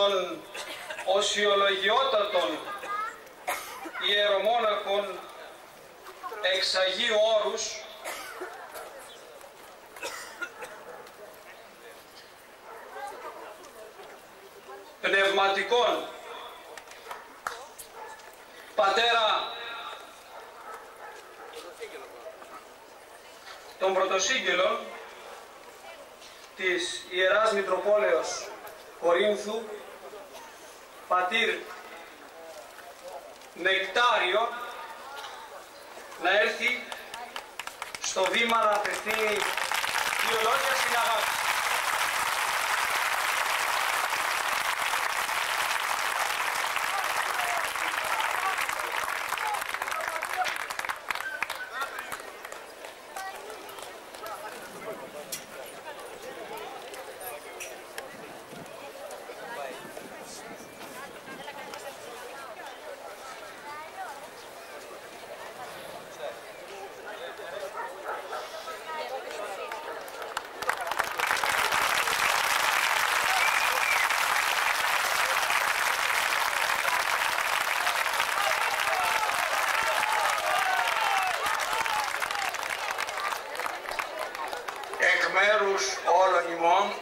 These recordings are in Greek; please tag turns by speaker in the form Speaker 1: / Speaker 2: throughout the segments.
Speaker 1: των οσιολογιότατων ιερομόναχων εξ Αγίου Όρους, πνευματικών πατέρα των Πρωτοσύγγελων της Ιεράς Μητροπόλεως Κορίνθου, πατήρ Νεκτάριο, να έρθει στο βήμα να απευθύνει δύο λόγια στην αγάπη.
Speaker 2: Όλων ημών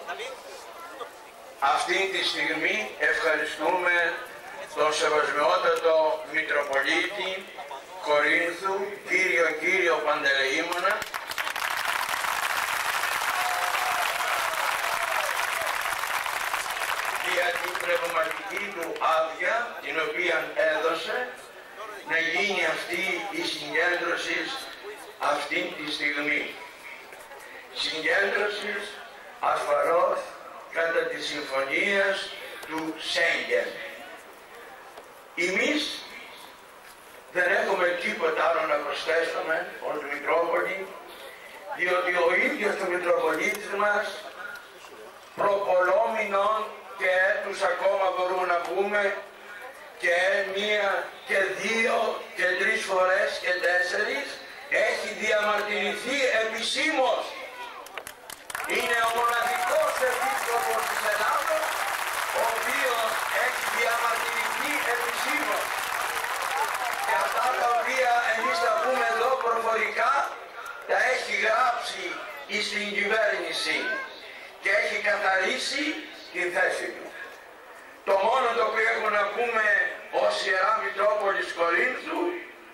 Speaker 2: αυτή τη στιγμή ευχαριστούμε τον Σεβασμιότατο Μητροπολίτη Κορίνθου, κύριο Παντελεήμονα, για την πνευματική του άδεια την οποία έδωσε να γίνει αυτή η συγκέντρωση αυτή τη στιγμή. Συγκέντρωσης ασφαλώς κατά της συμφωνίας του Σέγγεν. Εμείς δεν έχουμε τίποτα άλλο να προσθέσουμε ως Μητρόπολη, διότι ο ίδιος ο Μητροπολίτης μας προπολόμηνων και έτους ακόμα μπορούμε να πούμε και μία και δύο και τρεις φορές και τέσσερις έχει διαμαρτυρηθεί επισήμως. Είναι ο μοναδικός επίσκοπος της Ελλάδος ο οποίος έχει διαμαρτυρηθεί επισήμως. Και αυτά τα οποία εμείς θα πούμε εδώ προφορικά τα έχει γράψει στην κυβέρνηση και έχει καθαρίσει τη θέση του. Το μόνο το οποίο έχουμε να πούμε ως Ιερά Μητρόπολης Κορίνθου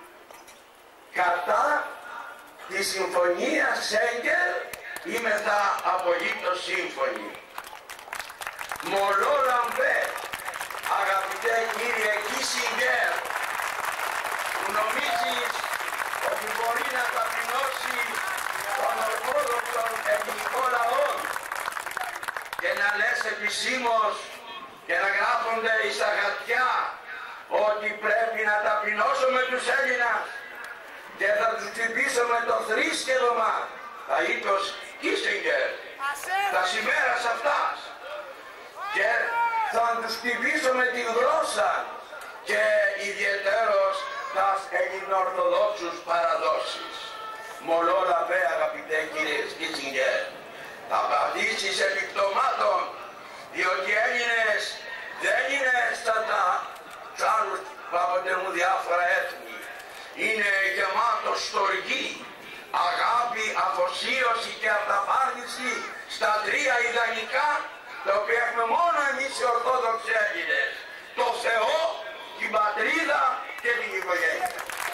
Speaker 2: κατά τη συμφωνία Σέγγεν είμεθα απολύτως σύμφωνοι. Μολό λαμπέ, αγαπητέ κύριε Κίσιγκερ, που νομίζεις ότι μπορεί να ταπεινώσει τον ορθόδοξο ελληνικό λαό και να λες επισήμως και να γράφονται στα χαρτιά ότι πρέπει να ταπεινώσουμε τους Έλληνας και θα τους χτυπήσουμε το θρήσκευμα, θα είπε ο Κίσιγκερ, τα σημαία σε αυτάς, και θα τους χτυπήσουμε τη γλώσσα και ιδιαιτέρως τα ελληνοορθοδόξους παραδόσεις. Μολό λαμπέ, αγαπητέ κύριε Κίσιγκερ, θα πατήσεις επιπτωμάτων, διότι Έλληνες δεν είναι σαν τους άλλους κάποτε μου διάφορα έθνη. Είναι γεμάτο στοργή, αγάπη, αφοσίωση και αυταπάρνηση στα τρία ιδανικά, τα οποία έχουμε μόνο εμείς οι Ορθόδοξοι Έλληνες: το Θεό, την πατρίδα και την οικογένεια.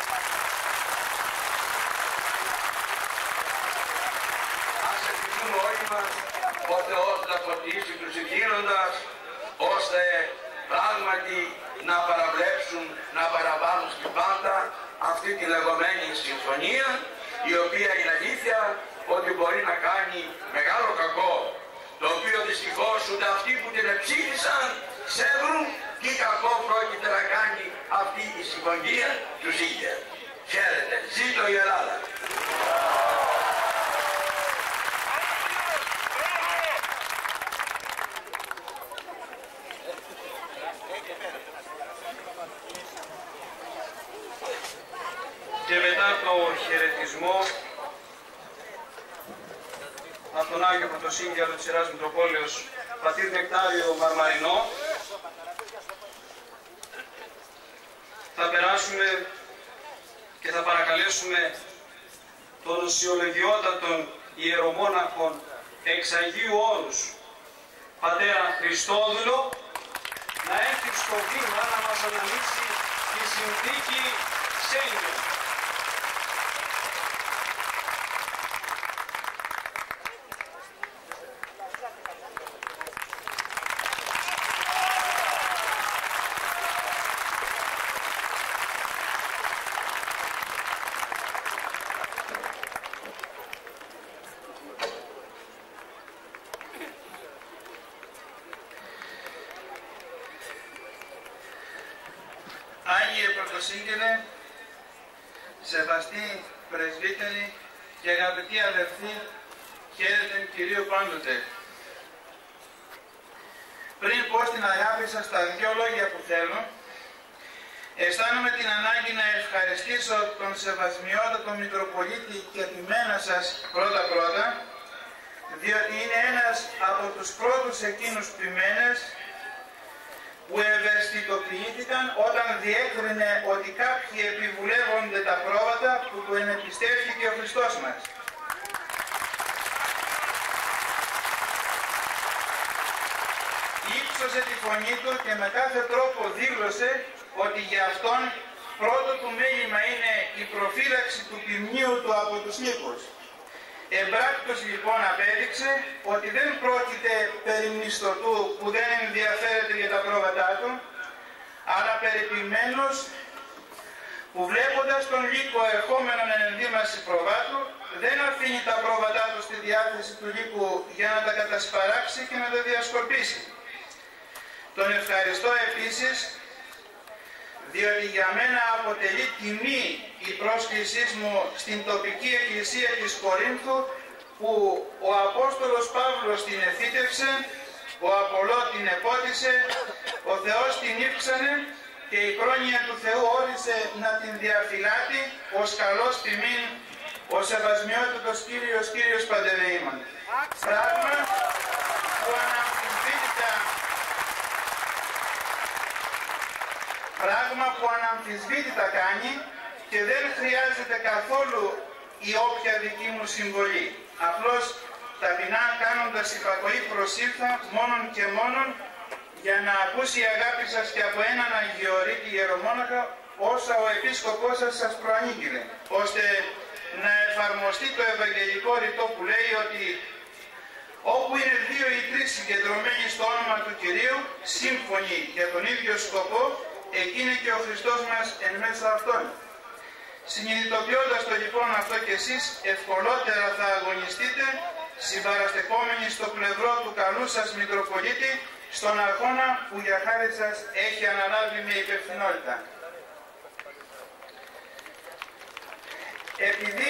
Speaker 2: Ας ευχηθούμε όλοι μας ο Θεός να φωτίσει τους ηθήνοντας, ώστε πράγματι να παραβλέψουν, να παραβάλουν στην πάντα αυτή τη λεγόμενη συμφωνία, η οποία είναι αλήθεια ότι μπορεί να κάνει μεγάλο κακό, το οποίο δυστυχώς ούτε αυτοί που την εψήφισαν ξέρουν τι κακό πρόκειται να κάνει αυτή η συμφωνία του Σέγγεν. Χαίρετε, ζήτω η Ελλάδα!
Speaker 1: Και μετά το χαιρετισμό από τον Άγιο Πρωτοσύγγελο της Ιεράς Μητροπόλεως πατήρ Νεκτάριο Μαρμαρινό, θα περάσουμε και θα παρακαλέσουμε τον οσιολογιότατον ιερομόναχον εξ Αγίου Όρους, πατέρα Χριστόδουλο, να έρθει στο βήμα να μας αναλύσει τη συνθήκη Σέγγεν.
Speaker 3: Άγιε Πρωτοσύγγελε, σεβαστοί πρεσβύτεροι και αγαπητοί αδελφοί, χαίρετε Κυρίου πάντοτε. Πριν πω στην αγάπη σας τα δυο λόγια που θέλω, αισθάνομαι την ανάγκη να ευχαριστήσω τον σεβασμιότατο Μητροπολίτη και επιμένα σας πρώτα-πρώτα, διότι είναι ένας από τους πρώτους εκείνους ποιμένες που ευαισθητοποιήθηκαν όταν διέκρινε ότι κάποιοι επιβουλεύονται τα πρόβατα που του ενεπιστεύθηκε ο Χριστός μας. Ήψωσε τη φωνή του και με κάθε τρόπο δήλωσε ότι για αυτόν πρώτο του μέλημα είναι η προφύλαξη του ποιμνίου του από τους λύκους. Εμπράκτος λοιπόν απέδειξε ότι δεν πρόκειται περί μισθωτού που δεν ενδιαφέρεται για τα πρόβατά του, αλλά περί ποιμένος που βλέποντας τον λύκο ερχόμενον εν ενδύμαση προβάτου, δεν αφήνει τα πρόβατά του στη διάθεση του λύκου για να τα κατασπαράξει και να τα διασκορπίσει. Τον ευχαριστώ επίσης, διότι για μένα αποτελεί τιμή η πρόσκλησή μου στην τοπική εκκλησία της Κορίνθου, που ο Απόστολος Παύλος την εφύτευσε, ο Απολλώ την επότισε, ο Θεός την ύψανε και η πρόνοια του Θεού όρισε να την διαφυλάτει ως καλός ποιμήν, ο σεβασμιότατος Κύριος Παντελεήμων. Πράγμα που αναμφισβήτητα κάνει και δεν χρειάζεται καθόλου η όποια δική μου συμβολή. Απλώς ταπεινά κάνοντας υπακοή προσήλθα μόνον και μόνον για να ακούσει η αγάπη σας και από έναν Αγιορείτη ιερομόναχα όσα ο Επίσκοπός σας προανήγγειλε, ώστε να εφαρμοστεί το Ευαγγελικό ρητό που λέει ότι όπου είναι δύο ή τρεις συγκεντρωμένοι στο όνομα του Κυρίου, σύμφωνοι για τον ίδιο σκοπό, εκεί είναι και ο Χριστός μας εν μέσα αυτών. Συνειδητοποιώντας το λοιπόν αυτό και εσείς, ευκολότερα θα αγωνιστείτε, συμπαραστεκόμενοι στο πλευρό του καλού σας Μητροπολίτη, στον αγώνα που για χάρη σας έχει αναλάβει με υπευθυνότητα. Επειδή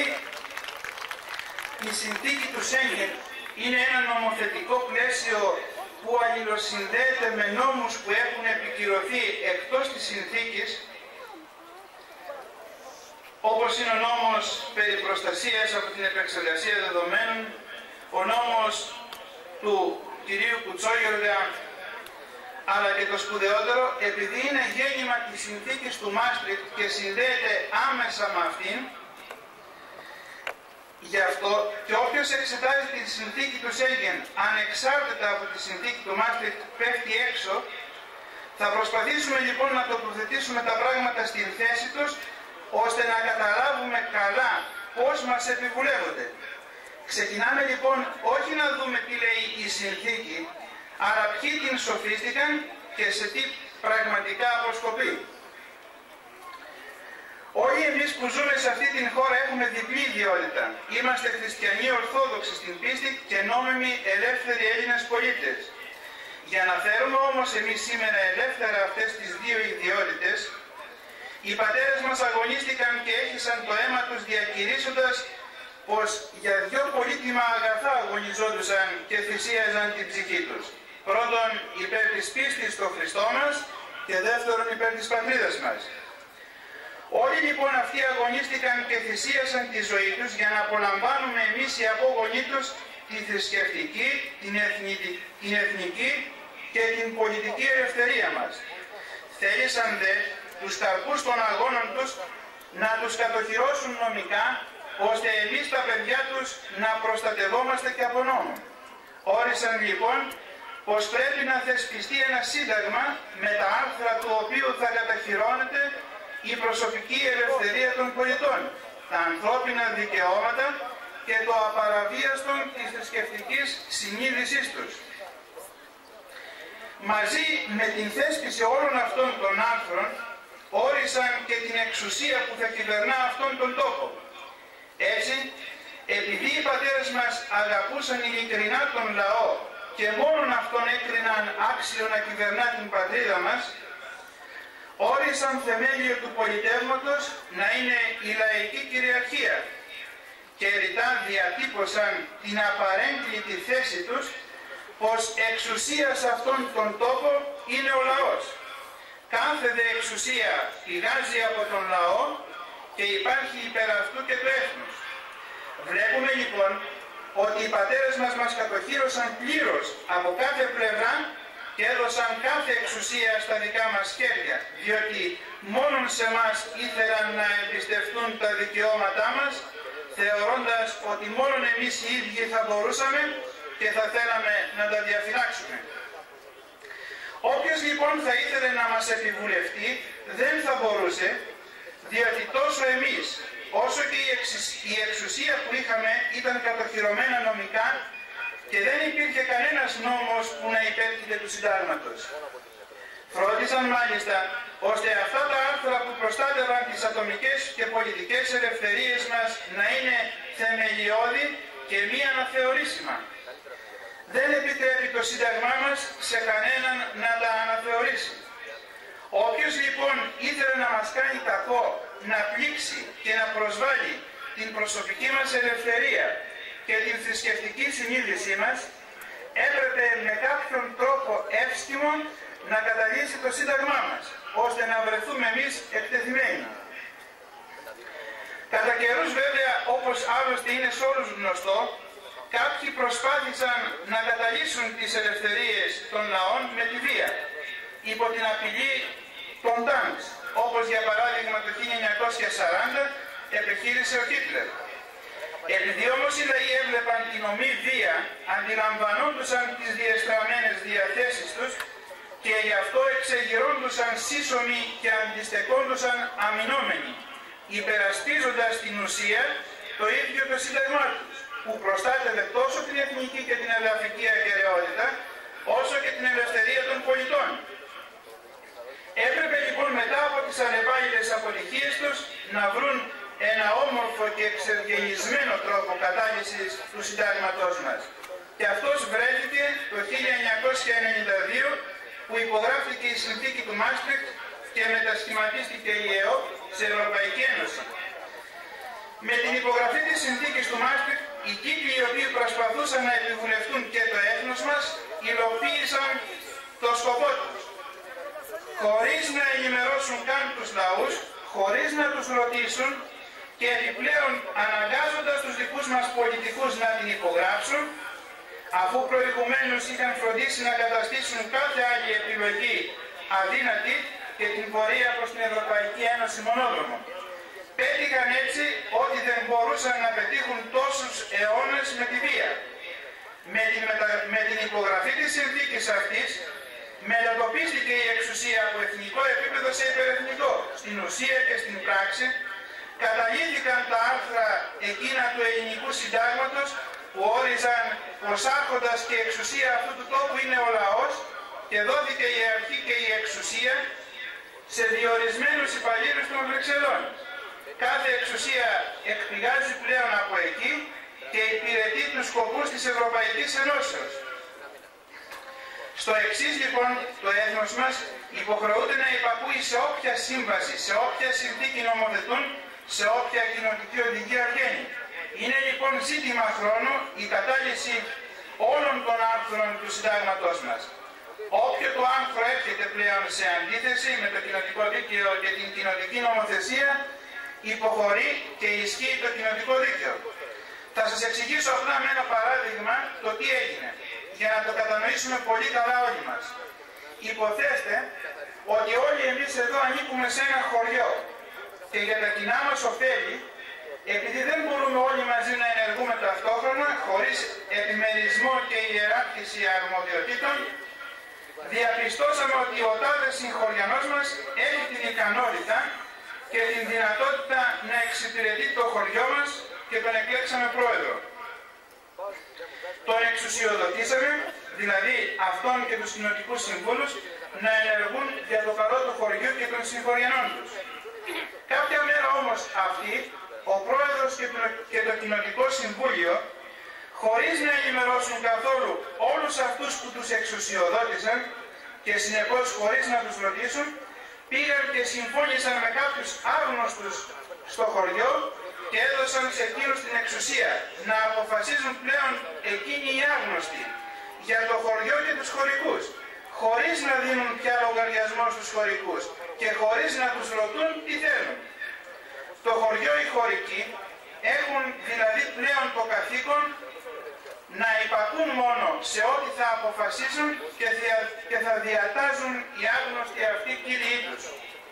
Speaker 3: η συνθήκη του Σέγγεν είναι ένα νομοθετικό πλαίσιο που αλληλοσυνδέεται με νόμους που έχουν επικυρωθεί εκτός της συνθήκης, όπως είναι ο νόμος περί προστασίας από την επεξεργασία δεδομένων, ο νόμος του κυρίου Κουτσόγιοργα, αλλά και το σπουδαιότερο, επειδή είναι γέννημα της συνθήκης του Μάστριχτ και συνδέεται άμεσα με αυτήν, γι' αυτό και όποιος εξετάζει τη συνθήκη του Σέγγεν ανεξάρτητα από τη συνθήκη του Μάστριχτ πέφτει έξω. Θα προσπαθήσουμε λοιπόν να τοποθετήσουμε τα πράγματα στην θέση τους, ώστε να καταλάβουμε καλά πώς μας επιβουλεύονται. Ξεκινάμε λοιπόν όχι να δούμε τι λέει η συνθήκη, αλλά ποιοι την σοφίστηκαν και σε τι πραγματικά αποσκοπεί. Όλοι εμείς που ζούμε σε αυτή την χώρα έχουμε διπλή ιδιότητα. Είμαστε χριστιανοί Ορθόδοξοι στην πίστη και νόμιμοι ελεύθεροι Έλληνες πολίτες. Για να φέρουμε όμως εμείς σήμερα ελεύθερα αυτές τις δύο ιδιότητες, οι πατέρες μας αγωνίστηκαν και έχισαν το αίμα τους διακηρύσσοντας πως για δυο πολύτιμα αγαθά αγωνιζόντουσαν και θυσίαζαν την ψυχή τους. Πρώτον υπέρ της πίστης στο Χριστό μας και δεύτερον υπέρ της πατρίδας μας. Όλοι λοιπόν αυτοί αγωνίστηκαν και θυσίασαν τη ζωή τους για να απολαμβάνουμε εμείς οι απόγονοί τους τη θρησκευτική, την εθνική και την πολιτική ελευθερία μας. Θέλησαν δε τους καρπούς των αγώνων τους να τους κατοχυρώσουν νομικά, ώστε εμείς τα παιδιά τους να προστατευόμαστε και από νόμο. Όρισαν λοιπόν πως πρέπει να θεσπιστεί ένα σύνταγμα με τα άρθρα του οποίου θα καταχυρώνεται η προσωπική ελευθερία των πολιτών, τα ανθρώπινα δικαιώματα και το απαραβίαστον της θρησκευτικής συνείδησής τους. Μαζί με την θέσπιση όλων αυτών των άρθρων όρισαν και την εξουσία που θα κυβερνά αυτόν τον τόπο. Έτσι, επειδή οι πατέρες μας αγαπούσαν ειλικρινά τον λαό και μόνον αυτόν έκριναν άξιο να κυβερνά την πατρίδα μας, όρισαν θεμέλιο του πολιτεύματος να είναι η λαϊκή κυριαρχία και ρητά διατύπωσαν την απαρέγκλητη θέση τους πως εξουσία σε αυτόν τον τόπο είναι ο λαός. Κάθε δε εξουσία πηγάζει από τον λαό και υπάρχει υπέρ αυτού και το έθνος. Βλέπουμε λοιπόν ότι οι πατέρες μας κατοχύρωσαν πλήρως από κάθε πλευρά και έδωσαν κάθε εξουσία στα δικά μας χέρια, διότι μόνον σε μας ήθελαν να εμπιστευτούν τα δικαιώματά μας, θεωρώντας ότι μόνον εμείς οι ίδιοι θα μπορούσαμε και θα θέλαμε να τα διαφυλάξουμε. Όποιος λοιπόν θα ήθελε να μας επιβουλευτεί δεν θα μπορούσε, διότι τόσο εμείς όσο και η εξουσία που είχαμε ήταν κατοχυρωμένα νομικά και δεν υπήρχε κανένας νόμος που να υπέρχεται του συντάγματος. Φρόντισαν μάλιστα ώστε αυτά τα άρθρα που προστάτευαν τις ατομικές και πολιτικές ελευθερίες μας να είναι θεμελιώδη και μη αναθεωρήσιμα. Δεν επιτρέπει το Σύνταγμά μας σε κανέναν να τα αναθεωρήσει. Όποιος λοιπόν ήθελε να μας κάνει κακό, να πλήξει και να προσβάλλει την προσωπική μας ελευθερία και την θρησκευτική συνείδησή μας, έπρεπε με κάποιον τρόπο εύστιμο να καταλύσει το Σύνταγμά μας, ώστε να βρεθούμε εμείς εκτεθειμένοι. Κατά καιρούς βέβαια, όπως άλλωστε είναι σε όλους γνωστό, κάποιοι προσπάθησαν να καταλύσουν τις ελευθερίες των λαών με τη βία, υπό την απειλή των τάγκς, όπως για παράδειγμα το 1940 επιχείρησε ο Χίτλερ. Επειδή όμως οι λαοί έβλεπαν την ομή βία, αντιλαμβανόντουσαν τις διεστραμμένες διαθέσεις τους και γι' αυτό εξεγειρώντουσαν σύσσωμοι και αντιστεκόντουσαν αμυνόμενοι, υπερασπίζοντας την ουσία το ίδιο το Σύνταγμά τους, που προστάτευε τόσο την εθνική και την εδαφική ακεραιότητα, όσο και την ελευθερία των πολιτών. Έπρεπε λοιπόν μετά από τις ανεπάλληλες αποτυχίες τους να βρουν ένα όμορφο και εξεργελισμένο τρόπο κατάλυσης του συντάγματός μας. Και αυτός βρέθηκε το 1992 που υπογράφηκε η συνθήκη του Μάστριχτ και μετασχηματίστηκε η ΕΟ σε Ευρωπαϊκή Ένωση. Με την υπογραφή της συνθήκης του Μάστριχτ, οι κύκλοι οι οποίοι προσπαθούσαν να επιβουλευτούν και το έθνος μας υλοποίησαν το σκοπό τους. Χωρίς να ενημερώσουν καν τους λαούς, χωρίς να τους ρωτήσουν και επιπλέον αναγκάζοντας τους δικούς μας πολιτικούς να την υπογράψουν, αφού προηγουμένως είχαν φροντίσει να καταστήσουν κάθε άλλη επιλογή αδύνατη και την πορεία προς την Ευρωπαϊκή Ένωση μονόδρομο. Πέτυχαν έτσι ότι δεν μπορούσαν να πετύχουν τόσους αιώνες με τη βία. Με την υπογραφή της συνθήκης αυτής, μετατοπίστηκε η εξουσία από εθνικό επίπεδο σε υπερεθνικό. Στην ουσία και στην πράξη, καταλύθηκαν τα άρθρα εκείνα του ελληνικού συντάγματος που όριζαν πως άρχοντας και εξουσία αυτού του τόπου είναι ο λαός και δόθηκε η αρχή και η εξουσία σε διορισμένους υπαλλήλους των Βρυξελών. Κάθε εξουσία εκπηγάζει πλέον από εκεί και υπηρετεί τους σκοπούς της Ευρωπαϊκής Ενώσεως. Στο εξής λοιπόν το έθνος μας υποχρεούται να υπακούει σε όποια σύμβαση, σε όποια συνθήκη νομοθετούν, σε όποια κοινοτική οδηγία βγαίνει. Είναι λοιπόν ζήτημα χρόνου η κατάλυση όλων των άρθρων του συντάγματός μας. Όποιο το άρθρο έρχεται πλέον σε αντίθεση με το κοινοτικό δίκαιο και την κοινοτική νομοθεσία, υποχωρεί και ισχύει το κοινοτικό δίκαιο. Θα σας εξηγήσω απλά με ένα παράδειγμα το τι έγινε, για να το κατανοήσουμε πολύ καλά όλοι μας. Υποθέστε ότι όλοι εμείς εδώ ανήκουμε σε ένα χωριό και για τα κοινά μας ωφέλη, επειδή δεν μπορούμε όλοι μαζί να ενεργούμε ταυτόχρονα, χωρίς επιμερισμό και ιεράρχηση αρμοδιοτήτων, διαπιστώσαμε ότι ο τάδε συγχωριανός μας έχει την ικανότητα και την δυνατότητα να εξυπηρετεί το χωριό μας και τον εκλέξαμε πρόεδρο. Τον εξουσιοδοτήσαμε, δηλαδή αυτόν και τους κοινοτικούς συμβούλους, να ενεργούν για το καλό του χωριού και των συγχωριανών τους. Κάποια μέρα όμως αυτή, ο πρόεδρος και το κοινοτικό συμβούλιο, χωρίς να ενημερώσουν καθόλου όλους αυτούς που τους εξουσιοδότησαν και συνεπώς χωρίς να τους ρωτήσουν, πήγαν και συμφώνησαν με κάποιους άγνωστους στο χωριό και έδωσαν σε εκείνους την εξουσία να αποφασίζουν πλέον εκείνοι οι άγνωστοι για το χωριό και τους χωρικούς, χωρίς να δίνουν πια λογαριασμό στους χωρικούς και χωρίς να τους ρωτούν τι θέλουν. Το χωριό οι χωρικοί έχουν δηλαδή πλέον το καθήκον να υπακούν μόνο σε ό,τι θα αποφασίσουν και θα διατάζουν οι άγνωστοι αυτοί κύριοι τους.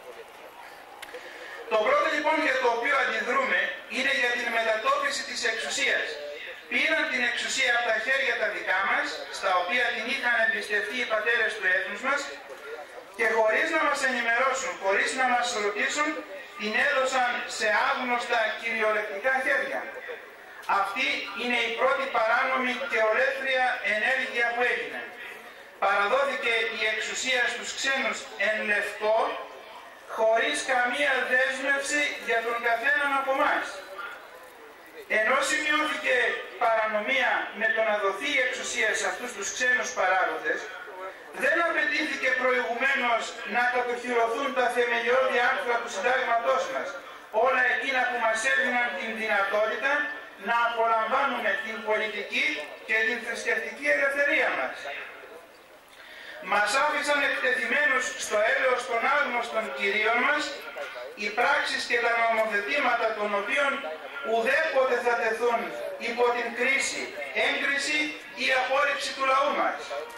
Speaker 3: Το πρώτο λοιπόν για το οποίο αντιδρούμε είναι για την μετατόπιση της εξουσίας. Πήραν την εξουσία από τα χέρια τα δικά μας, στα οποία την είχαν εμπιστευτεί οι πατέρες του έθνους μας, και χωρίς να μας ενημερώσουν, χωρίς να μας ρωτήσουν, την έδωσαν σε άγνωστα κυριολεκτικά χέρια. Αυτή είναι η πρώτη παράνομη και ολέθρια ενέργεια που έγινε. Παραδόθηκε η εξουσία στους ξένους εν λευκό, χωρίς καμία δέσμευση για τον καθέναν από εμάς. Ενώ σημειώθηκε παρανομία με το να δοθεί η εξουσία σε αυτούς τους ξένους παράγοντες, δεν απαιτήθηκε προηγουμένως να κατοχυρωθούν τα θεμελιώδη άρθρα του συντάγματός μας, όλα εκείνα που μας έδιναν την δυνατότητα να απολαμβάνουμε την πολιτική και την θρησκευτική ελευθερία μας. Μας άφησαν εκτεθειμένους στο έλεος των άγνωστων κυρίων μας οι πράξεις και τα νομοθετήματα των οποίων ουδέποτε θα τεθούν υπό την κρίση, έγκριση ή απόρριψη του λαού μας.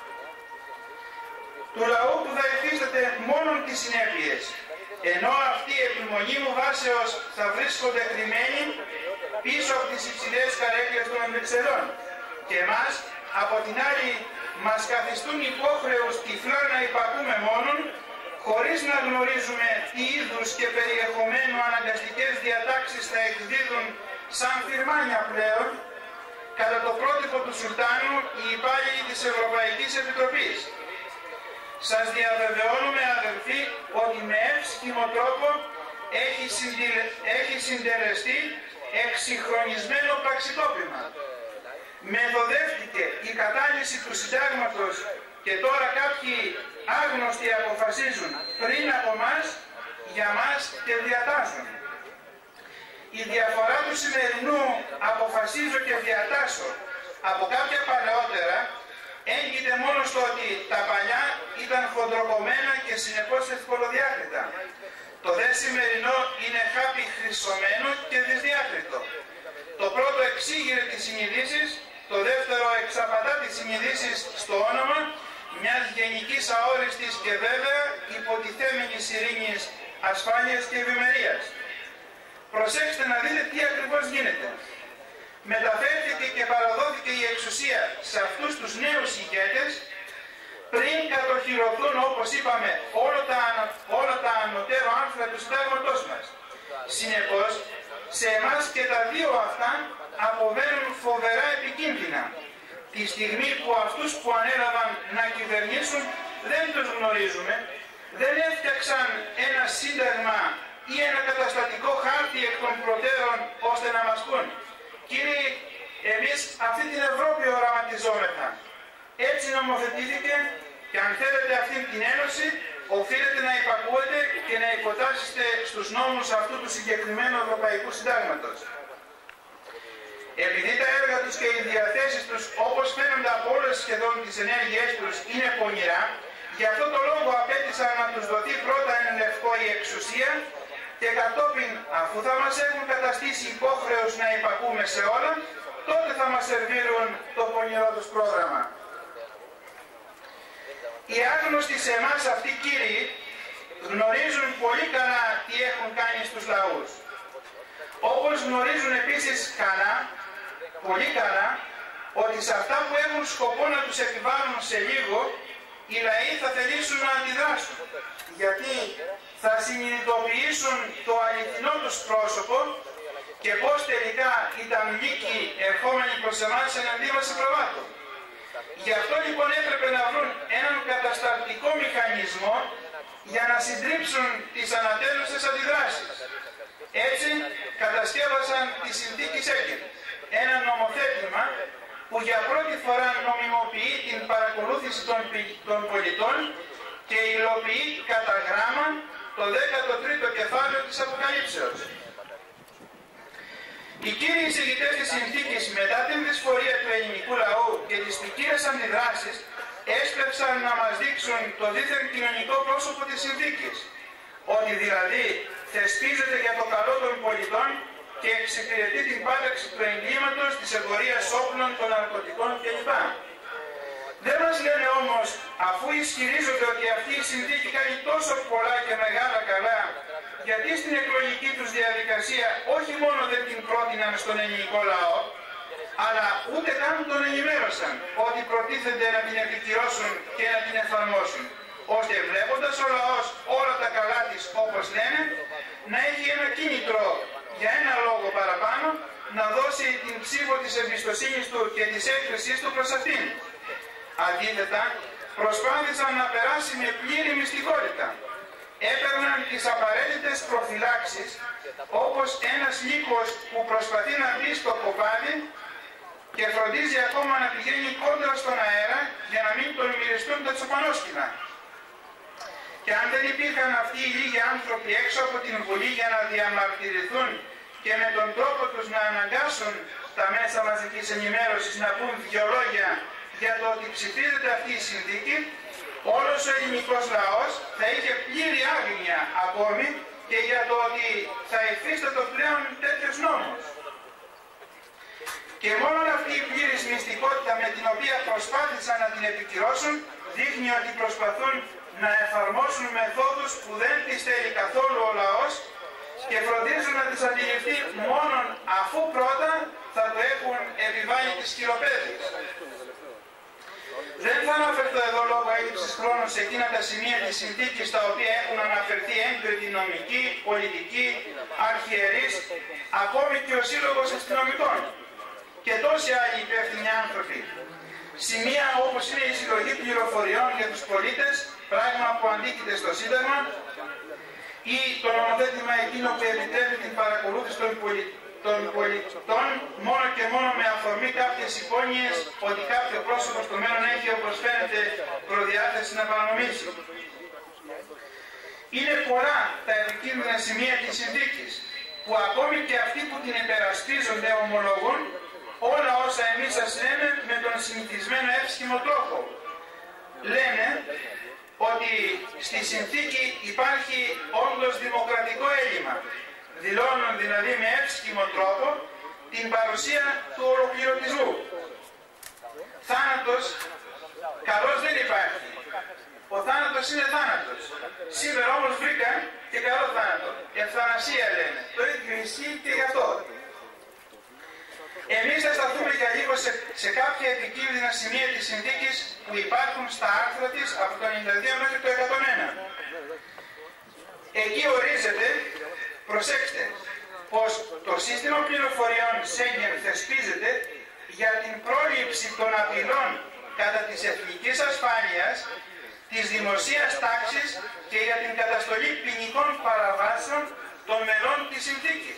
Speaker 3: Του λαού που θα υφίσταται μόνον τις συνέπειες, ενώ αυτή η επιμονή μου βάσεως θα βρίσκονται κρυμμένοι πίσω από τις υψηλές καρέκλες των Βρυξελών και εμάς από την άλλη μας καθιστούν υπόχρεους τυφλά να υπακούμε μόνον, χωρίς να γνωρίζουμε τι είδους και περιεχομένου αναγκαστικές διατάξεις θα εκδίδουν σαν φυρμάνια πλέον, κατά το πρότυπο του Σουλτάνου, οι υπάλληλοι της Ευρωπαϊκής Επιτροπής. Σας διαβεβαιώνουμε, αδελφοί, ότι με εύσχυμο τρόπο έχει συντελεστεί εξυγχρονισμένο πραξικόπημα. Μεθοδεύτηκε η κατάλυση του συντάγματος και τώρα κάποιοι άγνωστοι αποφασίζουν πριν από μας, για μας και διατάσσουν. Η διαφορά του σημερινού αποφασίζω και διατάσσω από κάποια παλαιότερα έγκυται μόνο στο ότι τα παλιά ήταν χοντροκομμένα και συνεπώς ευκολοδιάκριτα. Το δε σημερινό είναι χάπι χρυσωμένο και δυσδιάκριτο. Το πρώτο εξήγηρε τις συνειδήσεις, το δεύτερο εξαπατά τις συνειδήσεις στο όνομα μιας γενικής αόριστης και βέβαια υποτιθέμενης ειρήνης, ασφάλειας και ευημερίας. Προσέξτε να δείτε τι ακριβώς γίνεται. Μεταφέρθηκε και παραδόθηκε η εξουσία σε αυτούς τους νέους ηγέτες πριν κατοχυρωθούν, όπως είπαμε, όλα τα ανωτέρω άρθρα του συντάγματός μας. Συνεπώς, σε εμάς και τα δύο αυτά αποβαίνουν φοβερά επικίνδυνα. Τη στιγμή που αυτούς που ανέλαβαν να κυβερνήσουν δεν τους γνωρίζουμε, δεν έφτιαξαν ένα σύνταγμα ή ένα καταστατικό χάρτη εκ των προτέρων ώστε να μας πούν «Κύριοι, εμείς αυτή την Ευρώπη οραματιζόμεθα». Έτσι νομοθετήθηκε και αν θέλετε αυτή την ένωση οφείλετε να υπακούετε και να υποτάσσεστε στους νόμους αυτού του συγκεκριμένου Ευρωπαϊκού Συντάγματος. Επειδή τα έργα τους και οι διαθέσεις τους, όπως φαίνονται από όλες σχεδόν τις ενέργειές τους, είναι πονηρά, γι' αυτό το λόγο απέτησαν να τους δοθεί πρώτα εν λευκό η εξουσία και κατόπιν, αφού θα μας έχουν καταστήσει υπόχρεος να υπακούμε σε όλα, τότε θα μας σερβίρουν το πονηρό τους πρόγραμμα. Οι άγνωστοι σε εμάς αυτοί κύριοι γνωρίζουν πολύ καλά τι έχουν κάνει στους λαούς. Όπως γνωρίζουν επίσης καλά, πολύ καλά, ότι σε αυτά που έχουν σκοπό να τους επιβάλλουν σε λίγο, οι λαοί θα θελήσουν να αντιδράσουν, γιατί θα συνειδητοποιήσουν το αληθινό τους πρόσωπο και πώς τελικά ήταν λύκοι ερχόμενοι προς εμάς εναντίον μας σε προβάτων. Γι' αυτό λοιπόν έπρεπε να βρουν έναν κατασταλτικό μηχανισμό για να συντρίψουν τις ανατέλουσες αντιδράσεις. Έτσι κατασκεύασαν τη συνθήκη Σέγγεν, ένα νομοθέτημα που για πρώτη φορά νομιμοποιεί την παρακολούθηση των πολιτών και υλοποιεί κατά γράμμα το 13ο κεφάλαιο της Αποκαλύψεως. Οι κύριοι εισηγητές της συνθήκης μετά την δυσφορία του ελληνικού λαού και τις ποικίλες αντιδράσεις έσπευσαν να μας δείξουν το δίθεν κοινωνικό πρόσωπο της συνθήκης, ότι δηλαδή θεσπίζεται για το καλό των πολιτών και εξυπηρετεί την πάταξη του εγκλήματος, της εμπορίας όπλων, των ναρκωτικών κλπ. Δεν μας λένε όμως, αφού ισχυρίζονται ότι αυτή η συνθήκη κάνει τόσο πολλά και μεγάλα καλά, γιατί στην εκλογική τους διαδικασία όχι μόνο δεν την πρότειναν στον ελληνικό λαό, αλλά ούτε καν τον ενημέρωσαν ότι προτίθενται να την επικυρώσουν και να την εφαρμόσουν, ώστε βλέποντας ο λαός όλα τα καλά της όπως λένε, να έχει ένα κίνητρο για ένα λόγο παραπάνω, να δώσει την ψήφο της εμπιστοσύνης του και της έκθεσής του προς αυτήν. Αντίθετα, προσπάθησαν να περάσει με πλήρη μυστικότητα. Έπαιρναν τις απαραίτητες προφυλάξεις, όπως ένας λύκος που προσπαθεί να μπει στο κοπάδι και φροντίζει ακόμα να πηγαίνει κόντρα στον αέρα για να μην τον μυριστούν τα τσοπανόσκυλα. Και αν δεν υπήρχαν αυτοί οι λίγοι άνθρωποι έξω από την Βουλή για να διαμαρτυρηθούν και με τον τρόπο τους να αναγκάσουν τα μέσα μαζικής ενημέρωσης να πούν δυο λόγια για το ότι ψηφίζεται αυτή η συνθήκη, όλος ο ελληνικός λαός θα είχε πλήρη άγνοια ακόμη και για το ότι θα υφίστατο πλέον τέτοιος νόμος. Και μόνο αυτή η πλήρης μυστικότητα με την οποία προσπάθησαν να την επικυρώσουν δείχνει ότι προσπαθούν να εφαρμόσουν μεθόδους που δεν τις θέλει καθόλου ο λαός και φροντίζουν να τις αντιληφθεί μόνον αφού πρώτα θα το έχουν επιβάλει τις χειροπέδες. Δεν θα αναφερθώ εδώ λόγω έλλειψης χρόνου σε εκείνα τα σημεία της συνθήκης στα οποία έχουν αναφερθεί έγκριτοι νομικοί, πολιτικοί, αρχιερείς, ακόμη και ο Σύλλογος Αστυνομικών και τόσοι άλλοι υπεύθυνοι άνθρωποι. Σημεία όπως είναι η συλλογή πληροφοριών για τους πολίτες, πράγμα που αντίκειται στο Σύνταγμα, ή το νομοθέτημα εκείνο που επιτρέπει την παρακολούθηση των πολιτών μόνο και μόνο με αφορμή κάποιες υπόνοιες ότι κάποιο πρόσωπο στο μέλλον έχει, όπως φαίνεται, προδιάθεση να παρανομήσει. Είναι πολλά τα επικίνδυνα σημεία της συνθήκης, που ακόμη και αυτοί που την υπερασπίζονται ομολογούν όλα όσα εμείς σας λέμε με τον συνηθισμένο εύσχυμο τρόπο. Λένε ότι στη συνθήκη υπάρχει όντως δημοκρατικό έλλειμμα. Δηλώνουν δηλαδή με εύσχυμο τρόπο την παρουσία του ολοκληρωτισμού. Θάνατος καλός δεν υπάρχει. Ο θάνατος είναι θάνατος. Σήμερα όμως βρήκα και καλό θάνατο. Ευθανασία λένε. Το ίδιο ισχύει και γι' αυτό. Εμείς θα σταθούμε για λίγο σε κάποια επικίνδυνα σημεία της συνθήκης που υπάρχουν στα άρθρα της από το 92 μέχρι το 101. Εκεί ορίζεται, προσέξτε, πως το σύστημα πληροφοριών Σέγγεν θεσπίζεται για την πρόληψη των απειλών κατά της εθνικής ασφάλειας, της δημοσίας τάξης και για την καταστολή ποινικών παραβάσεων των μελών της συνθήκης.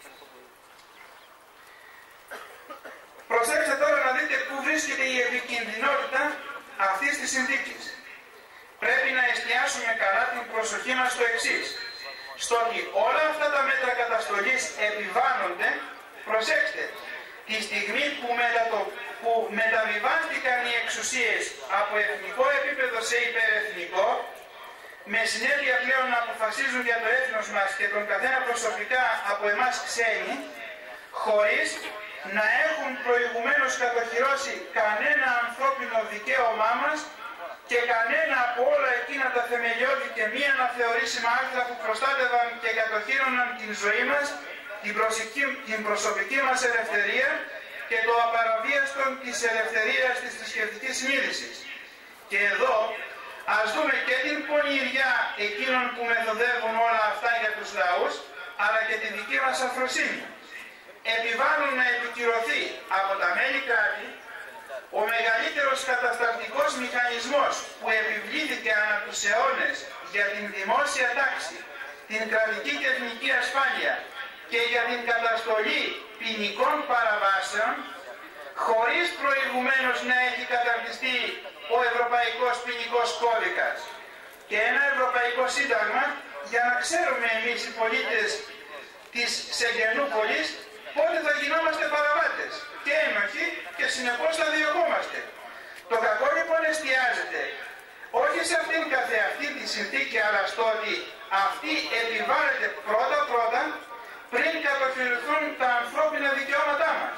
Speaker 3: Προσέξτε τώρα να δείτε πού βρίσκεται η επικινδυνότητα αυτής της συνθήκης. Πρέπει να εστιάσουμε καλά την προσοχή μας στο εξής. Στο ότι όλα αυτά τα μέτρα καταστολής επιβάλλονται, προσέξτε, τη στιγμή που μεταβιβάστηκαν οι εξουσίες από εθνικό επίπεδο σε υπερεθνικό, με συνέπεια πλέον να αποφασίζουν για το έθνος μας και τον καθένα προσωπικά από εμάς ξένοι, χωρίς να έχουν προηγουμένως κατοχυρώσει κανένα ανθρώπινο δικαίωμά μας και κανένα από όλα εκείνα τα θεμελιώδη και μη αναθεωρήσιμα άρθρα που προστάτευαν και κατοχύρωναν την ζωή μας, την προσωπική μας ελευθερία και το απαραβίαστο της ελευθερίας της θρησκευτικής συνείδησης. Και εδώ ας δούμε και την πονηριά εκείνων που μεθοδεύουν όλα αυτά για τους λαούς, αλλά και τη δική μας αφροσύνη. Επιβάλλουν να επικυρωθεί από τα μέλη κράτη ο μεγαλύτερος κατασταλτικός μηχανισμός που επιβλήθηκε ανά τους αιώνες για την δημόσια τάξη, την κρατική και εθνική ασφάλεια και για την καταστολή ποινικών παραβάσεων, χωρίς προηγουμένως να έχει καταρτιστεί ο Ευρωπαϊκός Ποινικός Κώδικας και ένα Ευρωπαϊκό Σύνταγμα για να ξέρουμε εμείς οι πολίτες της Σεγγενούπολης πότε θα γινόμαστε παραβάτες και ένοχοι και συνεπώς θα διωγόμαστε. Το κακό λοιπόν εστιάζεται όχι σε αυτήν καθεαυτή τη συνθήκη, αλλά στο ότι αυτή επιβάλλεται πρώτα πριν κατοχυρηθούν τα ανθρώπινα δικαιώματά μας.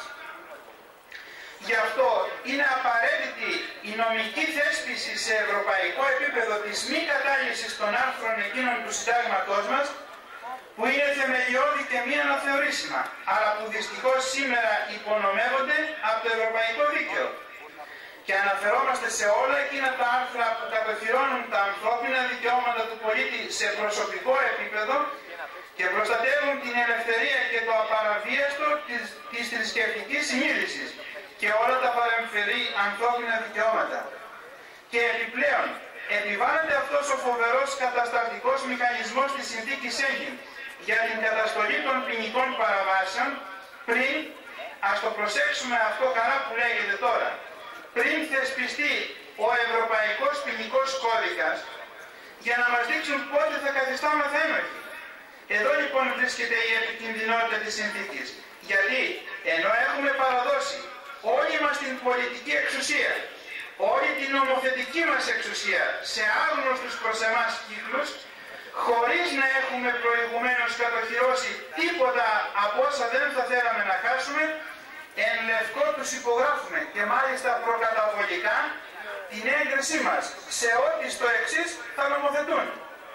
Speaker 3: Γι' αυτό είναι απαραίτητη η νομική θέσπιση σε ευρωπαϊκό επίπεδο της μη κατάργησης των άρθρων εκείνων του συντάγματός μας, που είναι θεμελιώδη και μη αναθεωρήσιμα, αλλά που δυστυχώς σήμερα υπονομεύονται από το ευρωπαϊκό δίκαιο. Και αναφερόμαστε σε όλα εκείνα τα άρθρα που κατοχυρώνουν τα ανθρώπινα δικαιώματα του πολίτη σε προσωπικό επίπεδο και προστατεύουν την ελευθερία και το απαραβίαστο της θρησκευτικής συνείδησης και όλα τα παρεμφερή ανθρώπινα δικαιώματα. Και επιπλέον, επιβάλλεται αυτός ο φοβερός κατασταλτικός μηχανισμός της συνθήκης Σέγγεν για την καταστολή των ποινικών παραβάσεων πριν, ας το προσέξουμε αυτό καλά που λέγεται τώρα, πριν θεσπιστεί ο Ευρωπαϊκός Ποινικός Κώδικας, για να μας δείξουν πότε θα καθιστάμεθα ένοχοι. Εδώ λοιπόν βρίσκεται η επικινδυνότητα της συνθήκης. Γιατί ενώ έχουμε παραδώσει όλη μας την πολιτική εξουσία, όλη την νομοθετική μας εξουσία σε άγνωστους προς εμάς κύκλους, χωρίς να έχουμε προηγουμένως κατοχυρώσει τίποτα από όσα δεν θα θέλαμε να χάσουμε, εν λευκό τους υπογράφουμε και μάλιστα προκαταβολικά την έγκρισή μας σε ό,τι στο εξής θα νομοθετούν.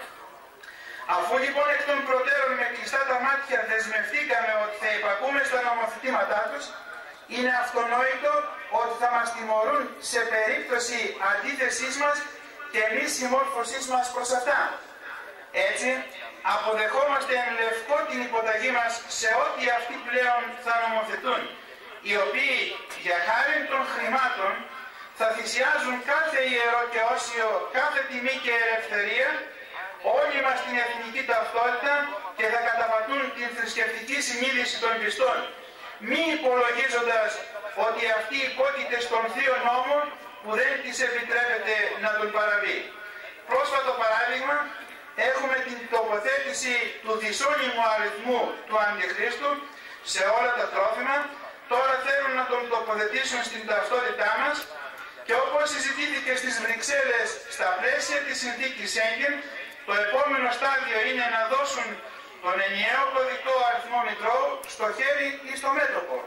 Speaker 3: Αφού λοιπόν εκ των προτέρων με κλειστά τα μάτια δεσμευτήκαμε ότι θα υπακούμε στα νομοθετήματά τους, είναι αυτονόητο ότι θα μας τιμωρούν σε περίπτωση αντίθεσής μας και μη συμμόρφωσής μας προς αυτά. Έτσι, αποδεχόμαστε εν λευκό την υποταγή μας σε ό,τι αυτοί πλέον θα νομοθετούν, οι οποίοι για χάρη των χρημάτων θα θυσιάζουν κάθε ιερό και όσιο, κάθε τιμή και ελευθερία, όλη μας την εθνική ταυτότητα και θα καταπατούν την θρησκευτική συνείδηση των πιστών, μη υπολογίζοντας ότι αυτή υπόκειται στον θείο νόμο που δεν της επιτρέπεται να τον παραβεί. Πρόσφατο παράδειγμα, έχουμε την τοποθέτηση του δυσώνυμου αριθμού του Αντιχρίστου σε όλα τα τρόφιμα. Τώρα θέλουν να τον τοποθετήσουν στην ταυτότητά μας και όπως συζητήθηκε στις Βρυξέλλες στα πλαίσια της συνθήκης Σέγγεν, το επόμενο στάδιο είναι να δώσουν τον ενιαίο κωδικό αριθμό μητρώου στο χέρι ή στο μέτωπο.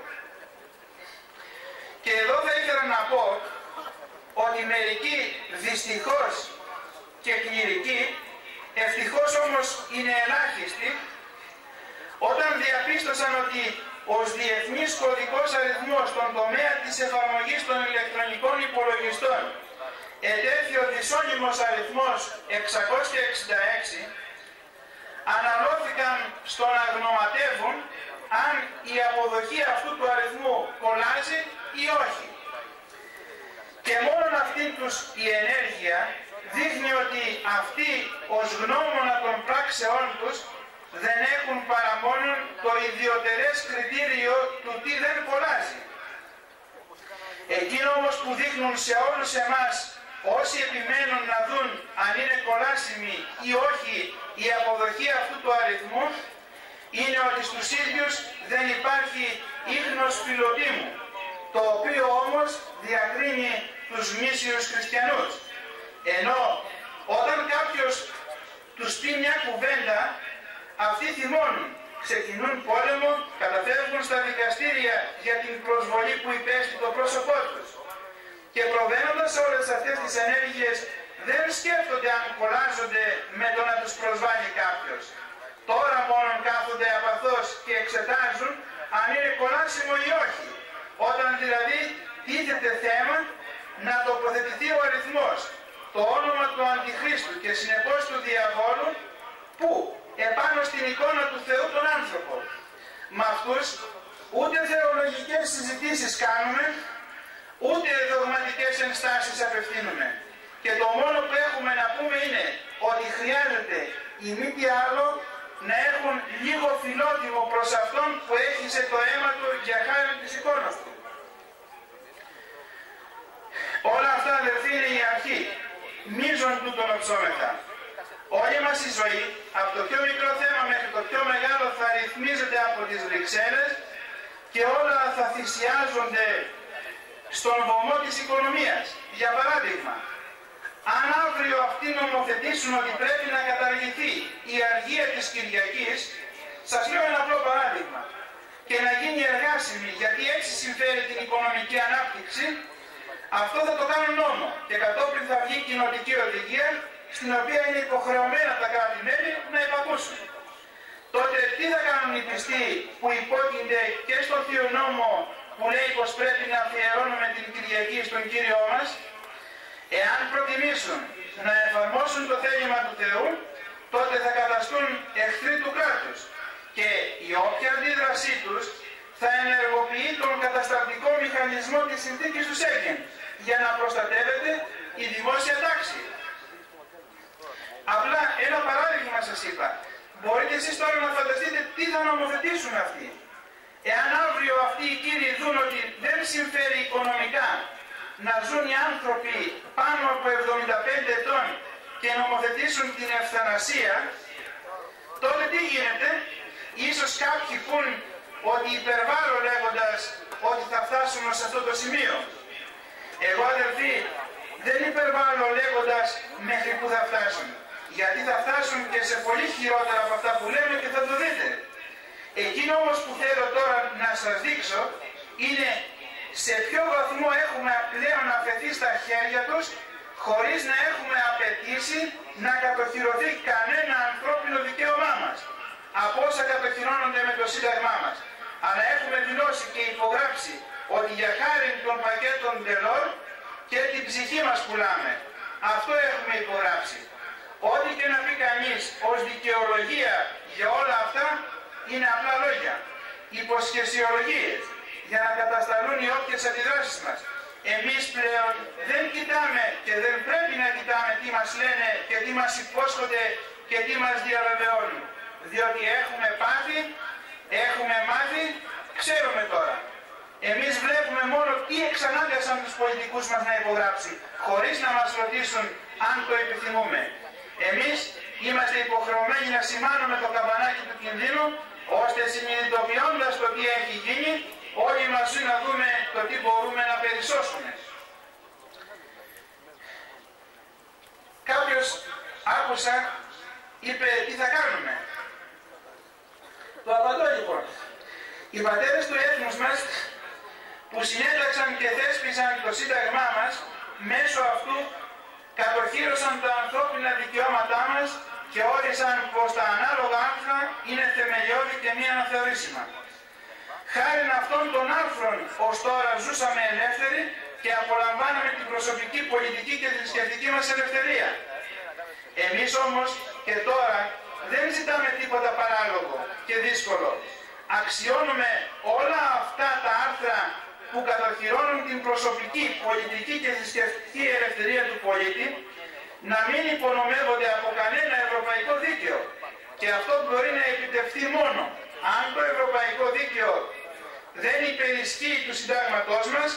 Speaker 3: Και εδώ θα ήθελα να πω ότι μερικοί δυστυχώς και κληρικοί, ευτυχώς όμως είναι ελάχιστοι, όταν διαπίστωσαν ότι ως διεθνής κωδικός αριθμός στον τομέα της εφαρμογής των ηλεκτρονικών υπολογιστών ετέθη ο δυσώνυμος αριθμός 666, αναλώθηκαν στο να γνωματεύουν αν η αποδοχή αυτού του αριθμού κολλάζει ή όχι. Και μόνον αυτήν τους η ενέργεια δείχνει ότι αυτοί ως γνώμονα των πράξεών τους δεν έχουν παρά μόνο το ιδιωτερές κριτήριο του τι δεν κολλάζει. Εκείνο όμως που δείχνουν σε όλους εμάς όσοι επιμένουν να δουν αν είναι κολλάσιμη ή όχι η αποδοχή αυτού του αριθμού, είναι ότι στους ίδιους δεν υπάρχει ίχνος φιλοτίμου, το οποίο όμως διακρίνει τους γνήσιους χριστιανούς. Ενώ όταν κάποιος τους πει μια κουβέντα, αυτοί θυμώνουν, ξεκινούν πόλεμο, καταφεύγουν στα δικαστήρια για την προσβολή που υπέστη το πρόσωπό τους. Και προβαίνοντας σε όλες αυτές τις ενέργειες δεν σκέφτονται αν κολλάζονται με το να τους προσβάλλει κάποιος. Τώρα μόνο κάθονται απαθώς και εξετάζουν αν είναι κολλάσιμο ή όχι. Όταν δηλαδή τίθεται θέμα να τοποθετηθεί ο αριθμός, το όνομα του Αντιχρίστου και συνεπώς του διαβόλου, που επάνω στην εικόνα του Θεού τον άνθρωπο. Με αυτούς ούτε θεολογικές συζητήσεις κάνουμε, ούτε δογματικές ενστάσεις απευθύνουμε. Και το μόνο που έχουμε να πούμε είναι ότι χρειάζεται ή μη τι άλλο να έχουν λίγο φιλότιμο προς αυτόν που έχισε το αίμα του για χάρη της εικόνας του. Όλα αυτά, αδερφοί, είναι η αρχή. Μείζον τούτον οψόμεθα. Όλη μας η ζωή, από το πιο μικρό θέμα μέχρι το πιο μεγάλο, θα ρυθμίζεται από τις Βρυξέλλες και όλα θα θυσιάζονται στον βωμό της οικονομίας. Για παράδειγμα, αν αύριο αυτοί νομοθετήσουν ότι πρέπει να καταργηθεί η αργία της Κυριακής, σας λέω ένα απλό παράδειγμα, και να γίνει εργάσιμη γιατί έτσι συμφέρει την οικονομική ανάπτυξη, αυτό θα το κάνουν νόμο και κατόπιν θα βγει κοινοτική οδηγία στην οποία είναι υποχρεωμένα τα κράτη-μέλη να υπακούσουν. Τότε τι θα κάνουν οι πιστοί που υπόκεινται και στο Θείο Νόμο που λέει πως πρέπει να αφιερώνουμε την Κυριακή στον Κύριό μας? Εάν προτιμήσουν να εφαρμόσουν το θέλημα του Θεού, τότε θα καταστούν εχθροί του κράτους και η όποια αντίδρασή τους θα ενεργοποιεί τον κατασταλτικό μηχανισμό της συνθήκης του Σέγγεν για να προστατεύεται η δημόσια τάξη. Απλά ένα παράδειγμα σας είπα. Μπορείτε εσείς τώρα να φανταστείτε τι θα νομοθετήσουν αυτοί. Εάν αύριο αυτοί οι κύριοι δουν ότι δεν συμφέρει οικονομικά να ζουν οι άνθρωποι πάνω από 75 ετών και νομοθετήσουν την ευθανασία, τότε τι γίνεται? Ίσως κάποιοι πούν ότι υπερβάλλω λέγοντας ότι θα φτάσουν σε αυτό το σημείο. Εγώ, αδερφοί, δεν υπερβάλλω λέγοντας μέχρι που θα φτάσουν, γιατί θα φτάσουν και σε πολύ χειρότερα από αυτά που λέμε και θα το δείτε. Εκείνο όμως που θέλω τώρα να σας δείξω είναι σε ποιο βαθμό έχουμε πλέον αφαιθεί στα χέρια τους χωρίς να έχουμε απαιτήσει να κατοχυρωθεί κανένα ανθρώπινο δικαίωμά μας από όσα κατοχυρώνονται με το Σύνταγμά μας. Αλλά έχουμε δηλώσει και υπογράψει ότι για χάρη των πακέτων Delors και την ψυχή μας πουλάμε. Αυτό έχουμε υπογράψει. Ό,τι και να πει κανείς ως δικαιολογία για όλα αυτά είναι απλά λόγια, υποσχεσιολογίες για να κατασταλούν οι όποιες αντιδράσεις μας. Εμείς πλέον δεν κοιτάμε και δεν πρέπει να κοιτάμε τι μας λένε και τι μας υπόσχονται και τι μας διαβεβαιώνουν. Διότι έχουμε μάθει, ξέρουμε τώρα. Εμείς βλέπουμε μόνο τι εξανάγκασαν τους πολιτικούς μας να υπογράψει, χωρίς να μας ρωτήσουν αν το επιθυμούμε. Εμείς είμαστε υποχρεωμένοι να σημάνουμε το καμπανάκι του κινδύνου, ώστε συνειδητοποιώντας το τι έχει γίνει, όλοι μαζί να δούμε το τι μπορούμε να περισσώσουμε. Κάποιος άκουσα, είπε τι θα κάνουμε. Το απαντώ λοιπόν. Οι πατέρες του έθνους μας που συνέταξαν και θέσπισαν το Σύνταγμά μας, μέσω αυτού κατοχύρωσαν τα ανθρώπινα δικαιώματά μας και όρισαν πως τα ανάλογα άρθρα είναι θεμελιώδη και μη αναθεωρήσιμα. Χάρη αυτών των άρθρων ως τώρα ζούσαμε ελεύθεροι και απολαμβάναμε την προσωπική, πολιτική και θρησκευτική μας ελευθερία. Εμείς όμως και τώρα δεν ζητάμε τίποτα παράλογο και δύσκολο. Αξιώνουμε όλα αυτά τα άρθρα που κατοχυρώνουν την προσωπική, πολιτική και θρησκευτική ελευθερία του πολίτη να μην υπονομεύονται από κανένα ευρωπαϊκό δίκαιο. Και αυτό μπορεί να επιτευχθεί μόνο αν το ευρωπαϊκό δίκαιο δεν υπερισχύει του συντάγματός μας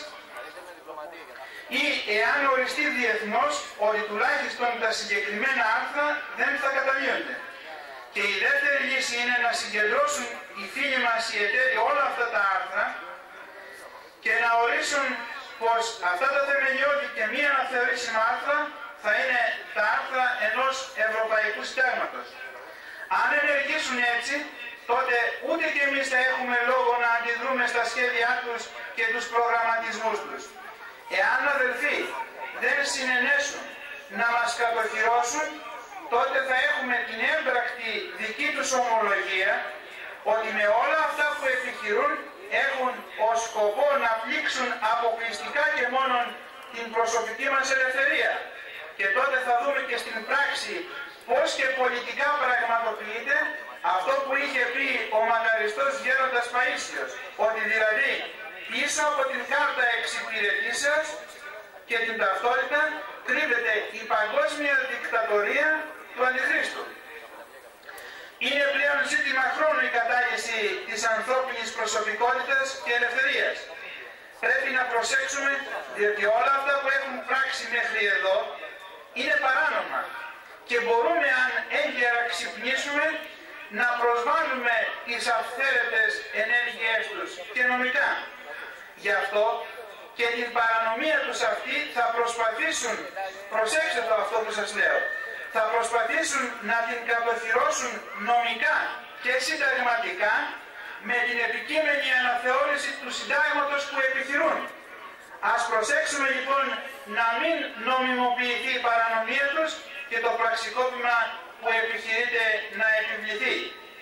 Speaker 3: ή εάν οριστεί διεθνώς ότι τουλάχιστον τα συγκεκριμένα άρθρα δεν θα καταλύονται. Και η δεύτερη λύση είναι να συγκεντρώσουν οι φίλοι μας οι εταίροι όλα αυτά τα άρθρα και να ορίσουν πως αυτά τα θεμελιώδη και μη αναθεωρήσιμα άρθρα θα είναι τα άρθρα ενός ευρωπαϊκού συντάγματος. Αν ενεργήσουν έτσι, τότε ούτε και εμείς θα έχουμε λόγο να αντιδρούμε στα σχέδιά τους και τους προγραμματισμούς τους. Εάν, αδελφοί, δεν συνενέσουν να μας κατοχυρώσουν, τότε θα έχουμε την έμπρακτη δική τους ομολογία ότι με όλα αυτά που επιχειρούν έχουν ως σκοπό να πλήξουν αποκλειστικά και μόνο την προσωπική μας ελευθερία. Και τότε θα δούμε και στην πράξη πώς και πολιτικά πραγματοποιείται αυτό που είχε πει ο μακαριστός γέροντας Παΐσιος, ότι δηλαδή πίσω από την κάρτα εξυπηρετήσεως και την ταυτότητα κρύβεται η παγκόσμια δικτατορία του Αντιχρίστου. Είναι πλέον ζήτημα χρόνου η κατάργηση της ανθρώπινης προσωπικότητας και ελευθερίας. Πρέπει να προσέξουμε, διότι όλα αυτά που έχουν πράξει μέχρι εδώ είναι παράνομα και μπορούμε, αν έγκαιρα ξυπνήσουμε, να προσβάλλουμε τις αυθαίρετες ενέργειές τους και νομικά. Γι' αυτό και την παρανομία τους αυτή θα προσπαθήσουν, προσέξτε το αυτό που σας λέω, θα προσπαθήσουν να την κατοχυρώσουν νομικά και συνταγματικά με την επικείμενη αναθεώρηση του συντάγματος που επιχειρούν. Ας προσέξουμε λοιπόν να μην νομιμοποιηθεί η παρανομία τους και το πραξικόπημα που επιχειρείται να επιβληθεί.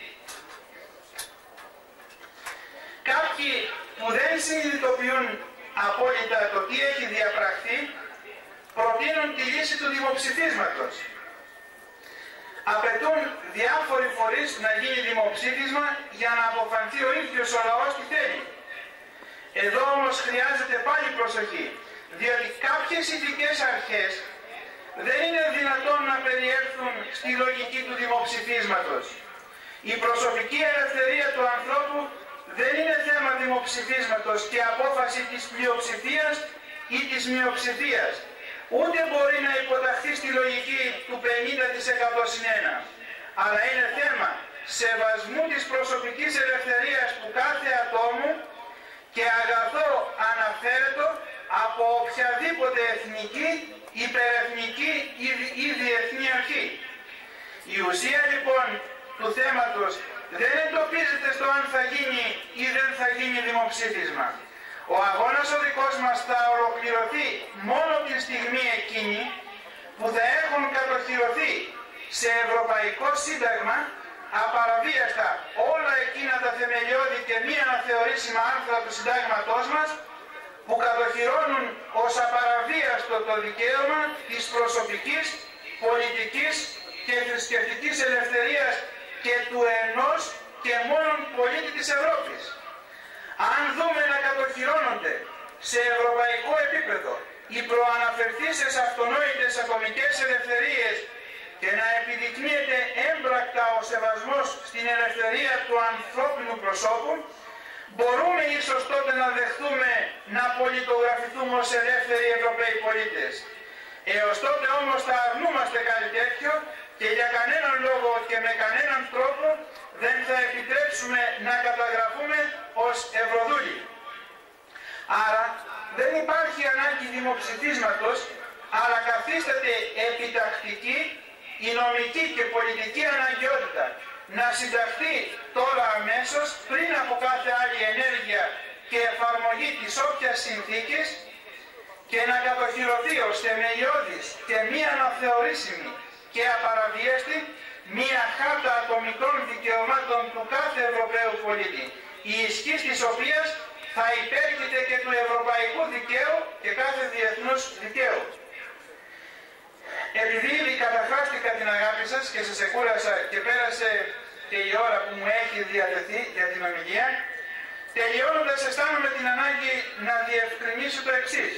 Speaker 3: Κάποιοι που δεν συνειδητοποιούν απόλυτα το τι έχει διαπραχθεί προτείνουν τη λύση του δημοψηφίσματος. Απαιτούν διάφοροι φορείς να γίνει δημοψήφισμα για να αποφανθεί ο ίδιος ο λαός τι θέλει. Εδώ όμως χρειάζεται πάλι προσοχή, διότι κάποιες ηθικές αρχές δεν είναι δυνατόν να περιέλθουν στη λογική του δημοψηφίσματος. Η προσωπική ελευθερία του ανθρώπου δεν είναι θέμα δημοψηφίσματος και απόφαση της πλειοψηφίας ή της μειοψηφίας. Ούτε μπορεί να υποταχθεί στη λογική του 50%+1. Αλλά είναι θέμα σεβασμού της προσωπικής ελευθερίας του κάθε ατόμου και αγαθό αναφέρετο από οποιαδήποτε εθνική, υπερεθνική ή διεθνή αρχή. Η ουσία λοιπόν του θέματος δεν εντοπίζεται στο αν θα γίνει ή δεν θα γίνει δημοψήφισμα. Ο αγώνας ο δικός μας θα ολοκληρωθεί μόνο την στιγμή εκείνη που θα έχουν κατοχυρωθεί σε Ευρωπαϊκό Σύνταγμα απαραβίαστα όλα εκείνα τα θεμελιώδη και μη αναθεωρήσιμα άρθρα του συντάγματός μας που κατοχυρώνουν ως απαραβίαστο το δικαίωμα της προσωπικής, πολιτικής και θρησκευτικής ελευθερίας και του ενός και μόνον πολίτη της Ευρώπης. Αν δούμε να κατοχυρώνονται σε ευρωπαϊκό επίπεδο οι προαναφερθήσεις αυτονόητες ατομικές ελευθερίες και να επιδεικνύεται έμπρακτα ο σεβασμός στην ελευθερία του ανθρώπινου προσώπου, μπορούμε ίσως τότε να δεχτούμε να πολιτογραφηθούμε ως ελεύθεροι Ευρωπαίοι πολίτες. Έως τότε όμως θα αρνούμαστε κάτι τέτοιο και για κανέναν λόγο και με κανέναν τρόπο δεν θα επιτρέψουμε να καταγραφούμε ως Ευρωδούλοι. Άρα δεν υπάρχει ανάγκη δημοψηφίσματος, αλλά καθίσταται επιτακτική η νομική και πολιτική αναγκαιότητα να συνταχθεί τώρα αμέσως πριν από κάθε άλλη ενέργεια και εφαρμογή της όποιας συνθήκης και να κατοχυρωθεί ως θεμελιώδης και μη αναθεωρήσιμη και απαραβίαστη μία χάρτα ατομικών δικαιωμάτων του κάθε Ευρωπαίου πολίτη, η ισχύς της οποίας θα υπέρχεται και του ευρωπαϊκού δικαίου και κάθε διεθνούς δικαίου. Επειδή ήδη καταφράστηκα την αγάπη σας και σας εκούρασα και πέρασε και η ώρα που μου έχει διατεθεί για την ομιλία, τελειώνοντας αισθάνομαι την ανάγκη να διευκρινίσω το εξής.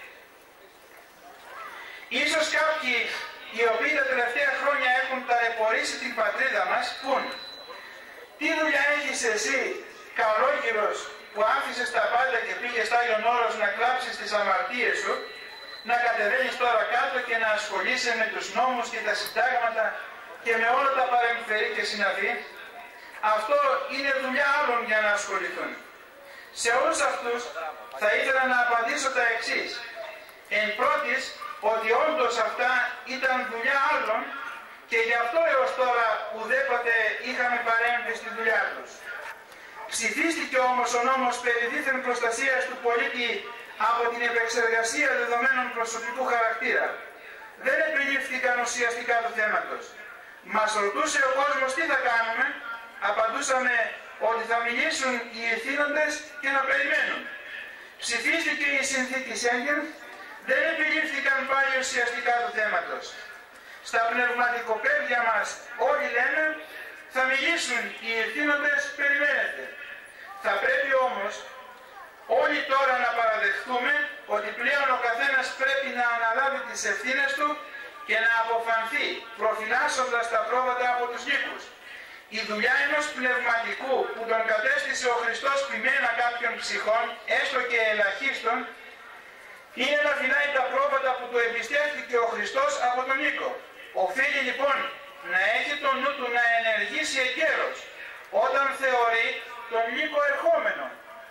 Speaker 3: Ίσως κάποιοι οι οποίοι τα τελευταία χρόνια έχουν ταλαιπωρήσει την πατρίδα μας πουν: τι δουλειά έχεις εσύ, καλόγυρος, που άφησες τα πάντα και πήγες στα Άγιον Όρος να κλάψεις τις αμαρτίες σου, να κατεβαίνεις τώρα κάτω και να ασχολείσαι με τους νόμους και τα συντάγματα και με όλα τα παρεμφερή και συναφή? Αυτό είναι δουλειά άλλων για να ασχοληθούν. Σε όλους αυτούς θα ήθελα να απαντήσω τα εξής. Εν πρώτης, ότι όντως αυτά ήταν δουλειά άλλων και γι' αυτό έως τώρα ουδέποτε είχαμε παρέμβει στη δουλειά τους. Ψηφίστηκε όμως ο νόμος περί δίθεν προστασίας του πολίτη από την επεξεργασία δεδομένων προσωπικού χαρακτήρα. δεν επιλήφθηκαν ουσιαστικά του θέματος. Μας ρωτούσε ο κόσμος τι θα κάνουμε, απαντούσαμε ότι θα μιλήσουν οι ηθήνοντες και να περιμένουν. Ψηφίστηκε η συνθήκη Σέγγεν, δεν επιλήφθηκαν πάλι ουσιαστικά του θέματος. Στα πνευματικοπαίδια μας όλοι λένε θα μιλήσουν οι ηθήνοντες, περιμένετε. Θα πρέπει όμως όλοι τώρα να παραδεχτούμε ότι πλέον ο καθένας πρέπει να αναλάβει τις ευθύνες του και να αποφανθεί προφυλάσσοντας τα πρόβατα από τους λύκους. Η δουλειά ενός πνευματικού που τον κατέστησε ο Χριστός ποιμένα κάποιων ψυχών, έστω και ελαχίστων, είναι να φυλάει τα πρόβατα που του εμπιστεύτηκε ο Χριστός από τον λύκο. Οφείλει λοιπόν να έχει το νου του να ενεργήσει εγκαίρος όταν θεωρεί τον λύκο ερχόμενο.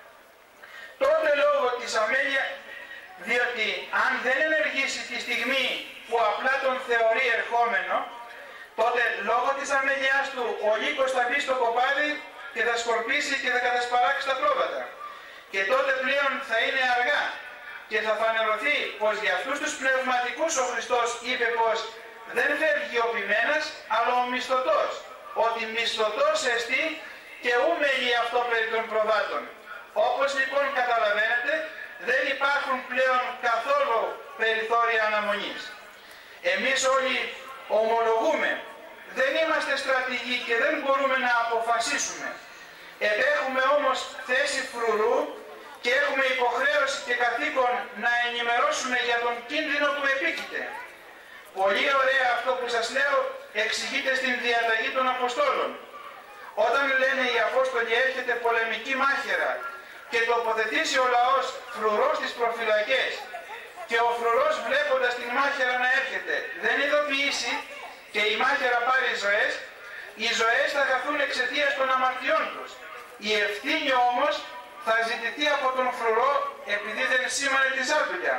Speaker 3: Τότε λόγω της αμέλεια, διότι αν δεν ενεργήσει τη στιγμή που απλά τον θεωρεί ερχόμενο, τότε λόγω της αμέλειάς του ο λύκος θα μπει στο κοπάδι και θα σκορπίσει και θα κατασπαράξει τα πρόβατα. Και τότε πλέον θα είναι αργά και θα φανερωθεί πως για αυτούς τους πνευματικούς ο Χριστός είπε πως δεν φεύγει ο ποιμένας, αλλά ο μισθωτός. Ότι μισθωτός εστί και ούμελει αυτό περί των προβάτων. Όπως λοιπόν καταλαβαίνετε, δεν υπάρχουν πλέον καθόλου περιθώρια αναμονής. Εμείς όλοι ομολογούμε, δεν είμαστε στρατηγοί και δεν μπορούμε να αποφασίσουμε. Επέχουμε όμως θέση φρουρού και έχουμε υποχρέωση και καθήκον να ενημερώσουμε για τον κίνδυνο που επίκειται. Πολύ ωραία αυτό που σας λέω εξηγείται στην διαταγή των Αποστόλων. Όταν λένε οι Απόστολοι έρχεται πολεμική μάχαιρα και τοποθετήσει ο λαός φρουρός στις προφυλακές και ο φρουρός βλέποντας την μάχαιρα να έρχεται δεν ειδοποιήσει και η μάχαιρα πάρει ζωές, οι ζωές θα χαθούν εξαιτίας των αμαρτιών τους. Η ευθύνη όμως θα ζητηθεί από τον φρουρό επειδή δεν σήμανε τη σάλπιγγα.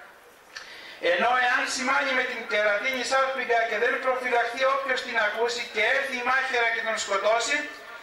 Speaker 3: Ενώ εάν σημάνει με την κερατίνη σάλπιγγα και δεν προφυλαχθεί όποιος την ακούσει και έρθει η μάχαιρα και τον σκοτώσει,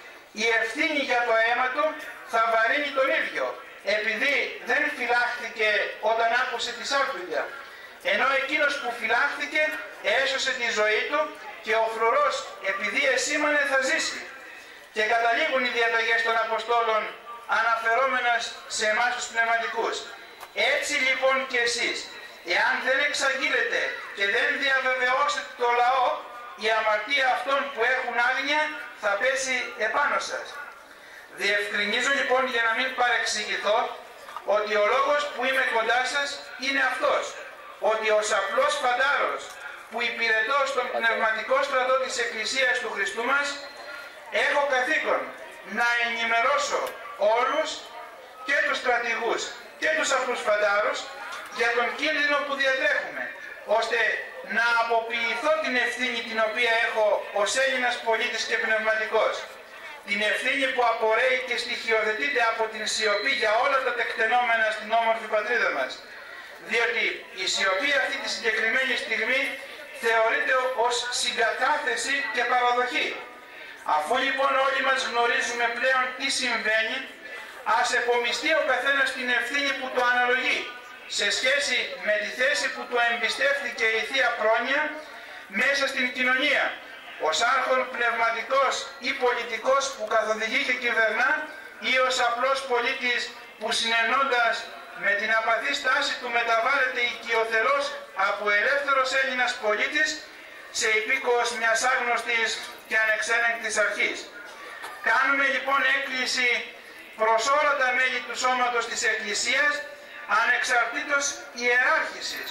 Speaker 3: η ευθύνη για το αίμα του θα βαρύνει τον ίδιο, επειδή δεν φυλάχθηκε όταν άκουσε τη σάλπιγγα. Ενώ εκείνος που φυλάχθηκε έσωσε τη ζωή του και ο φρουρός επειδή εσήμανε θα ζήσει. Και καταλήγουν οι διαταγές των Αποστόλων αναφερόμενας σε εμάς τους πνευματικούς. Έτσι λοιπόν και εσείς, εάν δεν εξαγγείλετε και δεν διαβεβαιώσετε το λαό, η αμαρτία αυτών που έχουν άγνοια θα πέσει επάνω σας. Διευκρινίζω λοιπόν για να μην παρεξηγηθώ ότι ο λόγος που είμαι κοντά σας είναι αυτός, ότι ως απλός φαντάρος που υπηρετώ στον πνευματικό στρατό της Εκκλησίας του Χριστού μας, έχω καθήκον να ενημερώσω όλους και τους στρατηγούς και τους απλούς φαντάρους για τον κίνδυνο που διατρέχουμε, ώστε να αποποιηθώ την ευθύνη την οποία έχω ως Έλληνας πολίτης και πνευματικός. Την ευθύνη που απορρέει και στοιχειοθετείται από την σιωπή για όλα τα τεκτενόμενα στην όμορφη πατρίδα μας. Διότι η σιωπή αυτή τη συγκεκριμένη στιγμή θεωρείται ως συγκατάθεση και παραδοχή. Αφού λοιπόν όλοι μας γνωρίζουμε πλέον τι συμβαίνει, ας επομιστεί ο καθένας την ευθύνη που του αναλογεί σε σχέση με τη θέση που του εμπιστεύτηκε η Θεία Πρόνοια μέσα στην κοινωνία, ως άρχον πνευματικός ή πολιτικός που καθοδηγεί και κυβερνά ή ως απλός πολίτης που συνενώντας με την απαθή στάση του μεταβάλλεται οικειοθελώς από ελεύθερος Έλληνας πολίτης σε υπήκοος μιας άγνωστης και ανεξέλεγκτης αρχής. Κάνουμε λοιπόν έκκληση προς όλα τα μέλη του σώματος της Εκκλησίας ανεξαρτήτως ιεράρχησης.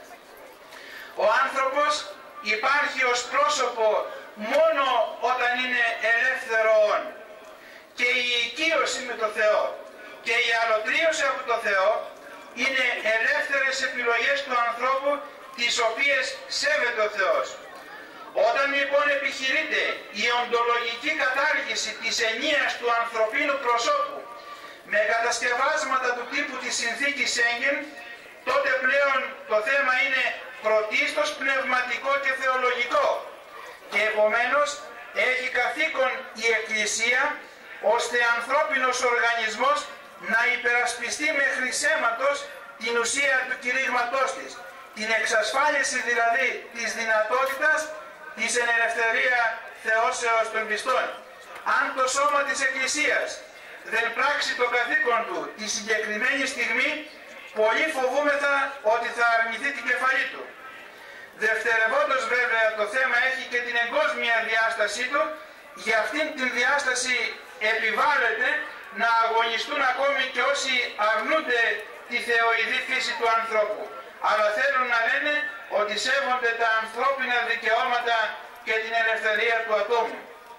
Speaker 3: Ο άνθρωπος υπάρχει ως πρόσωπο μόνο όταν είναι ελεύθερον και η οικείωση με το Θεό και η αλωτρίωση από το Θεό είναι ελεύθερες επιλογές του ανθρώπου τις οποίες σέβεται ο Θεός. Όταν λοιπόν επιχειρείται η οντολογική κατάργηση της ενίας του ανθρωπίνου προσώπου με κατασκευάσματα του τύπου της συνθήκης Σέγγεν, τότε πλέον το θέμα είναι πρωτίστως πνευματικό και θεολογικό και επομένως έχει καθήκον η Εκκλησία ώστε ανθρώπινος οργανισμός να υπερασπιστεί μέχρι αίματος την ουσία του κηρύγματός της την εξασφάλιση δηλαδή της δυνατότητας της εν ελευθερία θεώσεως των πιστών. Αν το σώμα της Εκκλησίας δεν πράξει το καθήκον του τη συγκεκριμένη στιγμή, πολύ φοβούμεθα ότι θα αρνηθεί την κεφαλή του. Δευτερευόντως βέβαια το θέμα έχει και την εγκόσμια διάστασή του, για αυτήν την διάσταση επιβάλλεται να αγωνιστούν ακόμη και όσοι αρνούνται τη θεοειδή φύση του ανθρώπου, αλλά θέλουν να λένε ότι σέβονται τα ανθρώπινα δικαιώματα και την ελευθερία του ατόμου.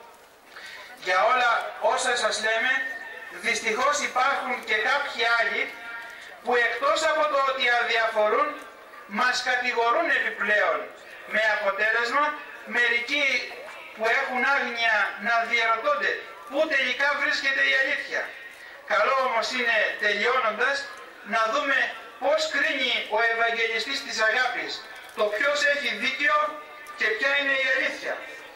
Speaker 3: Για όλα όσα σας λέμε, δυστυχώς υπάρχουν και κάποιοι άλλοι που εκτός από το ότι αδιαφορούν, μας κατηγορούν επιπλέον, με αποτέλεσμα μερικοί που έχουν άγνοια να διαρωτώνται πού τελικά βρίσκεται η αλήθεια. Καλό όμως είναι, τελειώνοντας, να δούμε πώς κρίνει ο Ευαγγελιστής της αγάπης το ποιος έχει δίκαιο και ποια είναι η αλήθεια.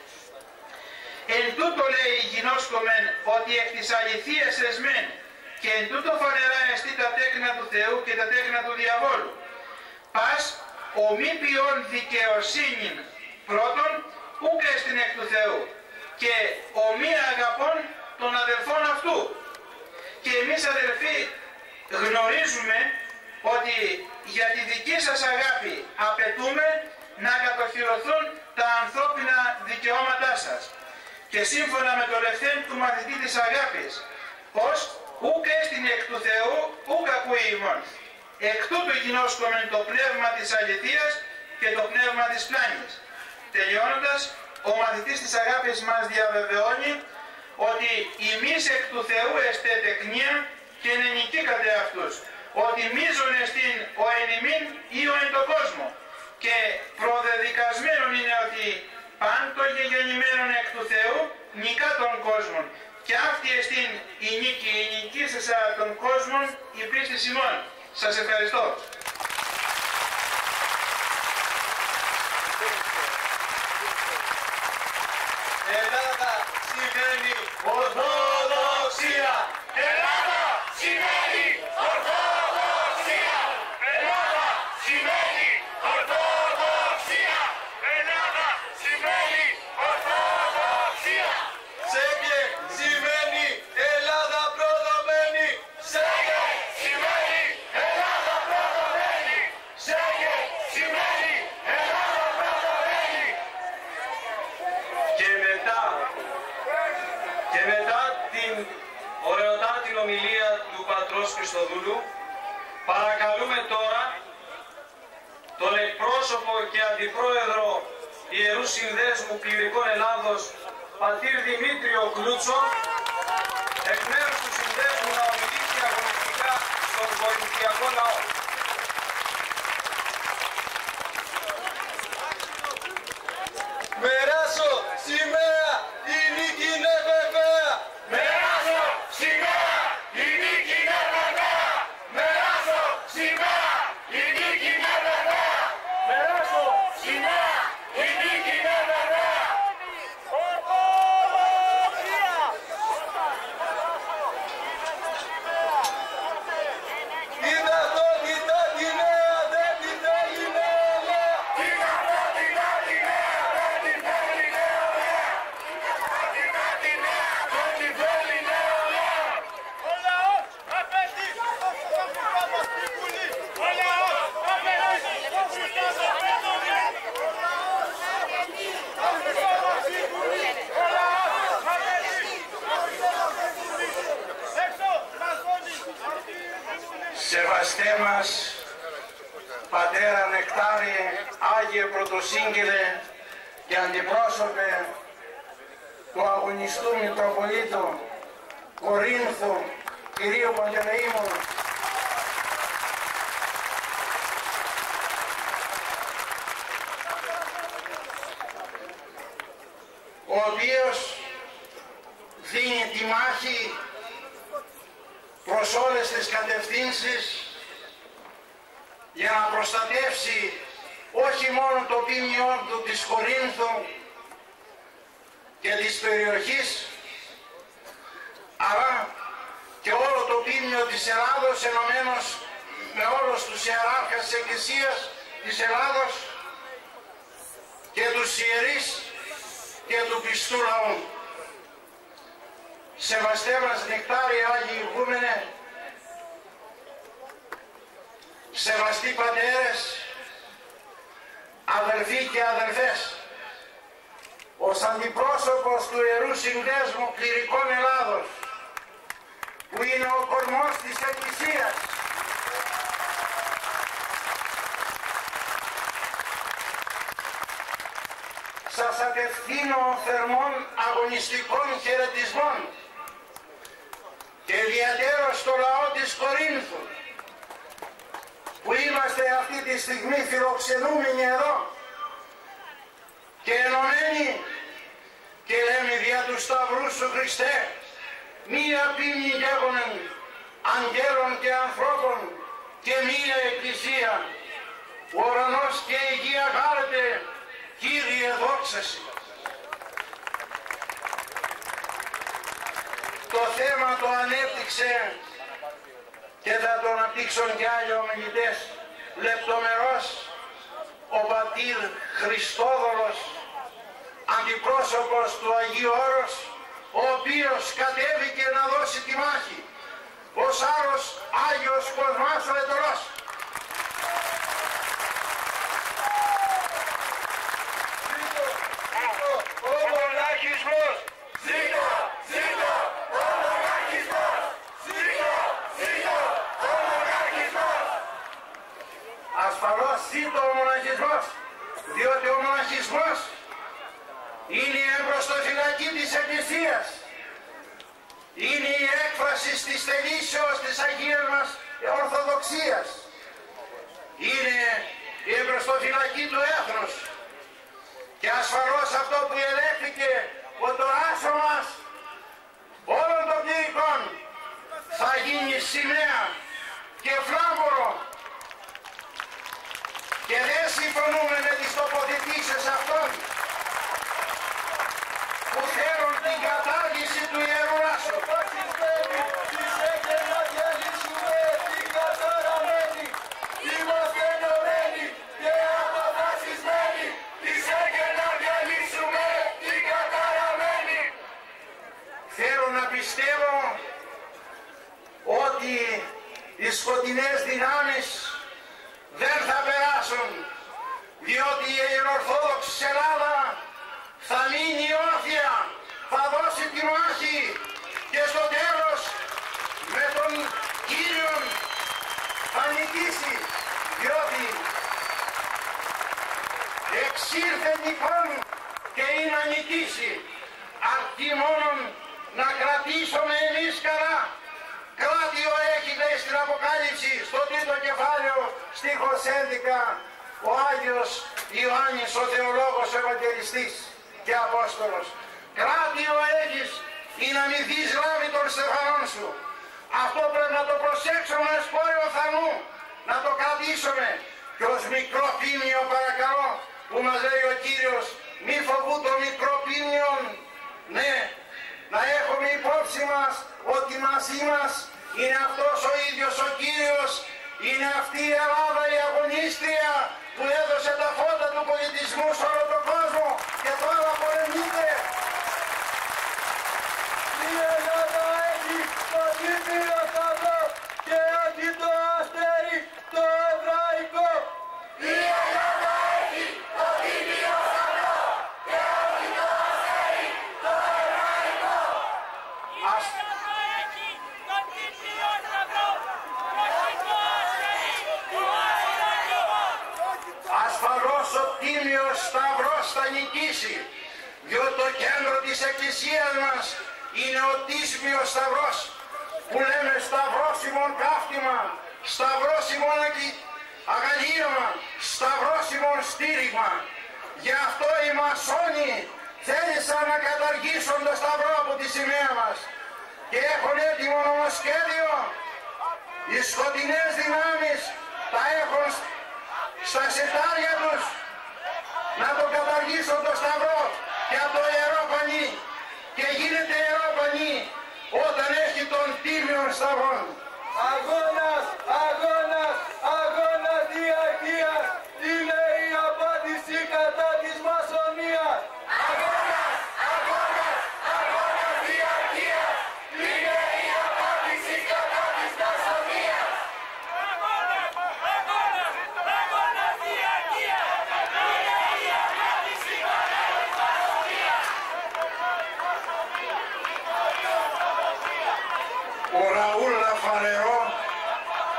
Speaker 3: Εν τούτο λέει γινώσκομεν ότι εκ της αληθείας εσμέν και εν τούτο φανερά εστί τα τέκνα του Θεού και τα τέκνα του διαβόλου. Πας ο μη ποιόν δικαιοσύνην πρώτον ούκ εστιν εκ του Θεού και ο μη αγαπών των αδελφών αυτού. Και εμείς αδελφοί γνωρίζουμε ότι για τη δική σας αγάπη απαιτούμε να κατοχυρωθούν τα ανθρώπινα δικαιώματά σας. Και σύμφωνα με το λεχθέν του μαθητή της αγάπης, πως ούκ έστιν εκ του Θεού ούκ ακούει ημών. Εκ τούτου γινώσκομεν το πνεύμα της αληθείας και το πνεύμα της πλάνης. Τελειώνοντας, ο μαθητής της αγάπης μας διαβεβαιώνει ότι ημείς εκ του Θεού εστέ τεκνία και ενενικήκατε αυτούς, ότι μείζον εστίν ο εν ημίν ή ο εν το κόσμο, και προδεδικασμένον είναι ότι πάντο γεννημένον εκ του Θεού νικά των κόσμων, και αυτή εστίν η νίκη, η νικήσασα των κόσμων, η πίστη ημών. Σας ευχαριστώ.
Speaker 2: Ελλάδα σημαίνει Ορθοδοξία. Ελλάδα σημαίνει Ορθοδοξία. Ελλάδα σημαίνει Ορθοδοξία. Ελλάδα σημαίνει Ορθοδοξία. ΣΕΚΕ σημαίνει Ελλάδα προδομένη. ΣΕΚΕ σημαίνει Ελλάδα προδομένη. ΣΕΚΕ σημαίνει Ελλάδα προδομένη.
Speaker 1: Και μετά την ωραιοτάτη ομιλία του πατρός Χριστοδούλου, παρακαλούμε τώρα τον εκπρόσωπο και αντιπρόεδρο Ιερού Συνδέσμου Κληρικών Ελλάδος, πατήρ Δημήτριο Κλούτσο, εκ μέρους του Συνδέσμου να ομιλήσει αγωνιστικά στον κορινθιακό λαό.
Speaker 2: Μεράσω σημαία, η νίκη είναι βεβαία. Μεράσω σημαία, η νίκη είναι βεβαία. Μεράσω σημαία, η νίκη είναι βεβαία. Μεράσω σημαία, η νίκη είναι βεβαία. Ορθοδοξία. Η ταυτότητα τη νέα δεν τη θέλει νέα. Η ταυτότητα τη νέα δεν τη θέλει νέα. Η ταυτότητα τη νέα δεν τη θέλει νέα. Ο λαός απαιτεί το στη Βουλή. Ο λαός απαιτεί το στη Βουλή. Ο λαός απαιτεί έξω να ζώνει.
Speaker 3: Σεβαστέ μας, Πατέρα Νεκτάριε, Άγιε Πρωτοσύγγελε και αντιπρόσωπε του αγωνιστού Μητροπολίτου Κορίνθου, κυρίου Παντελεήμων, ο οποίος δίνει τη μάχη προς όλες τις κατευθύνσεις για να προστατεύσει όχι μόνο το ποιμιό του της Κορίνθου και της περιοχής, αλλά και όλο το ποιμιο της Ελλάδος, ενωμένος με όλους τους ιεράρχες της Εκκλησίας της Ελλάδος και τους ιερείς και του πιστού λαού. Σεβαστέ μας νεκτάρι Άγιοι Ηγούμενε, σεβαστοί πατέρες, αδελφοί και αδελφές, ως αντιπρόσωπος του Ιερού Συνδέσμου Κληρικών Ελλάδος, που είναι ο κορμός της Εκκλησίας, σας απευθύνω θερμών αγωνιστικών χαιρετισμών και ιδιαίτερος στο λαό της Κορίνθου, που είμαστε αυτή τη στιγμή φιλοξενούμενοι εδώ και ενωμένοι και λέμε δια του Σταυρού σου Χριστέ, μία ποιμνη γέγονεν αγγέλων και ανθρώπων και μία εκκλησία, ο ουρανός και η γη αγάρεται, Κύριε δόξαση. Το θέμα το ανέπτυξε και θα το αναπτύξουν και άλλοι ομιλητές λεπτομερώς ο πατήρ Χριστόδωρος, αντιπρόσωπος του Αγίου Όρος, ο οποίος κατέβηκε να δώσει τη μάχη ως άλλος Άγιος Κοσμάς ο Ετωρός. Ο μοναχισμός! Ζήτω! Ζήτω! Ο μοναχισμός! Ζήτω! Ζήτω! Ο μοναχισμός! Ασφαλώς ζήτω ο μοναχισμός, διότι ο μοναχισμός είναι η εμπροστοφυλακή της Εκκλησίας. Είναι η έκφραση της θελήσεως της Αγίας μας Ορθοδοξίας. Είναι η εμπροστοφυλακή του έθνους. Και ασφαλώς αυτό που ελέγχθηκε ότι το άσο μας όλων των κληρικών θα γίνει σημαία και φλάμπορο. Και δεν συμφωνούμε με τις τοποθετήσεις αυτών που θέλουν την κατάργηση του Ιερού Άσου. Είμαστε ενωμένοι και αποφασισμένοι. Θέλω να πιστεύω ότι οι σκοτεινές δυνάμεις δεν θα περάσουν, διότι η Ιερορθόδοξη Ελλάδα θα μείνει όρθια, θα δώσει τη μάχη και στο τέλος με τον Κύριον θα νικήσει, διότι εξήλθε λοιπόν και είναι να νικήσει, αρκεί μόνον να κρατήσουμε εμείς καλά. Κράτιο έχει, λέει στην Αποκάλυψη, στο τρίτο κεφάλαιο, στίχος 11, ο Άγιος Ιωάννης, ο θεολόγος, ο Ευαγγελιστής και Απόστολος. Κράτιο έχεις ή να μη δεις λάβει των στεφανών σου. Αυτό πρέπει να το προσέξουμε σπόριο θανού, να το κρατήσουμε. Και ως μικρό ποίμνιο παρακαλώ, που μας λέει ο Κύριος, μη φοβού το μικρό ποίμνιον. Ναι, να έχουμε υπόψη μας ότι μαζί μας είναι αυτός ο ίδιος ο Κύριος, είναι αυτή η Ελλάδα η αγωνίστρια που έδωσε τα φώτα του πολιτισμού σε όλο τον κόσμο και τώρα πολεμείται. Η Ελλάδα έχει το Τίμιο Σταυρό και όχι το αστέρι το εβραϊκό. Η Ελλάδα έχει το Τίμιο Σταυρό και όχι το αστέρι το εβραϊκό. Ασφαλώς ο Τίμιος Σταυρός θα νικήσει, διότι το κέντρο της Εκκλησίας μας είναι ο Τίμιος Σταυρός, που λέμε σταυρώσιμον κάφτημα, σταυρώσιμον αγαλίωμα, σταυρώσιμον στήριγμα. Γι' αυτό οι μασόνοι θέλησαν να καταργήσουν το σταυρό από τη σημαία μας και έχουν έτοιμο νομοσχέδιο. Οι σκοτεινές δυνάμεις τα έχουν στα σετάρια τους να το καταργήσουν το σταυρό και από το Ιερό Πανί, και γίνεται Ιερό Πανί όταν έχει τον Τίμιον Σταυρόν. Αγώνας, αγώνας, αγώνας διαρκείας, η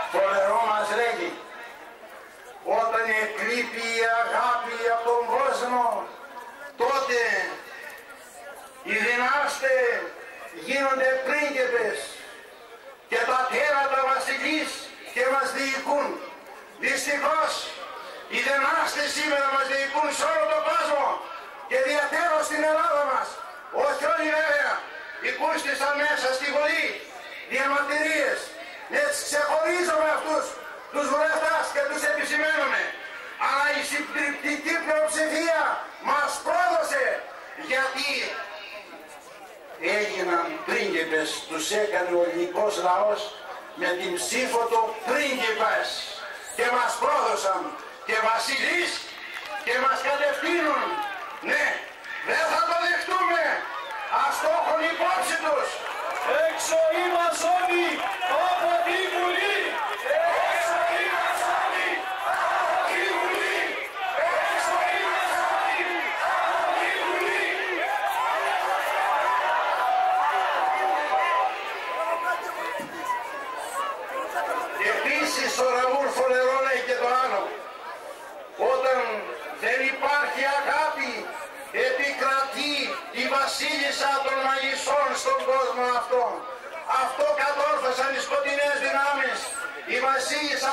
Speaker 2: φοβερό μας λέγει, όταν εκλείπει η αγάπη από τον κόσμο, τότε οι δυνάστες γίνονται πρίγκιπες και τα τέρατα βασιλείς και μας διοικούν. Δυστυχώς οι δυνάστες σήμερα μας διοικούν σε όλο τον κόσμο και ιδιαίτερως στην Ελλάδα μας. Όχι όλοι βέβαια, οικούστησαν μέσα στη Βουλή διαμαρτυρίες. Έτσι ξεχωρίζουμε αυτούς τους βουλευτάς και τους επισημαίνουμε. Αλλά η συντριπτική πλειοψηφία μας πρόδωσε, γιατί έγιναν πρίγκιπες, τους έκανε ο ελληνικός λαός με την ψήφο του πρίγκιπες και μας πρόδωσαν και βασιλείς και μας κατευθύνουν. Ναι, δεν θα το δεχτούμε. Ας το έχουν υπόψη τους.
Speaker 1: Έξω οι μασόνοι από τη Βουλή! Έξω οι μασόνοι από τη Βουλή! Έξω οι μασόνοι από τη Βουλή!
Speaker 2: Επίσης ο Ραούλ Φολερό λέει και το άλλο. Όταν δεν υπάρχει αγάπη, επικρατεί η βασίλισσα των μαγισσών στον κόσμο αυτό. Αυτό κατόρθωσαν οι σκοτεινές δυνάμεις. Η βασίλισσα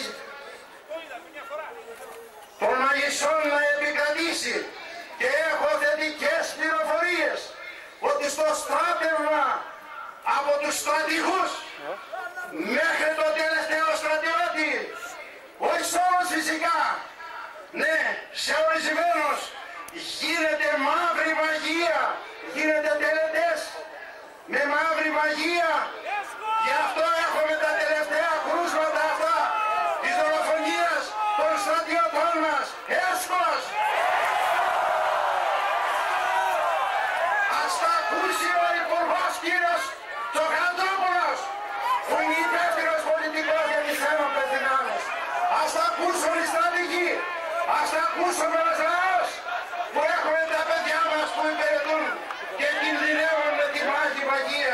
Speaker 2: των μαγισσών να επικρατήσει. Και έχω θετικές πληροφορίες ότι στο στράτευμα από τους στρατηγούς μέχρι το τελευταίο στρατιώτη, όχι σε όλους φυσικά, ναι, σε ορισμένους, γίνεται μαύρη μαγεία, γίνεται τελετές με μαύρη μαγεία. Γι' αυτό έχουμε τα τελευταία κρούσματα αυτά της δολοφονίας των στρατιωτών μας. Έσχος! Ας τα ακούσει ο Υπουργός κύριος Τσοχαντρόπουλος, που είναι υπεύθυνος πολιτικός για τις ένοπλες δυνάμεις. Ας τα ακούσουν οι στρατηγοί, ας τα ακούσουν ο λαός, που έχουμε τα παιδιά μας που υπηρετούν και κινδυνεύουν με τη μάγη μαγεία.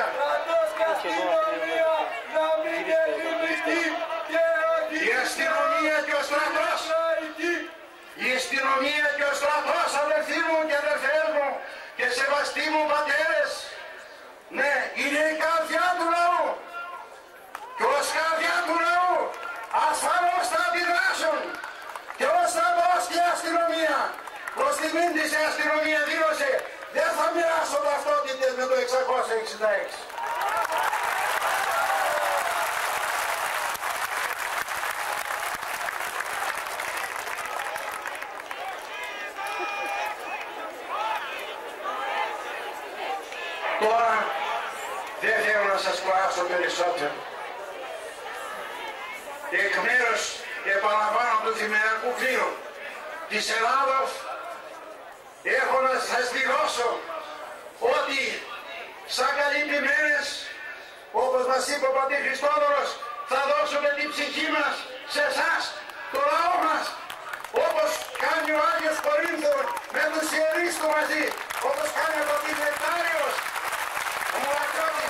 Speaker 2: Η αστυνομία και ο στρατός, η αστυνομία και ο στρατός, αδελφοί μου και αδελφές μου και σεβαστοί μου πατέρες, ναι, είναι η καρδιά του λαού. Και ως καρδιά του λαού ασφαλώς θα αντιδράσουν. Και ως στρατός και η αστυνομία, προς τιμήν της η αστυνομία δήλωσε, δεν θα μοιράσω ταυτότητες με το 666. Τώρα δεν θέλω να σας κουράσω περισσότερο. Εκ μέρους, επαναλαμβάνω, του Δημεριακού Κλήρου της Ελλάδος, έχω να σας δηλώσω ότι σαν καλυπημένες, όπως μας είπε ο πατήρ Χριστόδωρος, θα δώσουμε την ψυχή μας σε εσάς, το λαό μας, όπως κάνει ο Άγιος Κορίνθος με τους ιερείς του μαζί, όπως κάνει ο πατήρ Νεκτάριος, ο Μουρατζώτης.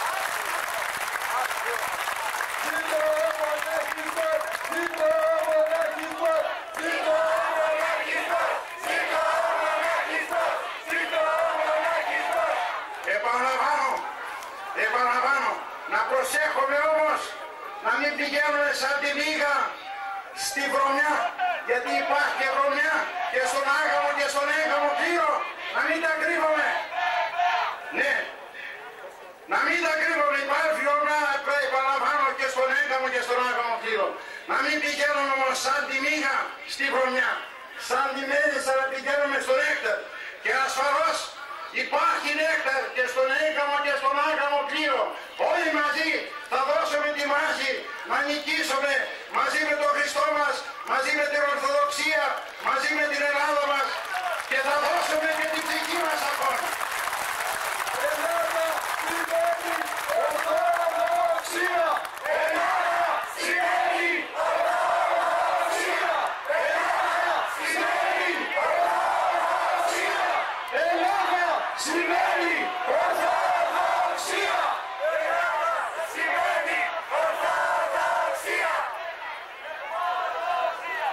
Speaker 2: Επαναλαμβάνω, να προσέχουμε όμως να μην πηγαίνουμε σαν τη μύγα στη βρωμιά, γιατί υπάρχει και βρωμιά και στον άγαμο και στον έγαμο κλήρο, να μην τα κρύβουμε. Ναι, να μην τα κρύβουμε, υπάρχει βρωμιά, επαναλαμβάνω, και στον έγαμο και στον άγαμο κλήρο. Να μην πηγαίνουμε όμως σαν τη μύγα στη βρωμιά, σαν τη μέλισσα να πηγαίνουμε στο νέκταρ. Και ασφαλώς υπάρχει νέκταρ και στον έγαμο και στον άγαμο κλήρο. Όλοι μαζί θα δώσουμε τη μάχη να νικήσουμε μαζί με τον Χριστό μας, μαζί με την Ορθοδοξία, μαζί με την Ελλάδα μας και θα δώσουμε και την ψυχή μας ακόμα. Ελλάδα σημαίνει Ορθοδοξία! Ελλάδα σημαίνει Ορθοδοξία! Ελλάδα σημαίνει Ορθοδοξία! Ελλάδα σημαίνει Ορθοδοξία! Ελλάδα σημαίνει Ορθοδοξία!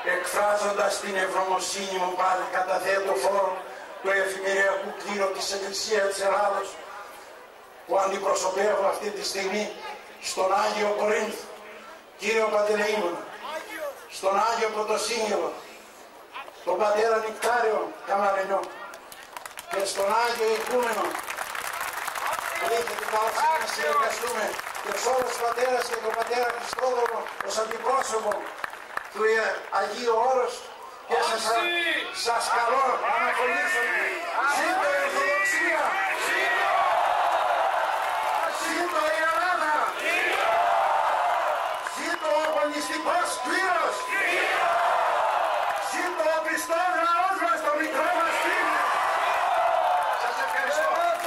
Speaker 4: εκφράζοντας την ευγνωμοσύνη μου πάλι καταθέτω φόρο του εφημεριακού κλήρου της Εκκλησίας της Ελλάδος που αντιπροσωπεύω αυτή τη στιγμή στον Άγιο Κορίνθο, Κύριο Παντελεήμονα, στον Άγιο Πρωτοσύγγελο, τον Πατέρα Νικτάριο Καμαρινό και στον Άγιο Ηγούμενο που είχε την πάυση να συνεργαστούμε και σε όλους τους πατέρας και τον Πατέρα Χριστόδωρο ως αντιπρόσωπο του Αγίου Όρος και σας καλώ να αναφωνήσουμε. Ζήτω η Ορθοδοξία! Ζήτω η Ελλάδα! Ζήτω ο αγωνιστικός κλήρος! Ζήτω ο πιστός λαός μας, το μικρό μας φίλο! Σας ευχαριστώ!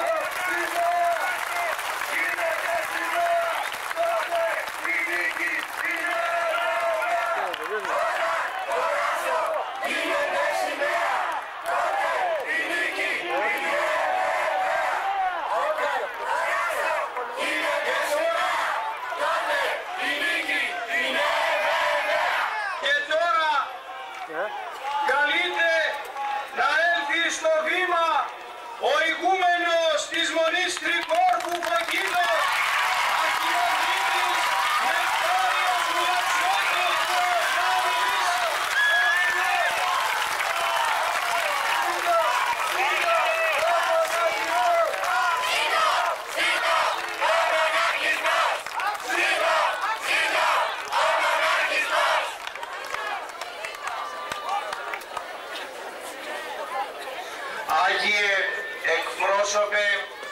Speaker 2: Καλείται να έλθει στο βήμα ο ηγούμενος της Μονής Τρικόρπου Φωκίδος, αρχιερευμήτης Νεκτάριος Μουλατσιώτης Άγιε εκπρόσωπε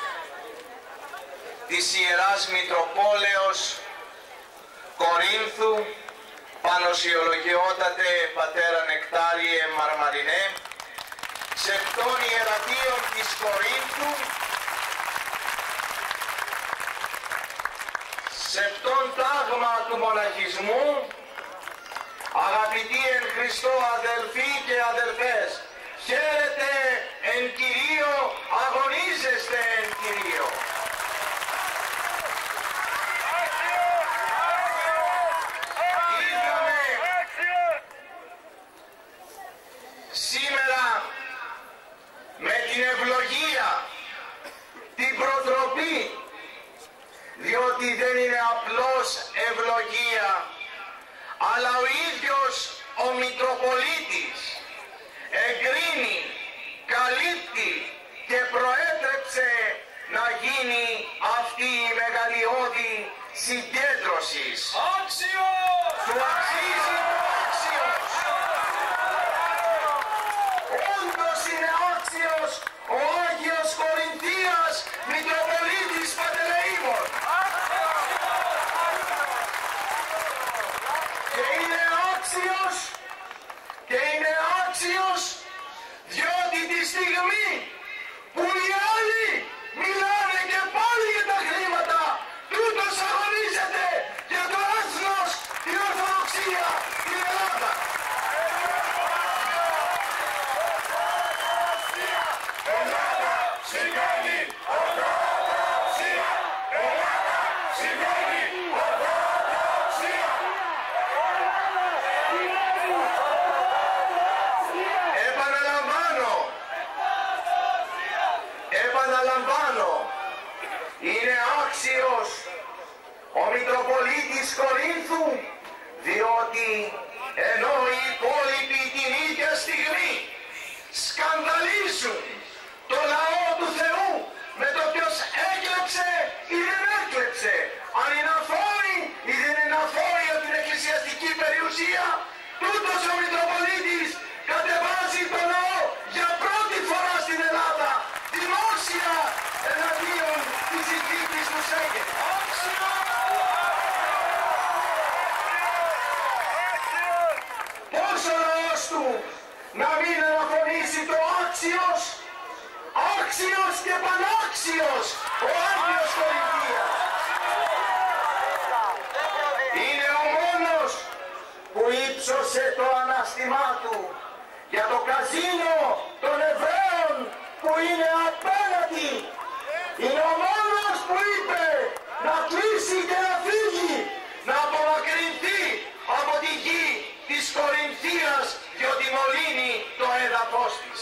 Speaker 2: της Ιεράς Μητροπόλεως Κορίνθου, Πανοσιολογιότατε Πατέρα Νεκτάριε Μαρμαρινέ, σεπτών ιερατείων της Κορίνθου, σεπτών τάγμα του μοναχισμού, αγαπητοί εν Χριστώ αδελφοί και αδελφές, χαίρετε εν Κυρίω, αγωνίζεστε εν Κυρίω. Ήρθαμε σήμερα με την ευλογία, την προτροπή, διότι δεν είναι απλώς ευλογία, αλλά ο ίδιος ο Μητροπολίτης εγκρίνει, καλύπτει και προέτρεψε να γίνει αυτή η μεγαλειώδη συγκέντρωση. Άξιος! Του αξίζει ο άξιος! Όντως είναι άξιος ο Άγιος Κορινθίας Μητροπολίτης Παντελεήμων. Και είναι άξιος διότι τη στιγμή που οι άλλοι μιλάνε και πάλι για τα χρήματα, τούτος αγωνίζεται για το έθνος, την Ορθοδοξία, την Ελλάδα. Ελλάδα σημαίνει Ορθοδοξία. Ελλάδα σημαίνει Ορθοδοξία. Επαναλαμβάνω, είναι άξιος ο Μητροπολίτης Κορίνθου, διότι ενώ οι υπόλοιποι την ίδια στιγμή σκανδαλίζουν το λαό του Θεού με το ποιος έκλεψε ή δεν έκλεψε, αν είναι αφόροι ή δεν είναι αφόροι από την εκκλησιαστική περιουσία, τούτος ο Μητροπολίτης κατεβάζει το λαό για πρώτη φορά στην Ελλάδα δημόσια εναντίον της Αιγύπτης του Σέγγεν. Πώς ο λαός του να μην αναφωνήσει το άξιος, άξιος και πανάξιος ο Άγιος Κορινθίας. Είναι ο μόνος που ύψωσε το ανάστημά του για το καζίνο των Εβραίων που είναι απέναντι. Είναι ο μόνος που είπε να κλείσει και να φύγει, να απομακρυνθεί από τη γη της Κορινθίας αδελφός της.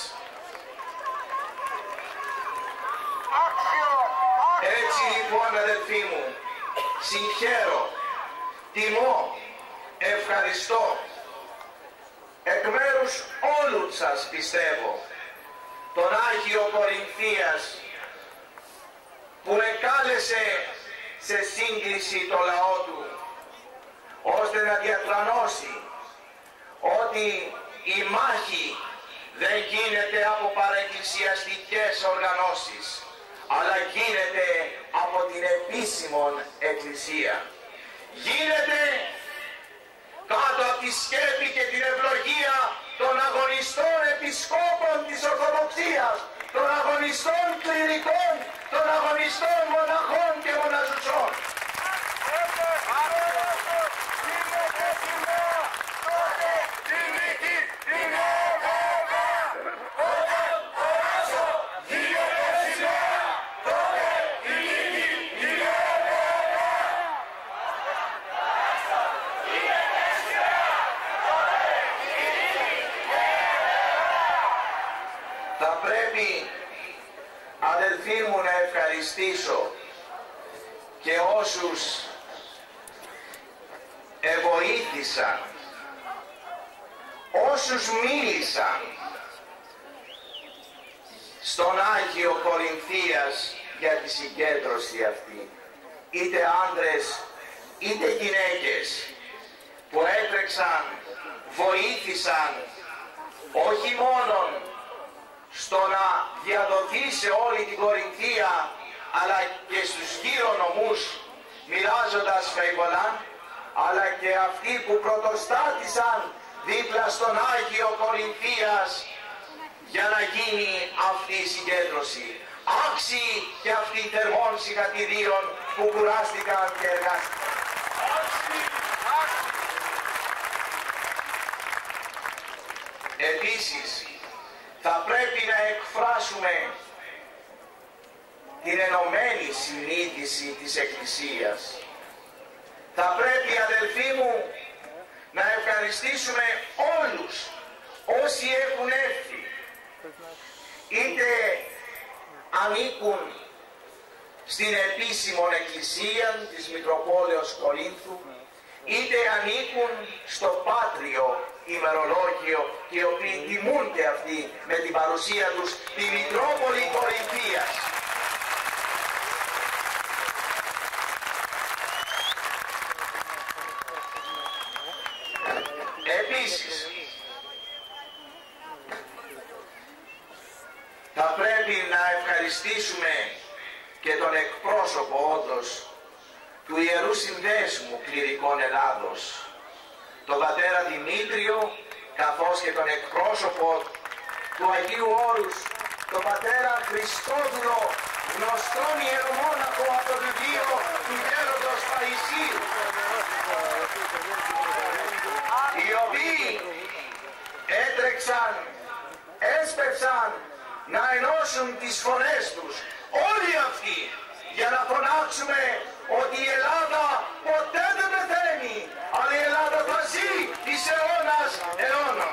Speaker 2: Έτσι λοιπόν αδελφοί μου, συγχαίρω, τιμώ, ευχαριστώ εκ μέρους όλου σας πιστεύω τον Άγιο Κορινθίας που εκάλεσε σε σύγκληση το λαό του ώστε να διατρανώσει ότι η μάχη δεν γίνεται από παραεκκλησιαστικές οργανώσεις αλλά γίνεται από την επίσημον Εκκλησία. Γίνεται κάτω από τη σκέπη και την ευλογία των αγωνιστών επισκόπων της Ορθοδοξίας, των αγωνιστών κληρικών, των αγωνιστών μοναχών και μοναζουσών. Θα πρέπει, αδελφοί μου, να ευχαριστήσω και όσους βοήθησαν, όσους μίλησαν στον Άγιο Κορινθίας για τη συγκέντρωση αυτή, είτε άντρες είτε γυναίκες που έτρεξαν, βοήθησαν όχι μόνον στο να διαδοθεί σε όλη την Κορινθία αλλά και στους γύρω νομούς μοιράζοντας φαγγολάν, αλλά και αυτοί που πρωτοστάτησαν δίπλα στον Άγιο Κορινθίας για να γίνει αυτή η συγκέντρωση. Άξιοι και αυτοί θερμών συγχαρητηρίων που κουράστηκαν και εργάστηκαν. Επίσης, θα πρέπει να εκφράσουμε την ενωμένη συνείδηση της Εκκλησίας. Θα πρέπει, αδελφοί μου, να ευχαριστήσουμε όλους όσοι έχουν έρθει, είτε ανήκουν στην επίσημον Εκκλησία της Μητροπόλεως Κορίνθου, είτε ανήκουν στο Πάτριο ημερολόγιο και οι οποίοι τιμούνται αυτοί με την παρουσία τους τη Μητρόπολη Κορινθίας. Επίσης, θα πρέπει να ευχαριστήσουμε και τον εκπρόσωπο όντως του Ιερού Συνδέσμου Κληρικών Ελλάδος, τον πατέρα Δημήτριο, καθώς και τον εκπρόσωπο του Αγίου Όρους, τον πατέρα Χριστόδουλο, γνωστόν ιερομόναχο από το βιβλίο του Γέροντος Παϊσίου, οι οποίοι έτρεξαν, έσπευσαν να ενώσουν τις φωνές τους, όλοι αυτοί, για να φωνάξουμε ότι η Ελλάδα ποτέ δεν πεθαίνει, αλλά η Ελλάδα θα ζει εις αιώνας αιώνων.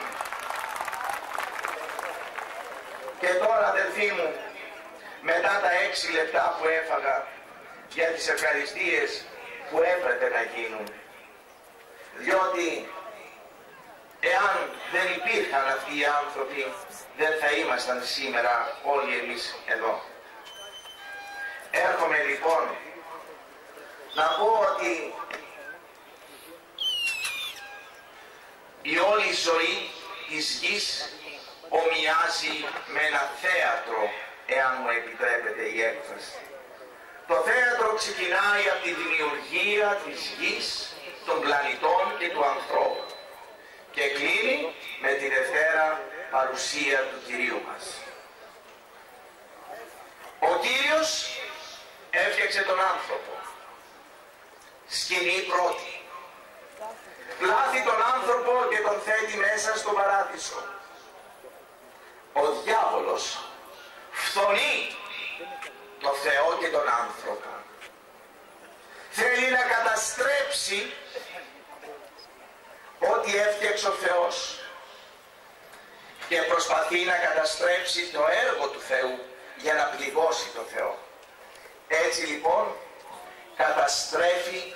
Speaker 2: Και τώρα, αδελφοί μου, μετά τα 6 λεπτά που έφαγα για τις ευχαριστίες που έπρεπε να γίνουν, διότι εάν δεν υπήρχαν αυτοί οι άνθρωποι, δεν θα ήμασταν σήμερα όλοι εμείς εδώ. Έρχομαι λοιπόν να πω ότι η όλη ζωή της γης ομοιάζει με ένα θέατρο, εάν μου επιτρέπετε η έκφραση. Το θέατρο ξεκινάει από τη δημιουργία της γης, των πλανητών και του ανθρώπου και κλείνει με τη Δευτέρα παρουσία του Κυρίου μας. Ο Κύριος έφτιαξε τον άνθρωπο, σκηνή πρώτη. Πλάθει τον άνθρωπο και τον θέτει μέσα στον παράδεισο. Ο διάβολος φθονεί το Θεό και τον άνθρωπο. Θέλει να καταστρέψει ό,τι έφτιαξε ο Θεός.
Speaker 5: και προσπαθεί να καταστρέψει το έργο του Θεού για να πληγώσει τον Θεό. Έτσι λοιπόν καταστρέφει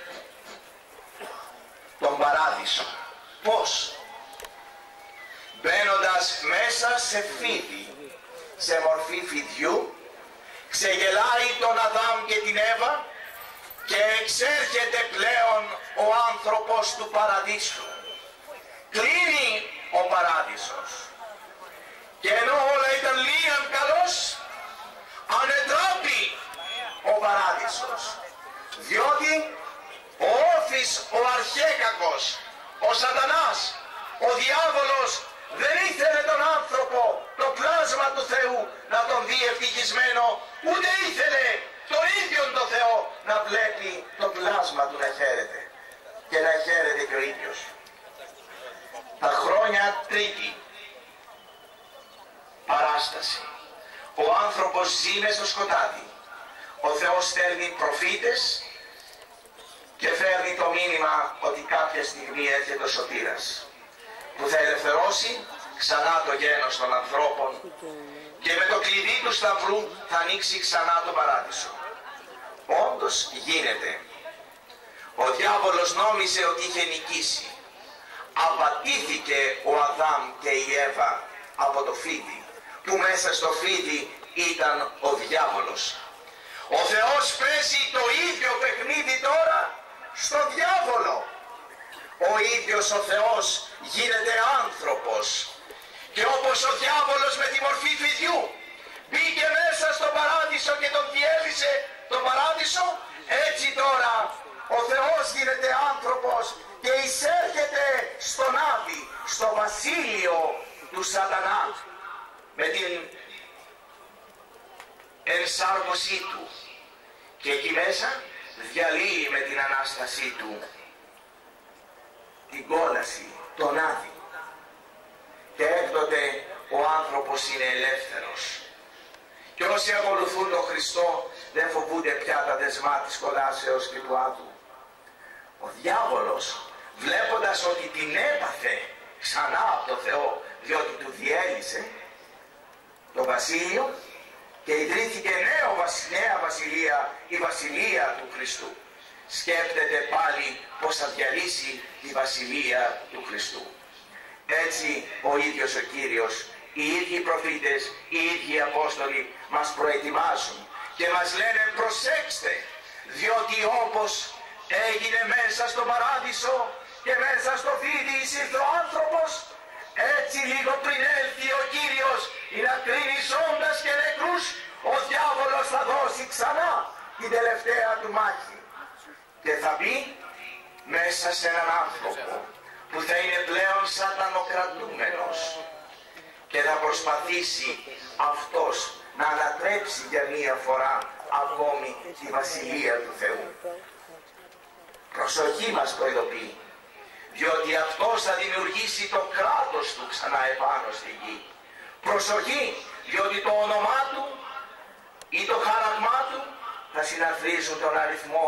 Speaker 5: τον παράδεισο. Πώς? Μπαίνοντας μέσα σε φίδι, σε μορφή φιδιού, ξεγελάει τον Αδάμ και την Εύα και εξέρχεται πλέον ο άνθρωπος του παραδείσου. Κλείνει ο παράδεισος. Και ενώ όλα ήταν λίαν καλός, ανετράπει ο παράδεισος. Διότι ο όφης, ο αρχέκακος, ο σατανάς, ο διάβολος δεν ήθελε τον άνθρωπο, το πλάσμα του Θεού, να τον δει ευτυχισμένο, ούτε ήθελε τον ίδιον τον Θεό να βλέπει το πλάσμα του να χαίρεται και να χαίρεται και ο ίδιος. Τα χρόνια τρίτη παράσταση. Ο άνθρωπος ζει μες στο σκοτάδι. Ο Θεός στέλνει προφήτες και φέρνει το μήνυμα ότι κάποια στιγμή έρχεται ο σωτήρας που θα ελευθερώσει ξανά το γένος των ανθρώπων και με το κλειδί του σταυρού θα ανοίξει ξανά το παράδεισο. Όντως γίνεται. Ο διάβολος νόμιζε ότι είχε νικήσει. Απατήθηκε ο Αδάμ και η Εύα από το φίδι, που μέσα στο φίδι ήταν ο διάβολος. Ο Θεός παίζει το ίδιο παιχνίδι τώρα στο διάβολο. Ο ίδιος ο Θεός γίνεται άνθρωπος και όπως ο διάβολος με τη μορφή φιδιού μπήκε μέσα στο παράδεισο και τον διέλυσε τον παράδεισο, έτσι τώρα ο Θεός γίνεται άνθρωπος και εισέρχεται στον Άδη, στο βασίλειο του σατανά, με την ενσάρκωσή του, και εκεί μέσα διαλύει με την Ανάστασή του την κόλαση, τον Άδη, και έκτοτε ο άνθρωπος είναι ελεύθερος. Και όσοι ακολουθούν τον Χριστό δεν φοβούνται πια τα δεσμά της κολάσεως και του Άδου. Ο διάβολος, βλέποντας ότι την έπαθε ξανά από το Θεό, διότι του διέλυσε το βασίλειο και ιδρύθηκε νέα βασιλεία, η βασιλεία του Χριστού, σκέφτεται πάλι πως θα διαλύσει τη βασιλεία του Χριστού. Έτσι ο ίδιος ο Κύριος, οι ίδιοι προφήτες, οι ίδιοι Απόστολοι μας προετοιμάζουν και μας λένε προσέξτε, διότι όπως έγινε μέσα στον παράδεισο και μέσα στο φίδι εισήρθε ο άνθρωπος, έτσι λίγο πριν έλθει ο Κύριος για να κρίνει ζώντας και νεκρούς, ο διάβολος θα δώσει ξανά την τελευταία του μάχη και θα μπει μέσα σε έναν άνθρωπο που θα είναι πλέον σατανοκρατούμενος και θα προσπαθήσει αυτός να ανατρέψει για μία φορά ακόμη τη βασιλεία του Θεού. Προσοχή μας προειδοποιεί, διότι αυτός θα δημιουργήσει το κράτος του ξανά επάνω στη γη. Προσοχή, διότι το όνομά του ή το χάραγμά του θα συναθρίζουν τον αριθμό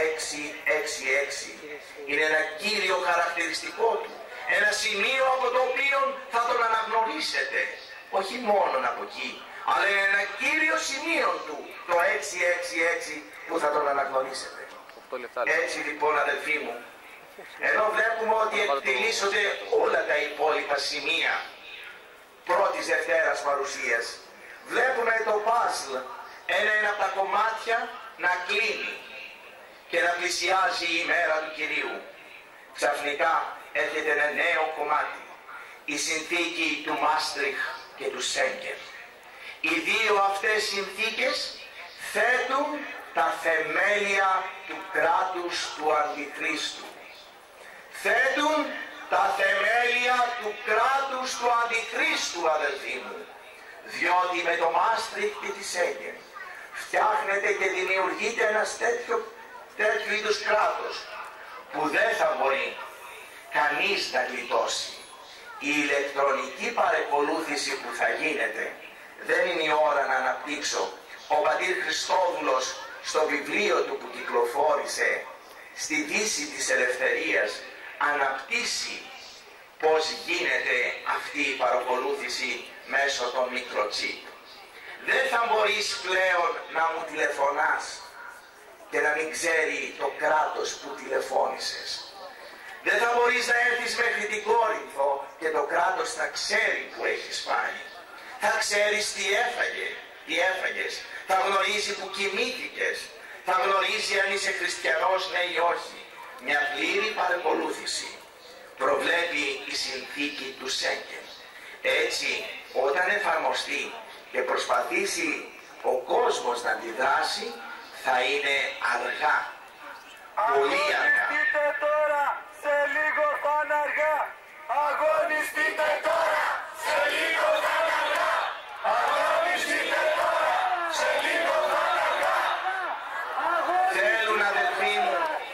Speaker 5: 666. Είναι ένα κύριο χαρακτηριστικό του, ένα σημείο από το οποίο θα τον αναγνωρίσετε, όχι μόνο από εκεί, αλλά είναι ένα κύριο σημείο του, το 666, που θα τον αναγνωρίσετε. Έτσι λοιπόν αδελφοί μου, εδώ βλέπουμε ότι εκτελήσονται όλα τα υπόλοιπα σημεία πρώτης Δευτέρας παρουσίας. Βλέπουμε το παζλ, ένα από τα κομμάτια να κλείνει και να πλησιάζει η ημέρα του Κυρίου. Ξαφνικά έρχεται ένα νέο κομμάτι, η συνθήκη του Μάστριχ και του Σέγγεν. Οι δύο αυτές συνθήκες θέτουν τα θεμέλια του κράτους του Αντιχρίστου. Θέτουν τα θεμέλια του κράτους του Αντιχρίστου, αδελφοί μου, διότι με το Μάστριχ και τη Σέγγεν φτιάχνεται και δημιουργείται ένας τέτοιου είδους κράτος που δεν θα μπορεί κανείς να γλιτώσει. Η ηλεκτρονική παρεκολούθηση που θα γίνεται, δεν είναι η ώρα να αναπτύξω. Ο πατήρ Χριστόδουλος στο βιβλίο του που κυκλοφόρησε στη Δύση της Ελευθερίας αναπτύσσει πώς γίνεται αυτή η παρακολούθηση μέσω των μικροτσίπ. Δεν θα μπορείς πλέον να μου τηλεφωνάς και να μην ξέρει το κράτος που τηλεφώνησες. Δεν θα μπορείς να έρθεις μέχρι την Κόρινθο και το κράτος θα ξέρει που έχεις πάει. Θα ξέρεις τι έφαγες, θα γνωρίζει που κοιμήθηκες, θα γνωρίζει αν είσαι χριστιανός ναι ή όχι. Μια πλήρη παρακολούθηση προβλέπει η συνθήκη του Σέγγεν. Έτσι, όταν εφαρμοστεί και προσπαθήσει ο κόσμος να αντιδράσει, θα είναι αργά. Πολύ αργά.
Speaker 1: Αγωνιστείτε τώρα, σε λίγο θα είναι αργά. Αγωνιστείτε τώρα, σε λίγο θα είναι αργά. Αγωνιστείτε τώρα, σε λίγο θα είναι αργά.
Speaker 5: Θέλουν, αδελφοί μου,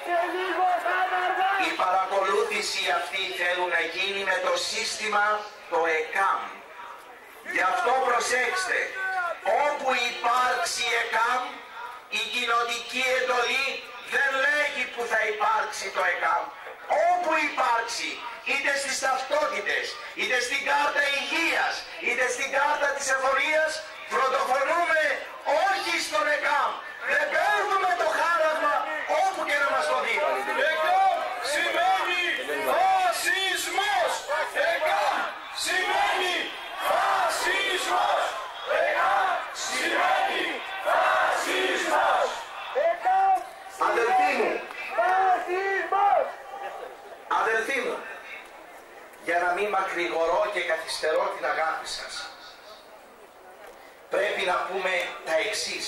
Speaker 5: η παρακολούθηση αυτή θέλουν να γίνει με το σύστημα το ΕΚΑΜ. Γι' αυτό προσέξτε, όπου υπάρξει ΕΚΑΜ, η κοινοτική εντολή δεν λέγει που θα υπάρξει το ΕΚΑΜ. Όπου υπάρξει, είτε στις ταυτότητες, είτε στην κάρτα υγείας, είτε στην κάρτα της εφορίας, πρωτοφωνούμε όχι στον ΕΚΑΜ. Δεν παίρνουμε το χάραγμα όπου και να μας το δίνουν.
Speaker 1: ΕΚΑΜ σημαίνει φασισμός. ΕΚΑΜ σημαίνει φασισμός. ΕΚΑΜ σημαίνει φασισμός. ΕΚΑΜ
Speaker 5: Αδελφοί μου,
Speaker 1: φασισμός.
Speaker 5: αδελφοί μου, για να μην μακρηγορώ και καθυστερώ την αγάπη σας, πρέπει να πούμε τα εξής.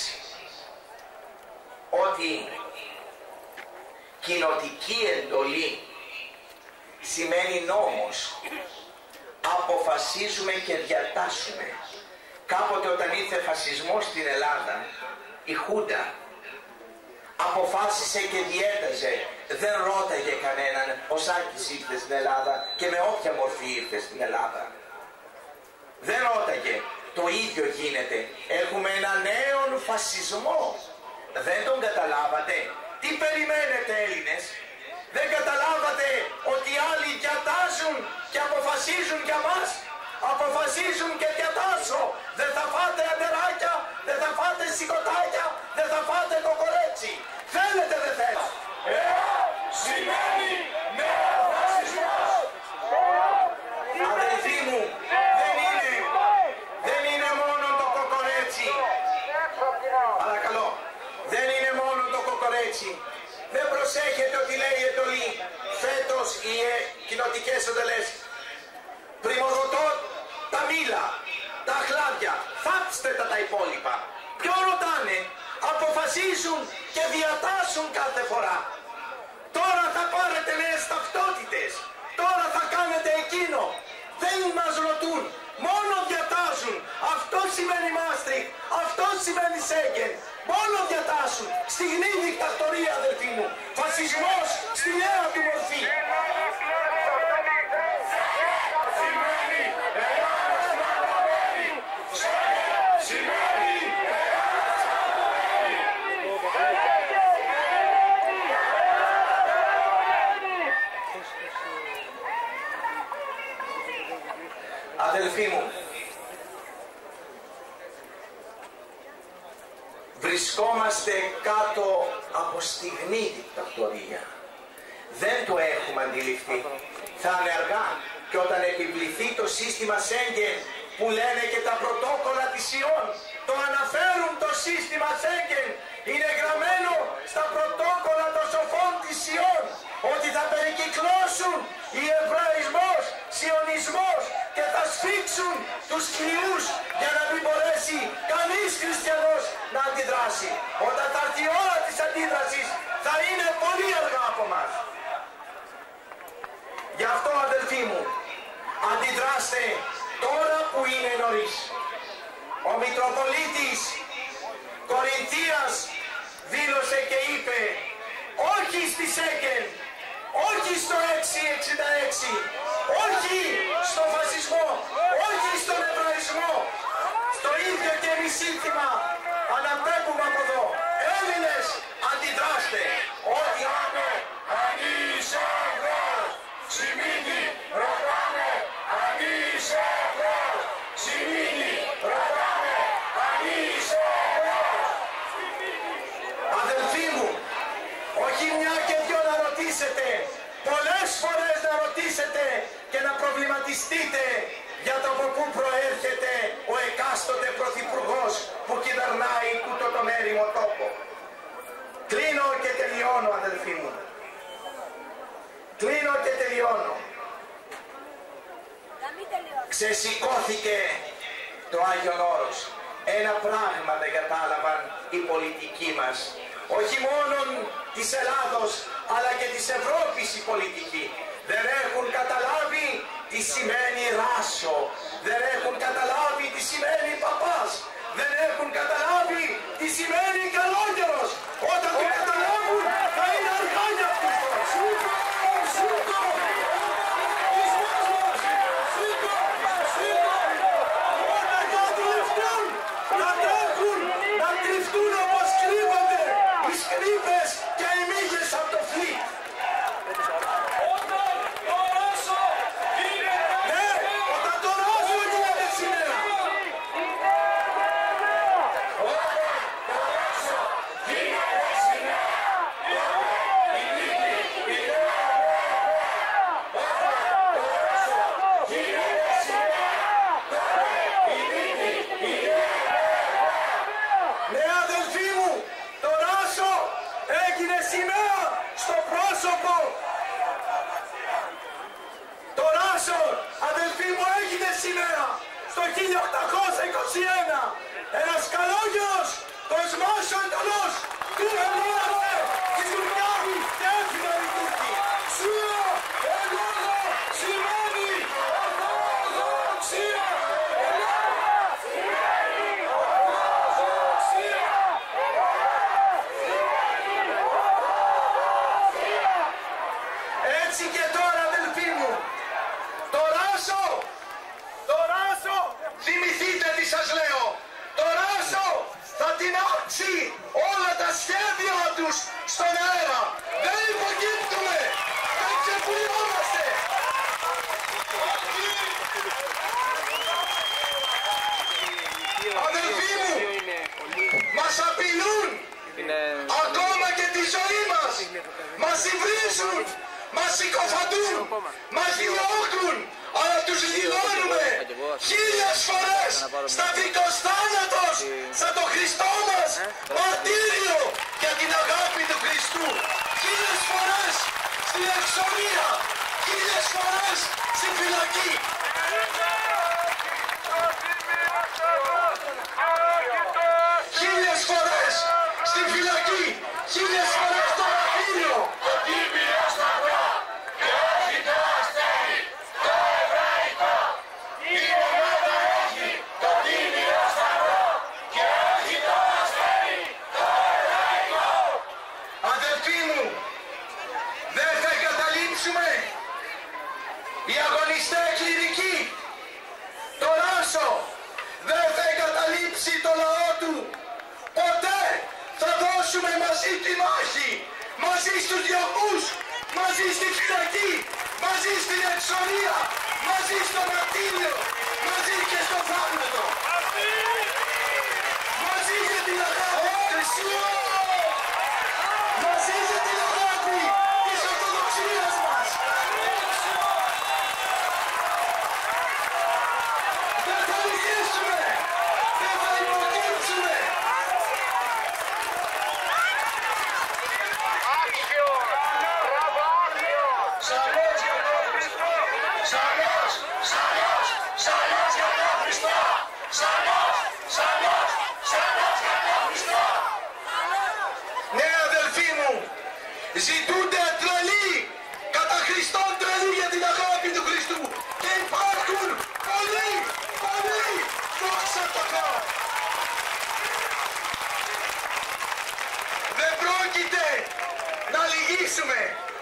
Speaker 5: Ότι κοινοτική εντολή σημαίνει νόμος. Αποφασίζουμε και διατάσσουμε. Κάποτε όταν ήρθε φασισμός στην Ελλάδα, η Χούντα αποφάσισε και διέταζε. Δεν ρώταγε κανέναν ο Σάκης ήρθε στην Ελλάδα και με όποια μορφή ήρθε στην Ελλάδα. Δεν ρώταγε. Το ίδιο γίνεται. Έχουμε ένα νέο φασισμό. Δεν τον καταλάβατε? Τι περιμένετε, Έλληνες? Δεν καταλάβατε ότι άλλοι διατάζουν και αποφασίζουν για μας? Αποφασίζουν και διατάσσω. Δεν θα φάτε αντεράκια, δεν θα φάτε σηκωτάκια, δεν θα φάτε κοκορέτσι. Θέλετε, δεν θέλετε?
Speaker 1: Σημαίνει νεοφασισμός.
Speaker 5: Αδελφοί μου, δεν είναι μόνο το κοκορέτσι. Παρακαλώ, δεν είναι μόνο το κοκορέτσι. Δεν προσέχετε ότι λέει η εντολή. Φέτος οι κοινοτικές εντολές. Πριμοδοτώ τα μήλα, τα αχλάδια. Θάψτε τα υπόλοιπα. Ποιο ρωτάνε? Αποφασίζουν και διατάσσουν κάθε φορά. Τώρα θα πάρετε νέες ταυτότητες. Τώρα θα κάνετε εκείνο. Δεν μας ρωτούν. Μόνο διατάσσουν. Αυτό σημαίνει Μάστριχτ. Αυτό σημαίνει Σέγγεν. Μόνο διατάσσουν. Στιγνή δικτατορία, αδελφοί μου. Φασισμός στη νέα του μορφή. Αδελφοί μου, βρισκόμαστε κάτω από στιγνή δικτατορία. Δεν το έχουμε αντιληφθεί. Θα είναι αργά. Και όταν επιβληθεί το σύστημα Σέγγεν, που λένε και τα πρωτόκολλα της ΙΟΝ, το αναφέρουν το σύστημα Σέγγεν, είναι γραμμένο στα πρωτόκολλα των σοφών της ΙΟΝ, ότι θα περικυκλώσουν η εβραϊσμός, σιωνισμός και θα σφίξουν τους κλειούς για να μην μπορέσει κανείς χριστιανός να αντιδράσει. Όταν θα έρθει η ώρα της αντίδρασης θα είναι πολύ αργά από μας. Γι' αυτό, αδελφοί μου, αντιδράστε τώρα που είναι νωρίς. Ο Μητροπολίτης Κορινθίας δήλωσε και είπε όχι στη Σέγγεν, όχι στο 666, όχι στο φασισμό, όχι στον εβραϊσμό. Στο ίδιο και εμείς σύνθημα αναπέμπουμε από εδώ. Έλληνες, αντιδράστε. Ό,τι άνω
Speaker 1: Ανήσαγος, σημαίνει ρωτάμε.
Speaker 4: αναλογιστείτε για το από πού προέρχεται ο εκάστοτε πρωθυπουργός που κυβερνάει τούτο τον έρημο τόπο. Κλείνω και τελειώνω, αδελφοί μου. Κλείνω και τελειώνω. Ξεσηκώθηκε το Άγιον Όρος. Ένα πράγμα δεν κατάλαβαν οι πολιτικοί μας. Όχι μόνο της Ελλάδος, αλλά και της Ευρώπης οι πολιτικοί. Δεν έχουν καταλάβει τι σημαίνει ράσο. Δεν έχουν καταλάβει τι σημαίνει παπάς. Δεν έχουν καταλάβει τι σημαίνει καλόγερος. Όταν το καταλάβουν θα είναι αργά για αυτούς. Σούκο! Σούκο! Όταν κατουλευτούν θα τρέχουν να κρυφτούν όπως κρύβονται οι σκρίπες και οι μύγες από το φλίτ. Όταν το ράσο γίνεται σήμερα. Ναι, αδελφοί μου, το ράσο έγινε σημαία στο πρόσωπο. Το ράσο, αδελφοί μου, έγινε σημαία στο 1821. Ένας καλόγερος, κοσμάσιο εντολός, του ελόγω της Τουρκιάδης και έφυγαν οι Τούρκοι. Σούα, ελόγω, σημαίνει Ορθοδοξία. Έτσι και τώρα, αδελφοί μου, το ράσο, θυμηθείτε τι σας λέω, το ράσο θα τεινάξει όλα τα σχέδια τους στον αέρα. Δεν υποκύπτουμε, δεν ξεπουλιόμαστε. Αδελφοί μου, μας απειλούν ακόμα και τη ζωή μας. Μας υβρίζουν, μας συκοφαντούν, μας διώκουν, αλλά τους λιγώνουμε 1000 φορές σταυρικός θάνατος σαν το Χριστό μας μαρτύριο για την αγάπη του Χριστού. 1000 φορές στην εξορία, 1000 φορές στη φυλακή. 1000 φορές στη φυλακή, 1000 φορές στο μαρτύριο. Αδελφοί μου, δεν θα εγκαταλείψουμε οι αγωνιστές κληρικοί. Το ράσο δεν θα εγκαταλείψει το λαό του. Ποτέ θα δώσουμε μαζί τη μάχη, μαζί στους διωγμούς, μαζί στη φυλακή, μαζί στην εξορία, μαζί στο μαρτύριο, μαζί και στο θάνατο. Μαζί για την αγάπη του Χριστού. Μαζί για την αγάπη της Ορθοδοξίας μας. Δεν θα λυγίσουμε, δεν θα υποκύψουμε. Σαλός για τον Χριστό. Σαλός, σαλός, σαλός για τον Χριστό. Σαλός, σαλός, σαλός για τον Χριστό. Ναι, αδελφοί μου, ζητούνται τρελοί, κατά Χριστόν τρελοί για την αγάπη του Χριστού. Και υπάρχουν πολλοί, πολλοί, δόξα τω Θεώ. Δεν πρόκειται να λυγίσουμε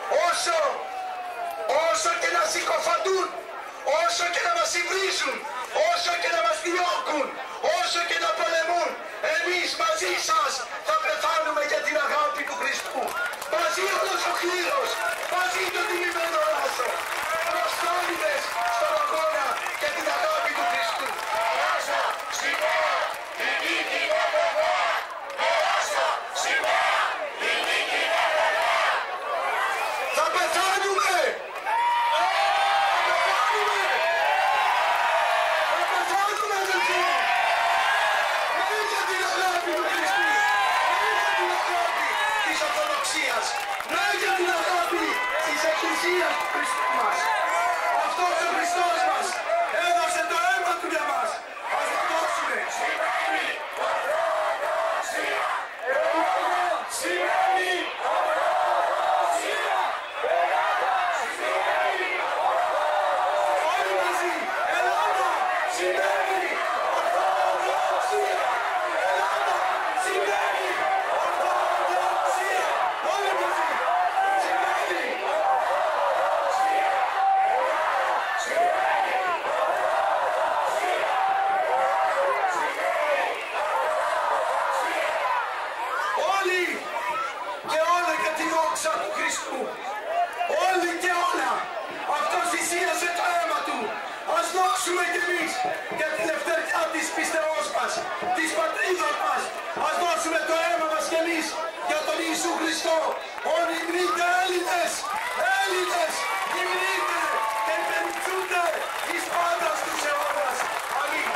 Speaker 4: όσο και να συκοφαντούν, όσο και να μας υβρίζουν, όσο και να μας διώκουν, όσο και να πολεμούν. Εμείς μαζί σας θα πεθάνουμε για την αγάπη του Χριστού. Μαζί όλος ο κλήρος, μαζί το τιμημένο ράσο. Προστάλιδες στον αγώνα για την αγάπη του Χριστού. Ράσο, σημαία, η νίκη είναι βεβαία. Ράσο, σημαία, η νίκη είναι βεβαία. Θα πεθάνουμε! Θα πεθάνουμε! Χριστό. Όλοι υμνείτε Έλληνες, Έλληνες, υμνείτε και περιπτούνται εις πάντας τους αιώνας. Αμήν.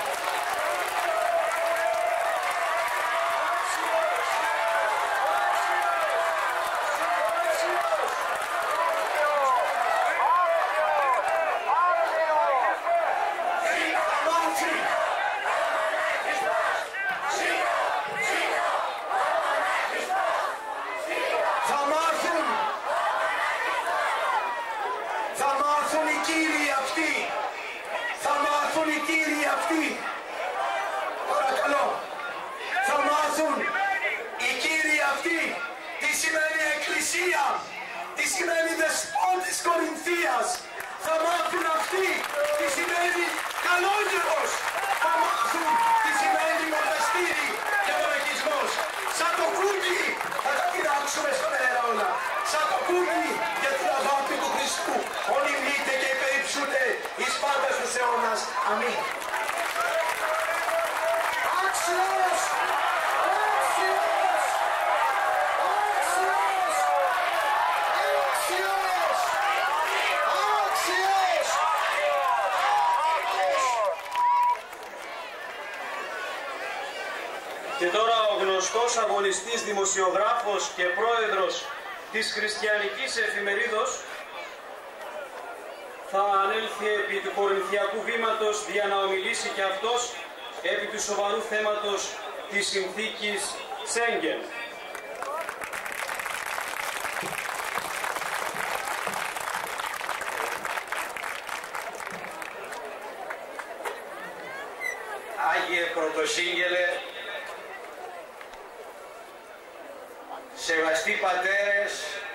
Speaker 4: Παρακαλώ, θα μάθουν οι κύριοι αυτοί τι σημαίνει εκκλησία, τι σημαίνει δεσπότης Κορινθίας. Θα μάθουν αυτοί τι σημαίνει καλόγερος. Θα μάθουν τι σημαίνει μοναστήρι και μοναχισμός. Σαν το κούκι θα τα πειράξουμε στον αέρα όλα. Σαν το κούκι για την αγάπη του Χριστού. Όλοι μνείτε και υπερυψούνται εις πάντας τους αιώνας. Αμήν. Άξιος! Άξιος! Άξιος! Άξιος! Άξιος!
Speaker 6: Και τώρα ο γνωστός αγωνιστής δημοσιογράφος και πρόεδρος της Χριστιανικής Εφημερίδος θα ανέλθει επί του Κορινθιακού βήματος για να ομιλήσει και αυτός επί του σοβαρού θέματος της συνθήκης Σέγγεν.
Speaker 5: Άγιε Πρωτοσύγγελε, σεβαστοί πατέρες,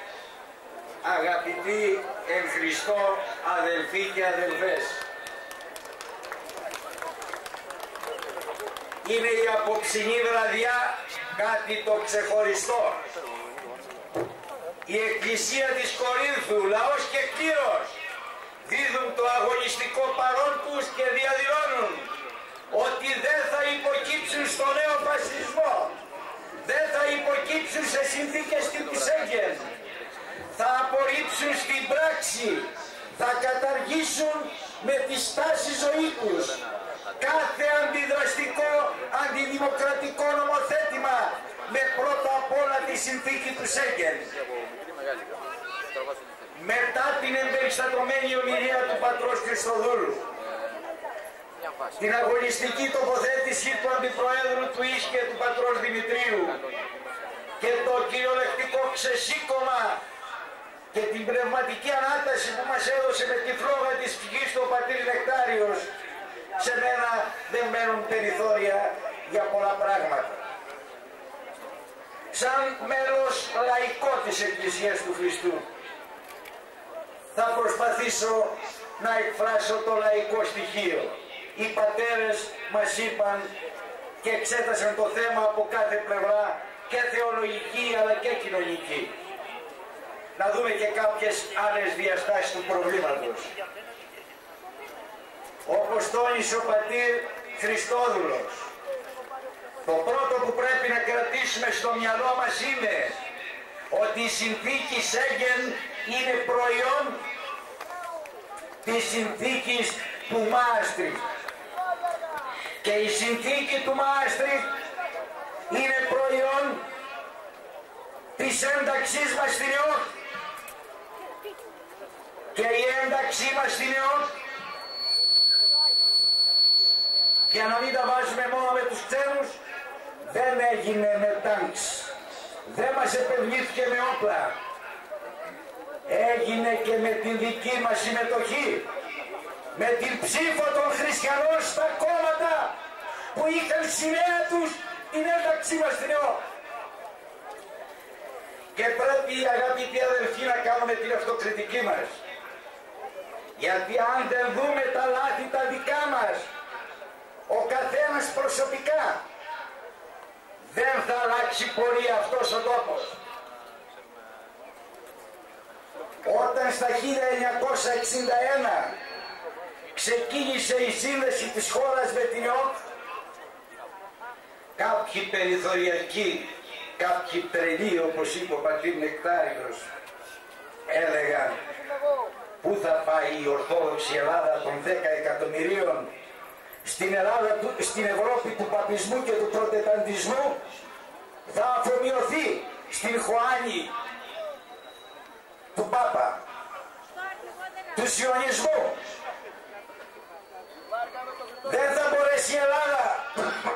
Speaker 5: αγαπητοί εν Χριστώ αδελφοί και αδελφές, είναι η απόψινή βραδιά κάτι το ξεχωριστό. Η Εκκλησία της Κορίνθου, λαός και κλήρος, δίδουν το αγωνιστικό παρόν τους και διαδηλώνουν ότι δεν θα υποκύψουν στο νέο φασισμό, δεν θα υποκύψουν σε συνθήκες τύπου Σέγγεν, θα απορρίψουν στην πράξη, θα καταργήσουν με τη στάση ζωή τους κάθε αντιδραστικό, αντιδημοκρατικό νομοθέτημα με πρώτα απ' όλα τη συνθήκη του Σέγγεν. Μετά την εμπεριστατωμένη ομιλία του πατρός Χριστοδούλου, την αγωνιστική τοποθέτηση του Αντιπροέδρου του ΙΣ και του πατρός Δημητρίου και το κυριολεκτικό ξεσήκωμα και την πνευματική ανάταση που μας έδωσε με τη φλόγα της ψυχής του ο πατήρ Νεκτάριος, σε μένα δεν μένουν περιθώρια για πολλά πράγματα. Σαν μέλος λαϊκό της Εκκλησίας του Χριστού θα προσπαθήσω να εκφράσω το λαϊκό στοιχείο. Οι πατέρες μας είπαν και εξέτασαν το θέμα από κάθε πλευρά, και θεολογική αλλά και κοινωνική. Να δούμε και κάποιες άλλες διαστάσεις του προβλήματος. Όπως τόνισε ο πατήρ Χριστόδουλος, το πρώτο που πρέπει να κρατήσουμε στο μυαλό μας είναι ότι η συνθήκη Σέγγεν είναι προϊόν της συνθήκης του Μάστριχτ. Και η συνθήκη του Μάστριχτ είναι προϊόν της ένταξής μας στην ΕΟΚ. Και η ένταξή μας στην ΕΟΚ, για να μην τα βάζουμε μόνο με τους ξένους, δεν έγινε με τάγκς. Δεν μας επενδύθηκε με όπλα. Έγινε και με την δική μας συμμετοχή. Με την ψήφο των χριστιανών στα κόμματα που είχαν σημαία τους την ένταξή μας στην ΕΟΚ. Και πρέπει, αγαπητοί αδελφοί, να κάνουμε την αυτοκριτική μας. Γιατί αν δεν δούμε τα λάθη τα δικά μας, ο καθένας προσωπικά, δεν θα αλλάξει πορεία αυτός ο τόπος. Όταν στα 1961 ξεκίνησε η σύνδεση της χώρας με την ΕΟΚ, κάποιοι περιθωριακοί,
Speaker 4: κάποιοι τρελοί, όπως είπε ο πατήρ Νεκτάριος, έλεγαν πού θα πάει η Ορθόδοξη Ελλάδα των 10 εκατομμυρίων, στην Ευρώπη του παπισμού και του προτεταντισμού, θα αφομοιωθεί στην χωάνη του Πάπα, του σιωνισμού. Δεν θα μπορέσει η Ελλάδα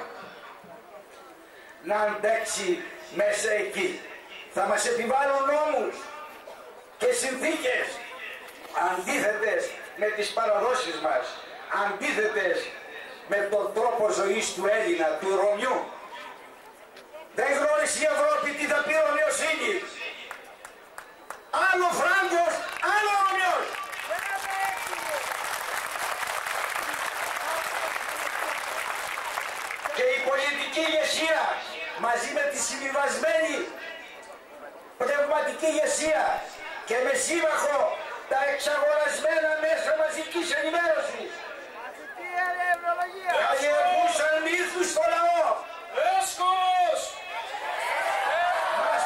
Speaker 4: να αντέξει μέσα εκεί. Θα μας επιβάλλουν νόμους και συνθήκες αντίθετες με τις παραδόσεις μας, αντίθετες με τον τρόπο ζωής του Έλληνα, του Ρωμιού. Δεν γνώρισε η Ευρώπη τι θα πει Ρωμιοσύνη. Άλλο Φράγκος, άλλο Ρωμιός. Και η πολιτική ηγεσία μαζί με τη συμβιβασμένη πνευματική ηγεσία και με σύμμαχο τα εξαγορασμένα μέσα μαζικής ενημέρωσης καλλιεργούσαν μύθους στο λαό.
Speaker 1: Έσχος!
Speaker 4: Μας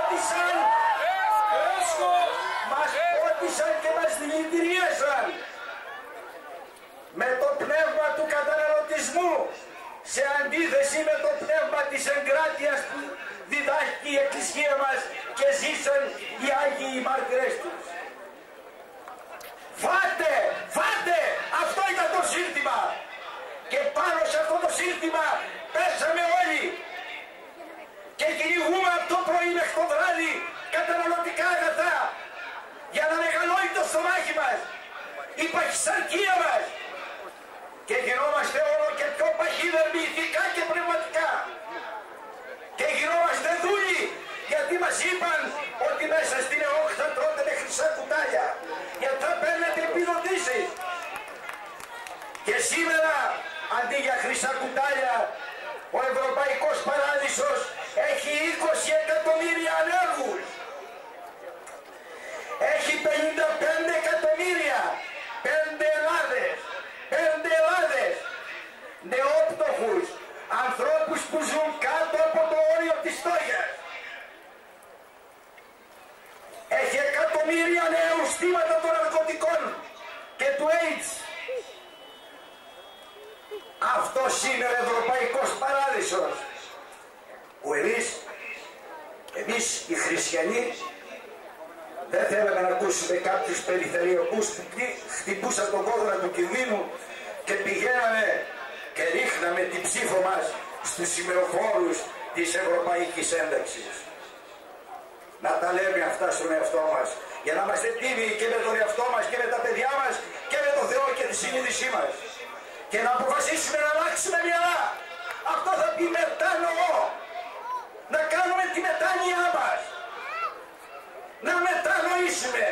Speaker 4: πότισαν και μας δηλητηρίασαν με το πνεύμα του καταναλωτισμού, σε αντίθεση με το πνεύμα της εγκράτειας που διδάσκει η Εκκλησία μας και ζήσαν οι Άγιοι μάρτυρες τους. Φάτε! Φάτε! Αυτό ήταν το σύνθημα! Και πάνω σε αυτό το σύνθημα πέσαμε όλοι και κυνηγούμε από το πρωί μέχρι το βράδυ καταναλωτικά αγαθά για να μεγαλώνει το στομάχι μας, η παχυσαρκία μας, και γινόμαστε όλο και πιο παχύδερμοι ηθικά και πνευματικά και γινόμαστε δούλοι, γιατί μας είπαν ότι μέσα στην ΕΟΚ θα τρώτε με χρυσά κουτάλια, γιατί θα παίρνετε επιδοτήσεις. Και σήμερα αντί για χρυσά κουτάλια ο Ευρωπαϊκός Παράδεισος έχει 20 εκατομμύρια ανέργους, έχει 55 εκατομμύρια, 5 Ελλάδες, νεόπτωχους, ανθρώπους που ζουν κάτω από το όριο της φτώχειας. Έχει εκατομμύρια νέους θύματα των ναρκωτικών και του AIDS. Αυτός είναι ο Ευρωπαϊκός Παράδεισος που εμείς οι χριστιανοί δεν θέλαμε να ακούσουμε κάποιους περιθεριακούς που χτυπούσαν τον κόδωνα του κινδύνου και πηγαίναμε και ρίχναμε την ψήφο μας στους σημεοφόρους της Ευρωπαϊκής Ένταξης. Να τα λέμε αυτά στον εαυτό μας, για να είμαστε τίμοι και με τον εαυτό μας και με τα παιδιά μας και με τον Θεό και τη συνείδησή μας. Και να αποφασίσουμε να αλλάξουμε μυαλά. Αυτό θα πει μετάνοο. Να κάνουμε τη μετάνοιά μας. Να μετανοήσουμε.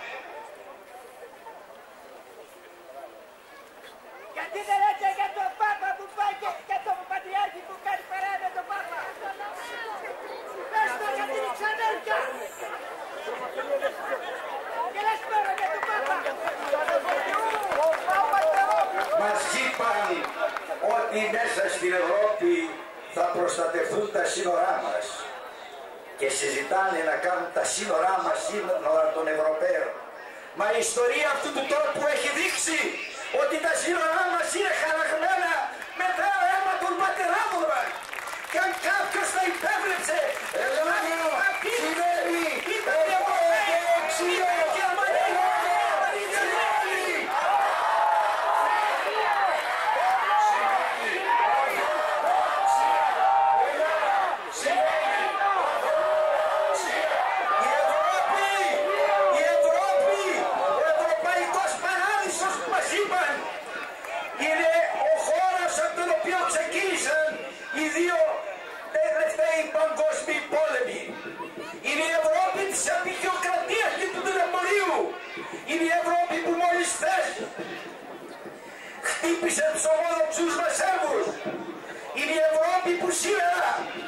Speaker 7: Γιατί δεν λέτε για τον Πάπα που πάει και τον Πατριάρχη που κάνει παρέα με τον Πάπα. Πες το για την Ξαδέρφια. Και λες πέρα για τον Πάπα.
Speaker 4: Μας είπαν ότι μέσα στην Ευρώπη θα προστατευτούν τα σύνορά μας και συζητάνε να κάνουν τα σύνορά μας σύνορα των Ευρωπαίων. Μα η ιστορία αυτού του τόπου έχει δείξει ότι τα σύνορά μας είναι χαραγμένα με το αίμα των πατεράδων μας. Και αν κάποιος θα υπέβλεψε αυτή σημαίνει ήταν Ευρωπαίοι και Αμαρίνοι. Είναι η Ευρώπη της απεικιοκρατίας και του τηλεμπορίου. Είναι η Ευρώπη που μόλις θες χτύπησε τους ομόδοξους μας Σέρβους. Είναι η Ευρώπη που σήμερα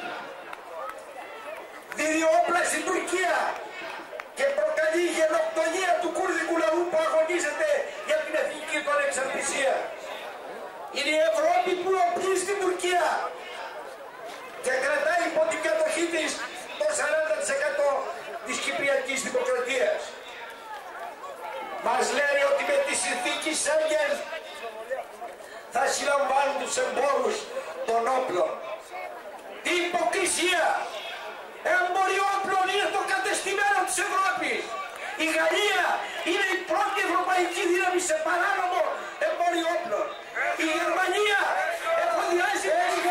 Speaker 4: δίνει όπλα στην Τουρκία και προκαλεί γενοκτονία του κουρδικού λαού που αγωνίζεται για την εθνική του ανεξαρτησία. Είναι η Ευρώπη που οπλίζει την Τουρκία και κρατάει υπό την κατοχή της το 40% της Κυπριακής Δημοκρατίας. Μας λένε ότι με τη συνθήκη Σέγγεν θα συλλαμβάνουν τους εμπόρους των όπλων. Τι υποκρισία! Εμπόριο όπλων είναι το κατεστημένο της Ευρώπης. Η Γαλλία είναι η πρώτη ευρωπαϊκή δύναμη σε παράνομο εμπόριο όπλων. Η Γερμανία εφοδιάζει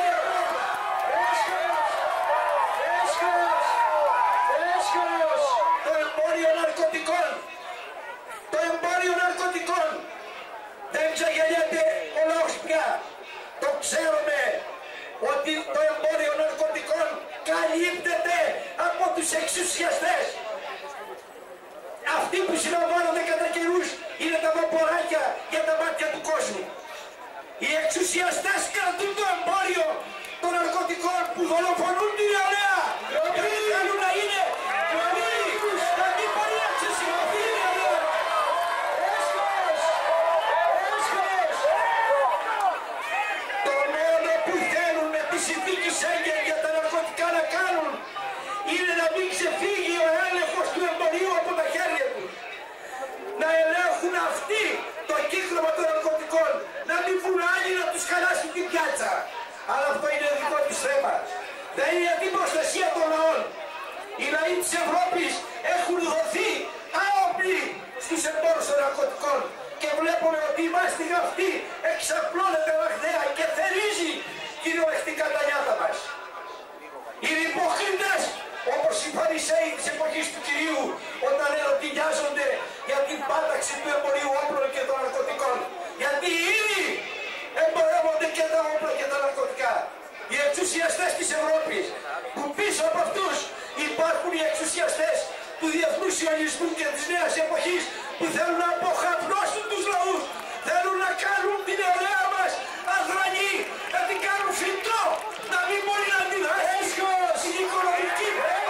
Speaker 4: το εμπόριο ναρκωτικών. Το εμπόριο ναρκωτικών. Δεν ξαγελιέται ο λαός πια. Το ξέρουμε ότι το εμπόριο ναρκωτικών καλύπτεται από τους εξουσιαστές. Αυτοί που συλλαμβάνονται κατά καιρούς είναι τα βαποράκια για τα μάτια του κόσμου. Οι εξουσιαστές κρατούν το εμπόριο των ναρκωτικών που δολοφονούν την νεολαία. Επειδή θέλουν να είναι πλήρη, να μην μπορεί να ξεσηκωθεί η νεολαία. Το μόνο που θέλουν με τη συνθήκη Σέγγεν για τα ναρκωτικά να κάνουν είναι να μην ξεφύγει ο έλεγχος του εμπορίου από τα χέρια τους. Να ελέγχουν αυτοί το κύκλωμα των ναρκωτικών, να μην βγουν άλλοι να τους χαλάσουν την πιάτσα. Αλλά αυτό είναι δικό τους θέμα. Δεν είναι την προστασία των λαών. Οι λαοί της Ευρώπης έχουν δοθεί άοπλοι στους εμπόρους των ναρκωτικών και βλέπουμε ότι η μάστιγα αυτή εξαπλώνεται ραγδαία και θερίζει κυριολεκτικά τα νιάτα μας. Οι υποκρίτες, όπως οι Φαρισαίοι της εποχής του Κυρίου, όταν ερωτηνιάζονται για την πάταξη του εμπορίου όπλων και των ναρκωτικών. Γιατί ήδη εμπορεύονται και τα όπλα και τα ναρκωτικά. Οι εξουσιαστές της Ευρώπης, που πίσω από αυτούς υπάρχουν οι εξουσιαστές του διεθνούς σιωνισμού και της νέας εποχής, που θέλουν να αποχαπνώσουν τους λαούς, θέλουν να κάνουν την νεολαία μας αδρανή, να την κάνουν φυτό, να μην μπορεί να αντιδράσει στην οικονομική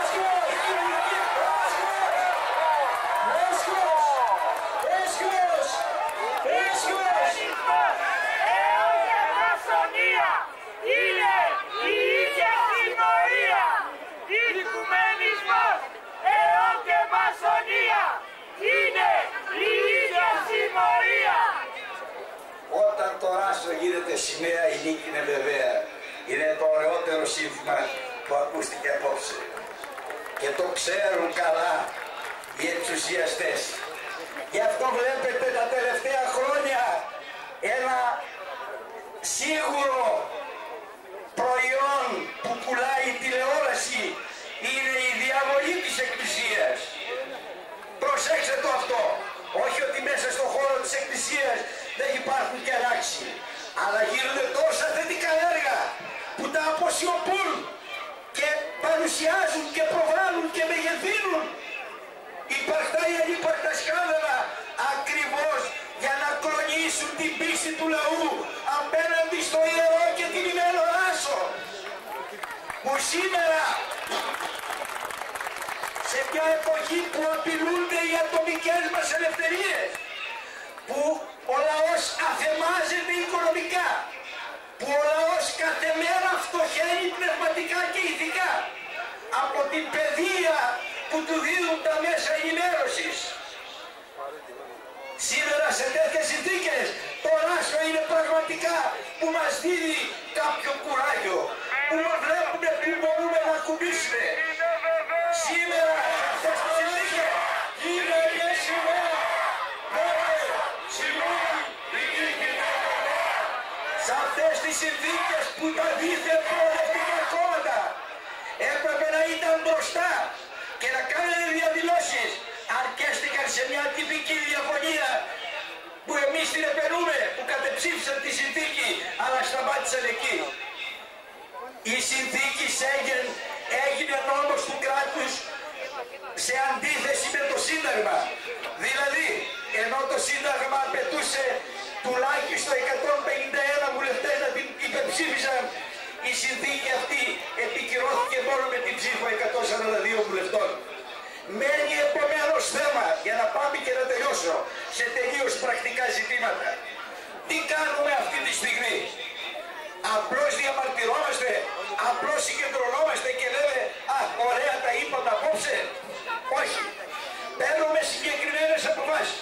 Speaker 7: είναι η ίδια συμμορία. Οικουμενισμός έως και μασονία είναι η ίδια συμμορία.
Speaker 4: Όταν το άσο γίνεται σημαία, η νίκη είναι βεβαία. Είναι το ωραιότερο σύνθημα που ακούστηκε απόψε. Και το ξέρουν καλά οι εξουσιαστές. Γι' αυτό βλέπετε τα τελευταία χρόνια ένα σίγουρο προϊόν που πουλάει η τηλεόραση είναι η διαβολή της Εκκλησίας. Προσέξτε το αυτό. Όχι ότι μέσα στον χώρο της Εκκλησίας δεν υπάρχουν και ράξοι, αλλά γίνονται τόσα θετικά έργα που τα αποσιωπούν και παρουσιάζουν και προβάλλουν και μεγεθύνουν υπαρκτά ή ανύπαρκτα σκάνδαλα ακριβώς για να κλονίσουν την πίστη του λαού απέναντι στο ιερό και τιμημένο άσο, που σήμερα σε μια εποχή που απειλούνται οι ατομικές μας ελευθερίες, που ο λαός αθεμάζεται οικονομικά, που ο λαός κάθε μέρα φτωχαίνει πνευματικά και ηθικά από την παιδεία που του δίνουν τα μέσα ενημέρωσης. Σήμερα σε τέτοιες συνθήκες το ράσο είναι πραγματικά που μας δίνει κάποιο κουράγιο, που μας βλέπουμε που μπορούμε να κουμπίσουμε. Σήμερα σε αυτές τις συνθήκες είναι μια σημαία. Σε αυτές τις συνθήκες που τα δίθεν προοδευτικά κόμματα έπρεπε να ήταν μπροστά και να κάνουν διαδηλώσεις, αρκέστηκαν σε μια τυπική διαφωνία που εμείς την επενούμε, που κατεψήφισαν τη συνθήκη αλλά σταμάτησαν εκεί. Η συνθήκη Σέγγεν έγινε νόμος του κράτους σε αντίθεση με το Σύνταγμα. Δηλαδή, ενώ το Σύνταγμα απαιτούσε τουλάχιστον 151 βουλευτές να την υπερψήφισαν, η συνθήκη αυτή επικυρώθηκε μόνο με την ψήφο 142 βουλευτών. Μένει επομένως θέμα, για να πάμε και να τελειώσω, σε τελείως πρακτικά ζητήματα. Τι κάνουμε αυτή τη στιγμή? Απλώς διαμαρτυρόμαστε, απλώς συγκεντρωνόμαστε και λέμε
Speaker 8: ωραία τα είπαμε απόψε. Όχι. Παίρνουμε συγκεκριμένες αποφάσεις.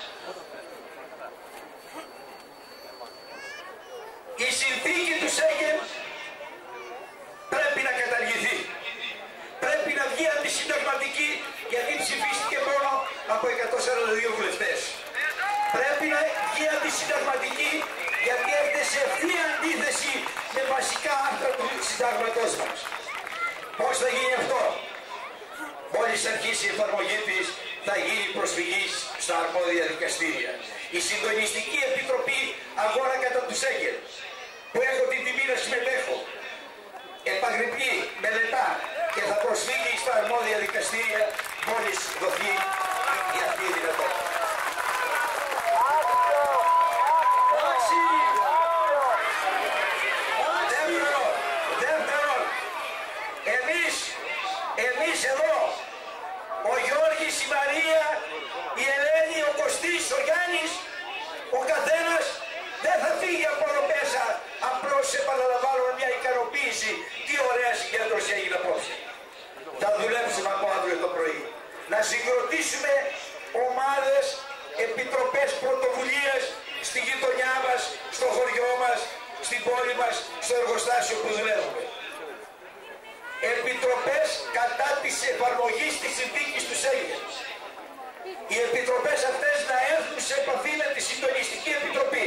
Speaker 8: Η συνθήκη του Σέγγεν πρέπει να καταργηθεί. Πρέπει να βγει αντισυνταγματική, γιατί ψηφίστηκε μόνο από 142 βουλευτές. Πρέπει να βγει αντισυνταγματική, γιατί έρχεται σε ευθεία αντίθεση με βασικά άρθρα του συντάγματός μας. Πώς θα γίνει αυτό? Μόλις αρχίσει η εφαρμογή της, θα γίνει προσφυγή στα αρμόδια δικαστήρια. Η Συντονιστική Επιτροπή Αγώνα κατά του Σέγγεν, που έχω την τιμή να συμμετέχω, επαγρυπνεί, μελετά και θα προσφύγει στα αρμόδια δικαστήρια μόλις δοθεί η αυτή η δυνατότητα. Δεύτερον, εμείς εδώ, ο Γιώργης, η Μαρία, η Ελένη, ο Κωστής, ο Γιάννης, ο καθένας δεν θα φύγει από εδώ μέσα απλώς επαναλαμβάνουμε μια ικανοποίηση. Τι ωραία συγκέντρωση έγινε απόψε. Θα δουλέψουμε από αύριο το πρωί. Να συγκροτήσουμε ομάδες, επιτροπές πρωτοβουλίες στη γειτονιά μας, στο χωριό μας, στην πόλη μας, στο εργοστάσιο που δουλεύουμε. Επιτροπές κατά της εφαρμογής της συνθήκης του Σέγγεν. Οι επιτροπές αυτές να έρθουν σε επαφή με τη Συντονιστική Επιτροπή.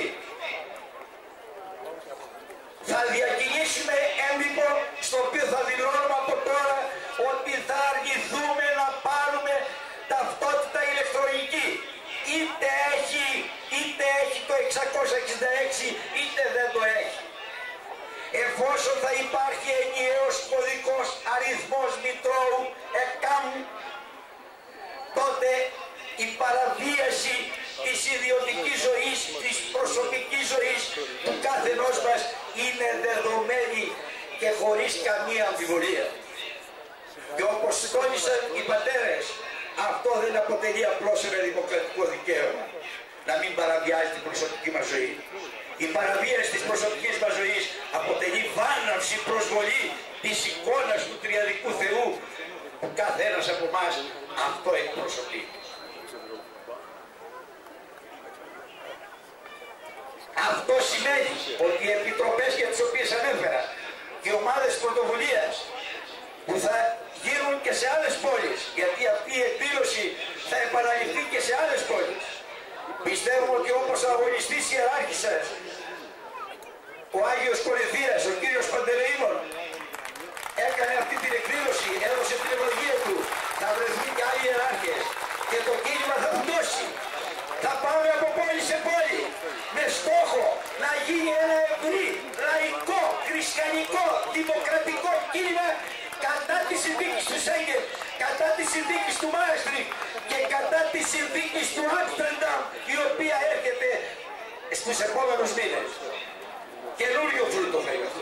Speaker 8: Θα διακινήσουμε έντυπο στο οποίο θα δηλώνουμε από τώρα ότι θα αρνηθούμε να πάρουμε ταυτότητα ηλεκτρονική. Είτε έχει το 666 είτε δεν το έχει. Εφόσον θα υπάρχει ενιαίος κωδικός αριθμός μητρώου ΕΚΑΜ, τότε η παραβίαση της ιδιωτικής ζωής, της προσωπικής ζωής του καθενός μας είναι δεδομένη και χωρίς καμία αμφιβολία. Και όπως τόνισαν οι πατέρες, αυτό δεν αποτελεί απλώς ένα δημοκρατικό δικαίωμα, να μην παραβιάζει την προσωπική μας ζωή. Η παραβίαση της προσωπικής μας ζωής αποτελεί βάναυση, προσβολή της εικόνας του τριαδικού Θεού που κάθε ένας από εμάς αυτό εκπροσωπεί. Αυτό σημαίνει ότι οι επιτροπές για τις οποίες ανέφερα και ομάδες πρωτοβουλίας που θα γίνουν και σε άλλες πόλεις, γιατί αυτή η εκδήλωση θα επαναληφθεί και σε άλλες πόλεις. Πιστεύω ότι όπως ο αγωνιστής ιεράρχισσας, ο Άγιος Κορινθίας, ο κύριος Παντελεήμων, έκανε αυτή την εκδήλωση, έδωσε την ευλογία του, θα βρεθούν και άλλοι ιεράρχες και το κίνημα θα φτώσει. Θα πάμε από πόλη σε πόλη με στόχο να γίνει ένα ευρύ, λαϊκό, χριστιανικό, δημοκρατικό κίνημα κατά της συνθήκης του Σέγγεν, κατά της συνθήκης του Μάστριχτ και κατά της συνθήκης του Άμστερνταμ, η οποία έρχεται στους επόμενους μήνες. Καινούριο φρούτο θα είναι αυτό.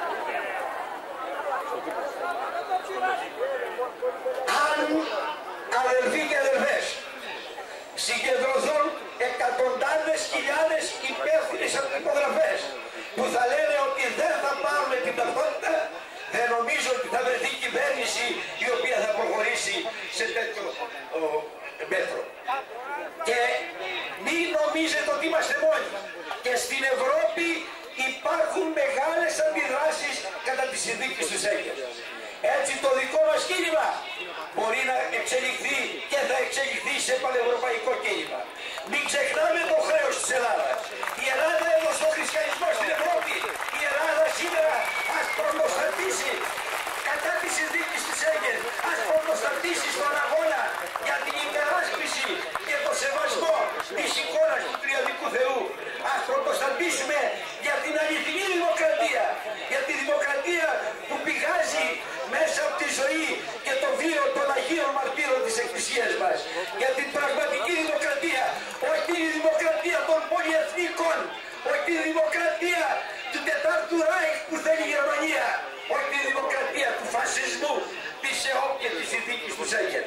Speaker 8: Αν αδελφοί και αδελφές συγκεντρωθούν εκατοντάδες χιλιάδες υπεύθυνες υπογραφές που θα λένε ότι δεν θα πάρουμε την ταυτότητα, δεν νομίζω ότι θα βρεθεί κυβέρνηση η οποία θα προχωρήσει σε τέτοιο μέτρο. Και μην νομίζετε ότι είμαστε μόνοι. Και στην Ευρώπη υπάρχουν μεγάλες αντιδράσεις κατά τη συνθήκη του Σέγγεν. Έτσι το δικό μας κίνημα μπορεί να εξελιχθεί και θα εξελιχθεί σε πανευρωπαϊκό κίνημα. Μην ξεχνάμε το χρέος της Ελλάδας. Η Ελλάδα έδωσε τον χριστιανισμό στην Ευρώπη. Η Ελλάδα σήμερα ας πρωτοστατήσει κατά τη συνθήκη του Σέγγεν. Ας πρωτοστατήσει στον αγώνα για την υπεράσπιση και το σεβασμό της εικόνας του τριαδικού Θεού. Ας πρωτοστατήσουμε για την αληθινή δημοκρατία. Για τη δημοκρατία που πηγάζει μέσα από τη ζωή και το βίο των Αγίων Μαρτύρων της Εκκλησίας μας. Για την πραγματική δημοκρατία, όχι τη δημοκρατία των πολυεθνικών, όχι τη δημοκρατία του Τετάρτου Ράιχ που θέλει η Γερμανία, όχι τη δημοκρατία του φασισμού, της ΕΟΚ και της συνθήκης του Σέγγεν.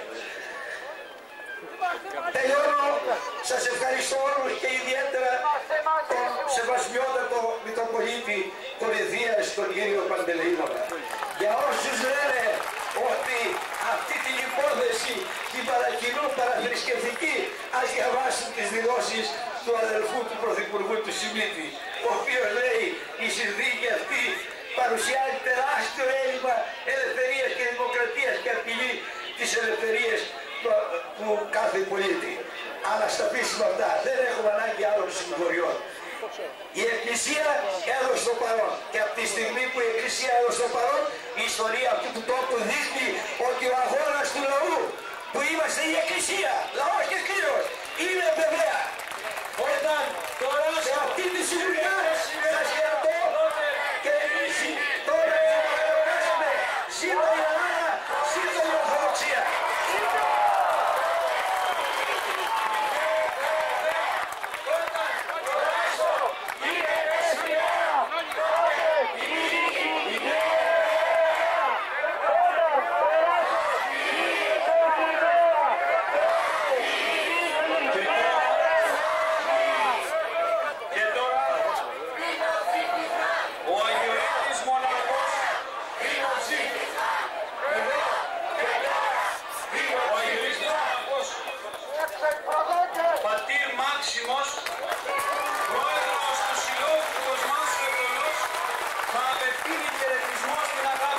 Speaker 8: Τελειώνω, σας ευχαριστώ όλους και ιδιαίτερα τον σεβασμιότατο Μητροπολίτη Κορινθίας, τον κύριο Παντελεήμονα. Για όσους λένε ότι αυτή την υπόθεση την παρακινούν παραθρησκευτική. Ας διαβάσουν τις δηλώσεις του αδελφού του Πρωθυπουργού του Σιμίτη, ο οποίος λέει η συνθήκη αυτή παρουσιάζει τεράστιο έλλειμμα ελευθερίας και δημοκρατίας και απειλεί τις ελευθερίες του κάθε πολίτη. Αλλά στα επίσημα αυτά δεν έχουμε ανάγκη άλλων συμφοριών. Η Εκκλησία έδωσε το παρόν και από τη στιγμή που η Εκκλησία έδωσε το παρόν, η ιστορία αυτού του τόπου δείχνει ότι ο αγώνας του λαού που είμαστε η Εκκλησία, λαός και κύριος, είναι βεβαία. Όταν τώρα σε αυτή τη σημεία σας χαιρετώ και εμείς τώρα θα εορτάσουμε σήμερα η Ελλάδα, σήμερα η Ορθοδοξία.
Speaker 6: Πατήρ Μάξιμος, πρόεδρος του Συλλόγου του Κοσμάσου Ευρωνός, θα απευθύνει χαιρετισμό στην αγάπη.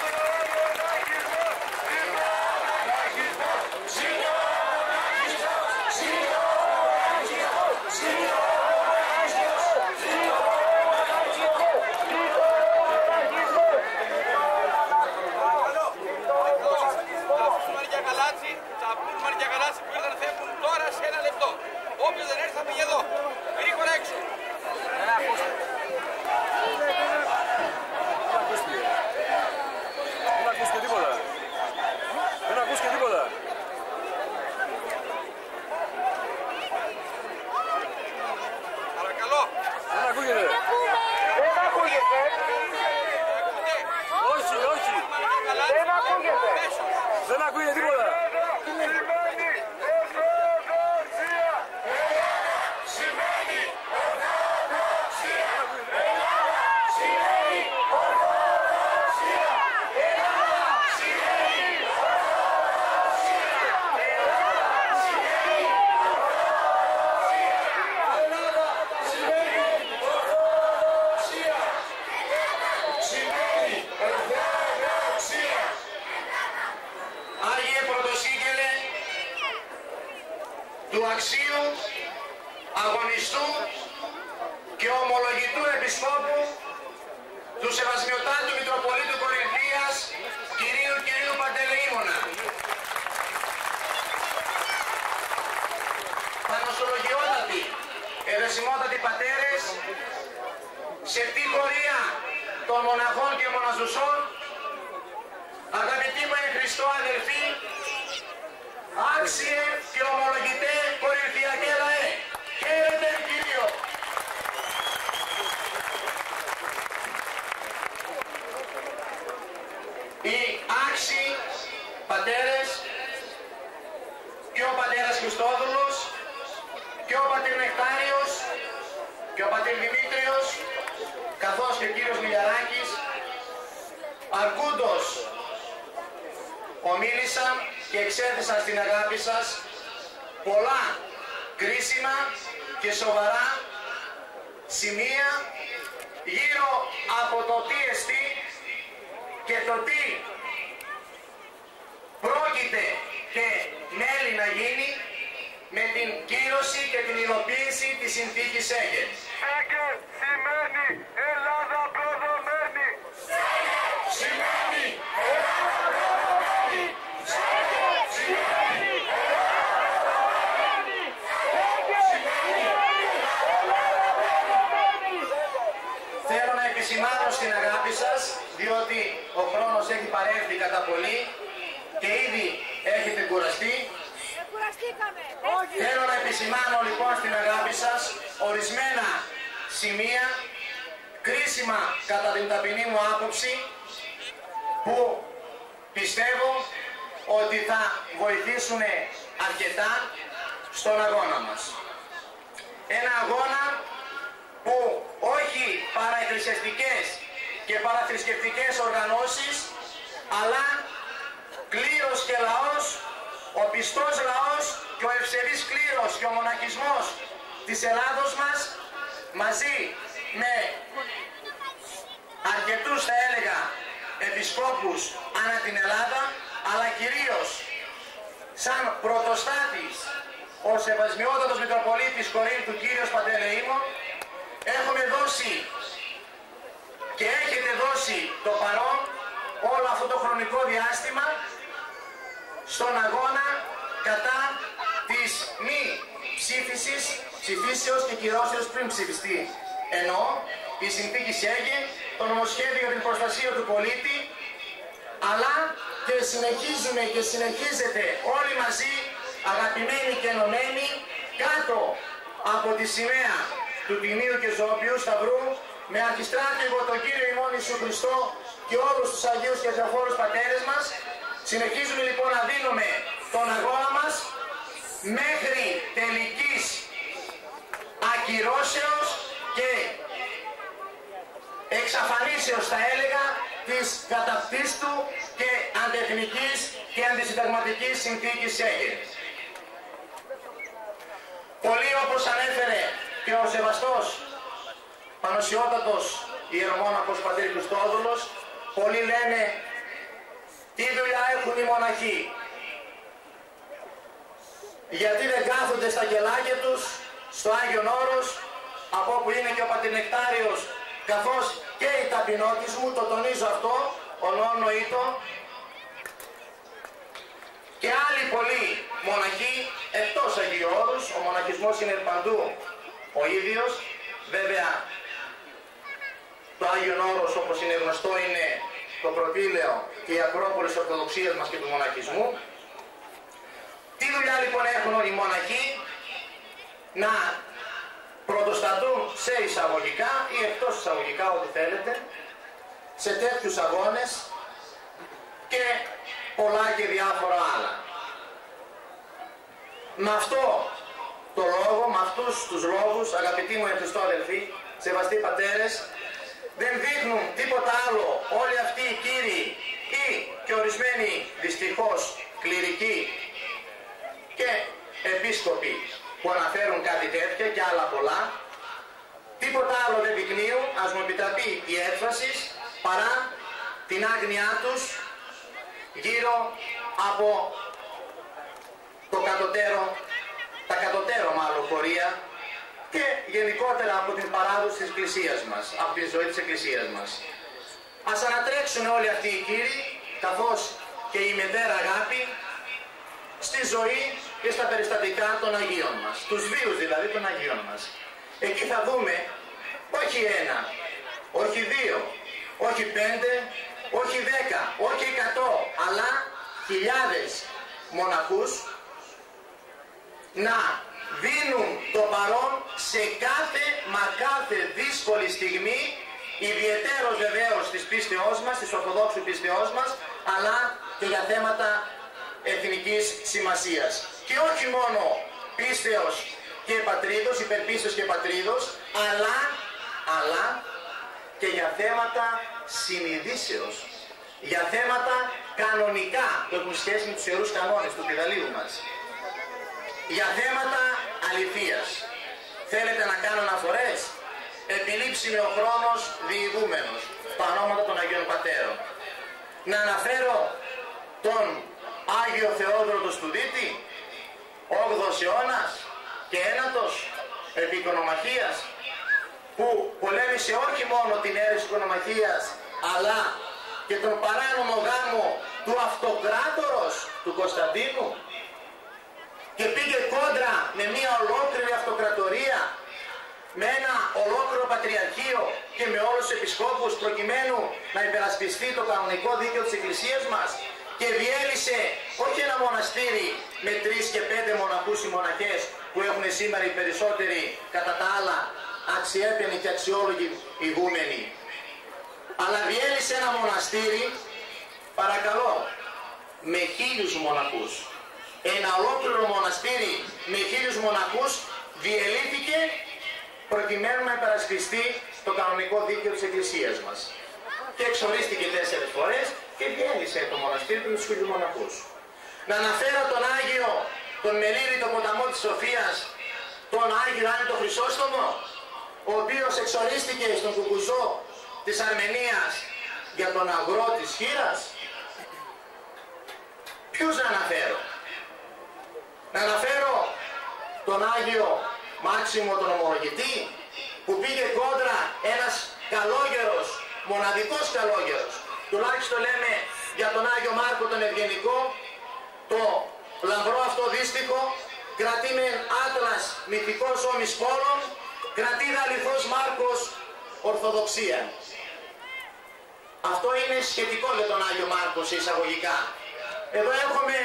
Speaker 9: Όποιος δεν έρθει θα πήγε εδώ. Γρήγορα έξω.
Speaker 10: Δεν ακούς και τίποτα. Δεν ακούς και τίποτα.
Speaker 9: Παρακαλώ.
Speaker 10: Δεν ακούγεται.
Speaker 7: Δεν ακούγεται.
Speaker 10: Όχι, όχι.
Speaker 7: Δεν ακούγεται.
Speaker 10: Δεν ακούγεται τίποτα.
Speaker 5: του αξίου, αγωνιστού και ομολογητού επισκόπου του Σεβασμιωτάτου Μητροπολίτου Κορινθίας, κυρίου Παντελεήμωνα. Πανοσολογιότατοι, ερεσιμότατοι πατέρες, σε αυτή πορεία των μοναχών και μοναζουσών, αγαπητοί μου εν Χριστώ αδελφοί, άξιε και ομολογητέ Κορινθιακέ λαέ, χαίρετε Κύριο. Οι άξιοι πατέρες και ο πατέρας Χριστόδουλος και ο πατήρ Νεκτάριος και ο πατήρ Δημήτριος καθώς και ο κύριος Μιλιαράκης αρκούντος ομίλησαν και εξέθεσαν στην αγάπη σας πολλά κρίσιμα και σοβαρά σημεία γύρω από το τι εστί και το τι πρόκειται και μέλει να γίνει με την κύρωση και την υλοποίηση της συνθήκης Σέγγεν.
Speaker 1: Σέγγεν σημαίνει Ελλάδα προδομένη. Σέγγεν σημαίνει Ελλάδα προδομένη. Σέγγεν σημαίνει Ελλάδα προδομένη. Σέγγεν σημαίνει Ελλάδα προδομένη.
Speaker 5: Θέλω να επισημάνω στην αγάπη σας, διότι ο χρόνος έχει παρέλθει κατά πολύ και ήδη έχετε κουραστεί. Θέλω να επισημάνω λοιπόν στην αγάπη σας ορισμένα σημεία κρίσιμα κατά την ταπεινή μου άποψη που πιστεύω ότι θα βοηθήσουν αρκετά στον αγώνα μας. Ένα αγώνα που όχι παραεκκλησιαστικές και παραθρησκευτικές οργανώσεις αλλά
Speaker 8: κλήρος και λαός, ο πιστός λαός και ο ευσεβής κλήρος και ο μοναχισμός της Ελλάδος μας, μαζί με αρκετούς θα έλεγα επισκόπους ανά την Ελλάδα, αλλά κυρίως σαν πρωτοστάτης ο Σεβασμιότατος Μητροπολίτης Κορίνθου κύριος Παντελεήμων, έχουμε δώσει και έχετε δώσει το παρόν όλο αυτό το χρονικό διάστημα στον αγώνα κατά της μη ψηφίσεως και κυρώσεως πριν ψηφιστεί. Ενώ η συνθήκη ΣΕΓΕ, το νομοσχέδιο για την προστασία του πολίτη, αλλά και συνεχίζουμε και συνεχίζετε όλοι μαζί, αγαπημένοι και ενωμένοι, κάτω από τη σημαία του Τιμίου και Ζώπιου Σταυρού, με αρχιστράτηγο τον Κύριο ημών Ιησού Χριστό και όλους τους Αγίους και Θεοφόρους Πατέρες μας. Συνεχίζουμε λοιπόν να δίνουμε τον αγώνα μας μέχρι τελικής ακυρώσεως και εξαφανίσεως, θα έλεγα, της καταπτύστου και αντεθνικής και αντισυνταγματικής συνθήκης ΣΕΓΕ. Πολλοί, όπως ανέφερε και ο σεβαστός πανωσιότατος ιερομόναχος πατήρ Χριστόδουλος, πολλοί λένε τι δουλειά έχουν οι μοναχοί, γιατί δεν κάθονται στα κελάκια τους στο Άγιον Όρος, από όπου είναι και ο Πατρινεκτάριος, καθώς και η ταπεινότης μου, το τονίζω αυτό, ο νόνοητο, και άλλοι πολλοί μοναχοί εκτός Αγίου Όρους. Ο μοναχισμός είναι παντού ο ίδιος. Βέβαια το Άγιον Όρος, όπως είναι γνωστό, είναι το πρωτήλαιο και η ακρόπολη της Ορθοδοξίας μας και του μοναχισμού. Τι δουλειά λοιπόν έχουν όλοι οι μοναχοί? Να πρωτοστατούν σε εισαγωγικά ή εκτός εισαγωγικά, ό,τι θέλετε, σε τέτοιους αγώνες και πολλά και διάφορα άλλα. Με αυτό το λόγο, με αυτούς τους λόγους, αγαπητοί μου εν Χριστώ αδελφοί, σεβαστοί πατέρες, δεν δείχνουν τίποτα άλλο όλοι αυτοί οι κύριοι ή και ορισμένοι δυστυχώς κληρικοί και επίσκοποι που αναφέρουν κάτι τέτοιο και άλλα πολλά, τίποτα άλλο δεν δεικνύουν, ας μου επιτραπεί η έκφραση, παρά την άγνοιά τους γύρω από το τα κατωτέρω μάλλον πορεία και γενικότερα από την παράδοση της Εκκλησίας μας, από τη ζωή της Εκκλησίας μας. Ας ανατρέξουν όλοι αυτοί οι κύριοι, καθώς και η μετέρα αγάπη, στη ζωή και στα περιστατικά των Αγίων μας, τους βίους δηλαδή των Αγίων μας. Εκεί θα δούμε όχι ένα, όχι δύο, όχι 5, όχι 10, όχι 100, αλλά χιλιάδες μοναχούς να δίνουν το παρόν σε κάθε δύσκολη στιγμή, ιδιαιτέρως βεβαίως της πίστεώς μας, της Ορθοδόξου πίστεώς μας, αλλά και για θέματα εθνικής σημασίας. Και όχι μόνο πίστεως και πατρίδος, υπερπίστεως και πατρίδος, αλλά και για θέματα συνειδήσεως, για θέματα κανονικά που έχουν σχέση με τους ιερούς κανόνες του πιδαλίου μας, για θέματα αληθείας. Θέλετε να κάνω αναφορές? Επιλείψιμη ο χρόνος διηγούμενος, τα ονόματα των Αγίων Πατέρων. Να αναφέρω τον Άγιο Θεόδωρο του Στουδίτη, 8ος αιώνας και 9ος επί οικονομαχίας, που πολέμησε όχι μόνο την αίρεση οικονομαχίας, αλλά και τον παράνομο γάμο του αυτοκράτορος του Κωνσταντίνου, και πήγε κόντρα με μια ολόκληρη αυτοκρατορία, με ένα ολόκληρο πατριαρχείο και με όλους τους επισκόπους, προκειμένου να υπερασπιστεί το κανονικό δίκαιο της Εκκλησίας μας, και διέλυσε όχι ένα μοναστήρι με 3 και 5 μοναχούς ή μοναχές που έχουν σήμερα οι περισσότεροι κατά τα άλλα αξιέπαινοι και αξιόλογοι ηγούμενοι, αλλά διέλυσε ένα μοναστήρι, παρακαλώ, με 1000 μοναχούς. Ένα ολόκληρο μοναστήρι με 1000 μοναχούς διελύθηκε προκειμένου να υπερασπιστεί το κανονικό δίκαιο της Εκκλησίας μας. Και εξορίστηκε 4 φορές και διέλυσε το μοναστήρι του με τους χιλιομοναχούς. Να αναφέρω τον Άγιο, τον Μελήρη, τον ποταμό της Σοφίας, τον Άγιο Άννη Χρυσόστομο, ο οποίος εξορίστηκε στον κουκουζό της Αρμενίας για τον αγρό της Χήρας. Ποιους να αναφέρω? Να αναφέρω τον Άγιο Μάξιμο τον Ομολογητή, που πήγε κόντρα ένας καλόγερος, μοναδικός καλόγερος, τουλάχιστον λέμε για τον Άγιο Μάρκο τον Ευγενικό, το λαμπρό αυτό δύστιχο, κρατεί με άτλας μυθικός όμης πόλων, κρατεί αληθώς Μάρκος Ορθοδοξία. Αυτό είναι σχετικό για τον Άγιο Μάρκο σε εισαγωγικά. Εδώ έχουμε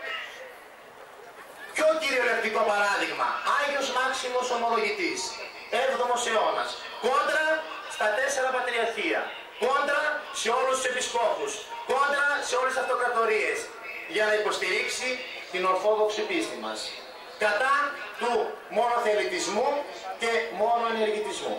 Speaker 8: πιο κυριολεκτικό παράδειγμα. Άγιος Μάξιμος Ομολογητής, 7ος αιώνας, κόντρα στα 4 πατριαρχία, κόντρα σε όλους τους επισκόπους, κόντρα σε όλες τις αυτοκρατορίες, για να υποστηρίξει την ορθόδοξη πίστη μας, κατά του μονοθελητισμού και μονοενεργητισμού.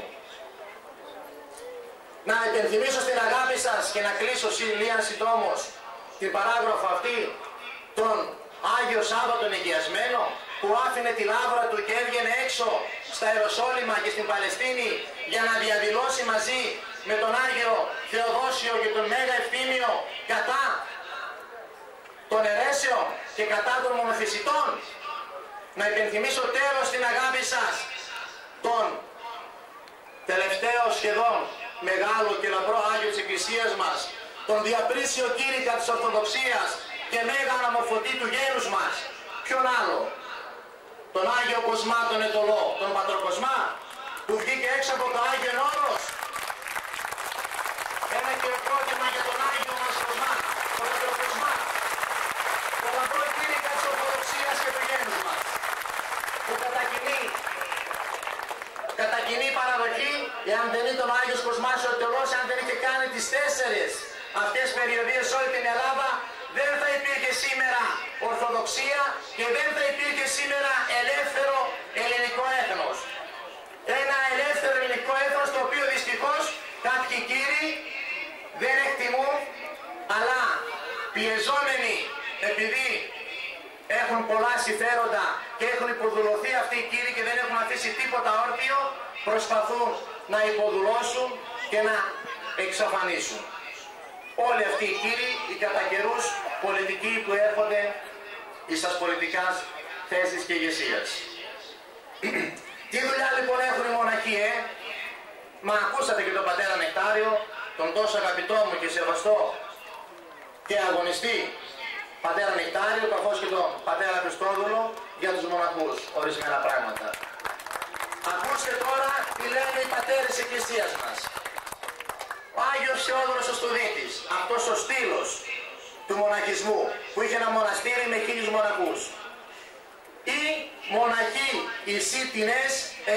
Speaker 8: Να υπενθυμίσω στην αγάπη σας και να κλείσω λίγα συντόμως την παράγραφο αυτή, τον Άγιο Σάββα τον Αιγιασμένο, που άφηνε τη λάβρα του και έβγαινε έξω στα Ιεροσόλυμα και στην Παλαιστίνη για να διαδηλώσει μαζί με τον Άγιο Θεοδόσιο και τον Μέγα Ευθύμιο κατά των αιρέσεων και κατά των μονοθυσιτών. Να υπενθυμίσω τέλος την αγάπη σας τον τελευταίο σχεδόν μεγάλο και λαμπρό Άγιο της Εκκλησίας μας, τον Διαπρίσιο Κήρυκα της Ορθοδοξίας και Μέγα Αναμορφωτή του γέρους μας. Ποιον άλλο? Τον Άγιο Κοσμά τον Ετωλό, τον Πατροκοσμά, που βγήκε έξω από το Άγιον Όρος. Ένα χειροκρότημα για τον Άγιο μας Κοσμά, τον Πατροκοσμά, τον λαμπρό Κήρυκα της Ορθοδοξίας και του γέρους μας, που κατά κοινή παραδοχή, εάν δεν ήταν ο Άγιος Κοσμάς ο Ετωλός, αν δεν είχε κάνει τις 4 αυτές περιοδίες σε όλη την Ελλάδα, δεν θα υπήρχε σήμερα Ορθοδοξία και δεν θα υπήρχε σήμερα ελεύθερο ελληνικό έθνος. Ένα ελεύθερο ελληνικό έθνος το οποίο δυστυχώς κάποιοι κύριοι δεν εκτιμούν, αλλά πιεζόμενοι επειδή έχουν πολλά συμφέροντα και έχουν υποδουλωθεί αυτοί οι κύριοι και δεν έχουν αφήσει τίποτα όρθιο, προσπαθούν να υποδουλώσουν και να εξαφανίσουν. Όλοι αυτοί οι κύριοι, οι κατά καιρούς πολιτικοί που έρχονται στις πολιτικές θέσεις και ηγεσίας. Τι δουλειά λοιπόν έχουν οι μοναχοί, Μα ακούσατε και τον πατέρα Νεκτάριο, τον τόσο αγαπητό μου και σεβαστό και αγωνιστή πατέρα Νεκτάριο, καθώς και τον πατέρα Χριστόδουλο για τους μοναχούς ορισμένα πράγματα. Ακούστε τώρα τι λένε οι πατέρες της Εκκλησίας μας. Ο Άγιος Θεόδωρος ο Στουδίτης, αυτός ο στήλος του μοναχισμού, που είχε ένα μοναστήρι με 1000 μοναχούς. Ή μοναχοί εισήτηνες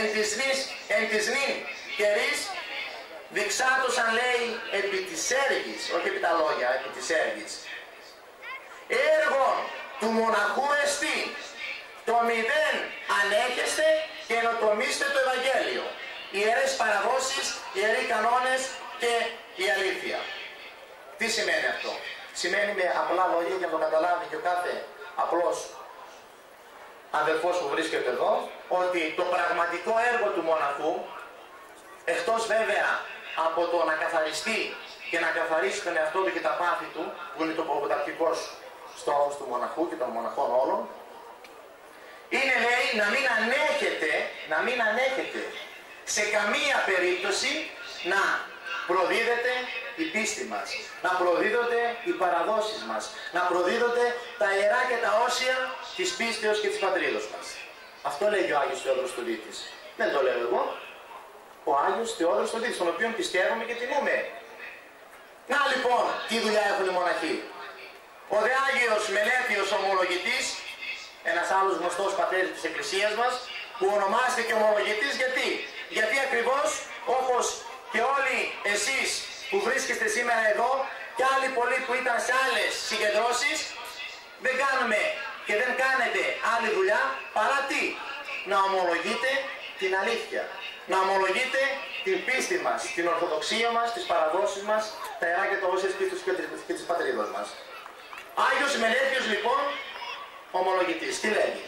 Speaker 8: εν της νυν καιρής, διξάτωσαν λέει επί της έργης, όχι επί τα λόγια, επί της έργης. Έργο του μοναχού εστί, το μηδέν ανέχεστε και ενοτομήστε το Ευαγγέλιο. Ιερές παραδόσεις, ιεροί κανόνες και η αλήθεια. Τι σημαίνει αυτό? Σημαίνει με απλά λόγια για να το καταλάβει και ο κάθε απλός αδελφός που βρίσκεται εδώ, ότι το πραγματικό έργο του μοναχού, εκτός βέβαια από το να καθαριστεί και να καθαρίσει τον εαυτό του και τα πάθη του, που είναι το πρωταρχικός στόχος του μοναχού και των μοναχών όλων, είναι λέει να μην ανέχεται σε καμία περίπτωση να προδίδεται η πίστη μας, να προδίδονται οι παραδόσεις μας, να προδίδονται τα ιερά και τα όσια της πίστεως και της πατρίδος μας. Αυτό λέγει ο Άγιος Θεόδωρος Στουδίτης. Δεν το λέω εγώ. Ο Άγιος Θεόδωρος Στουδίτης, τον οποίον πιστεύουμε και τιμούμε. Να λοιπόν, τι δουλειά έχουν οι μοναχοί. Ο δε Άγιος Μελέτιος Ομολογητής, ένας άλλος γνωστός πατέρης της Εκκλησίας μας, που ονομάστηκε Ομολογητής γιατί ακριβώς όπως και όλοι εσείς που βρίσκεστε σήμερα εδώ και άλλοι πολλοί που ήταν σε άλλες συγκεντρώσεις, δεν κάνουμε και δεν κάνετε άλλη δουλειά παρά τι? Να ομολογείτε την αλήθεια, να ομολογείτε
Speaker 11: την πίστη μας, την ορθοδοξία μας, τις παραδόσεις μας, τα ιερά και τα όσια πίστους και της πατρίδας μας. Άγιος Μελέτιος λοιπόν, ομολογητής, τι λέγει?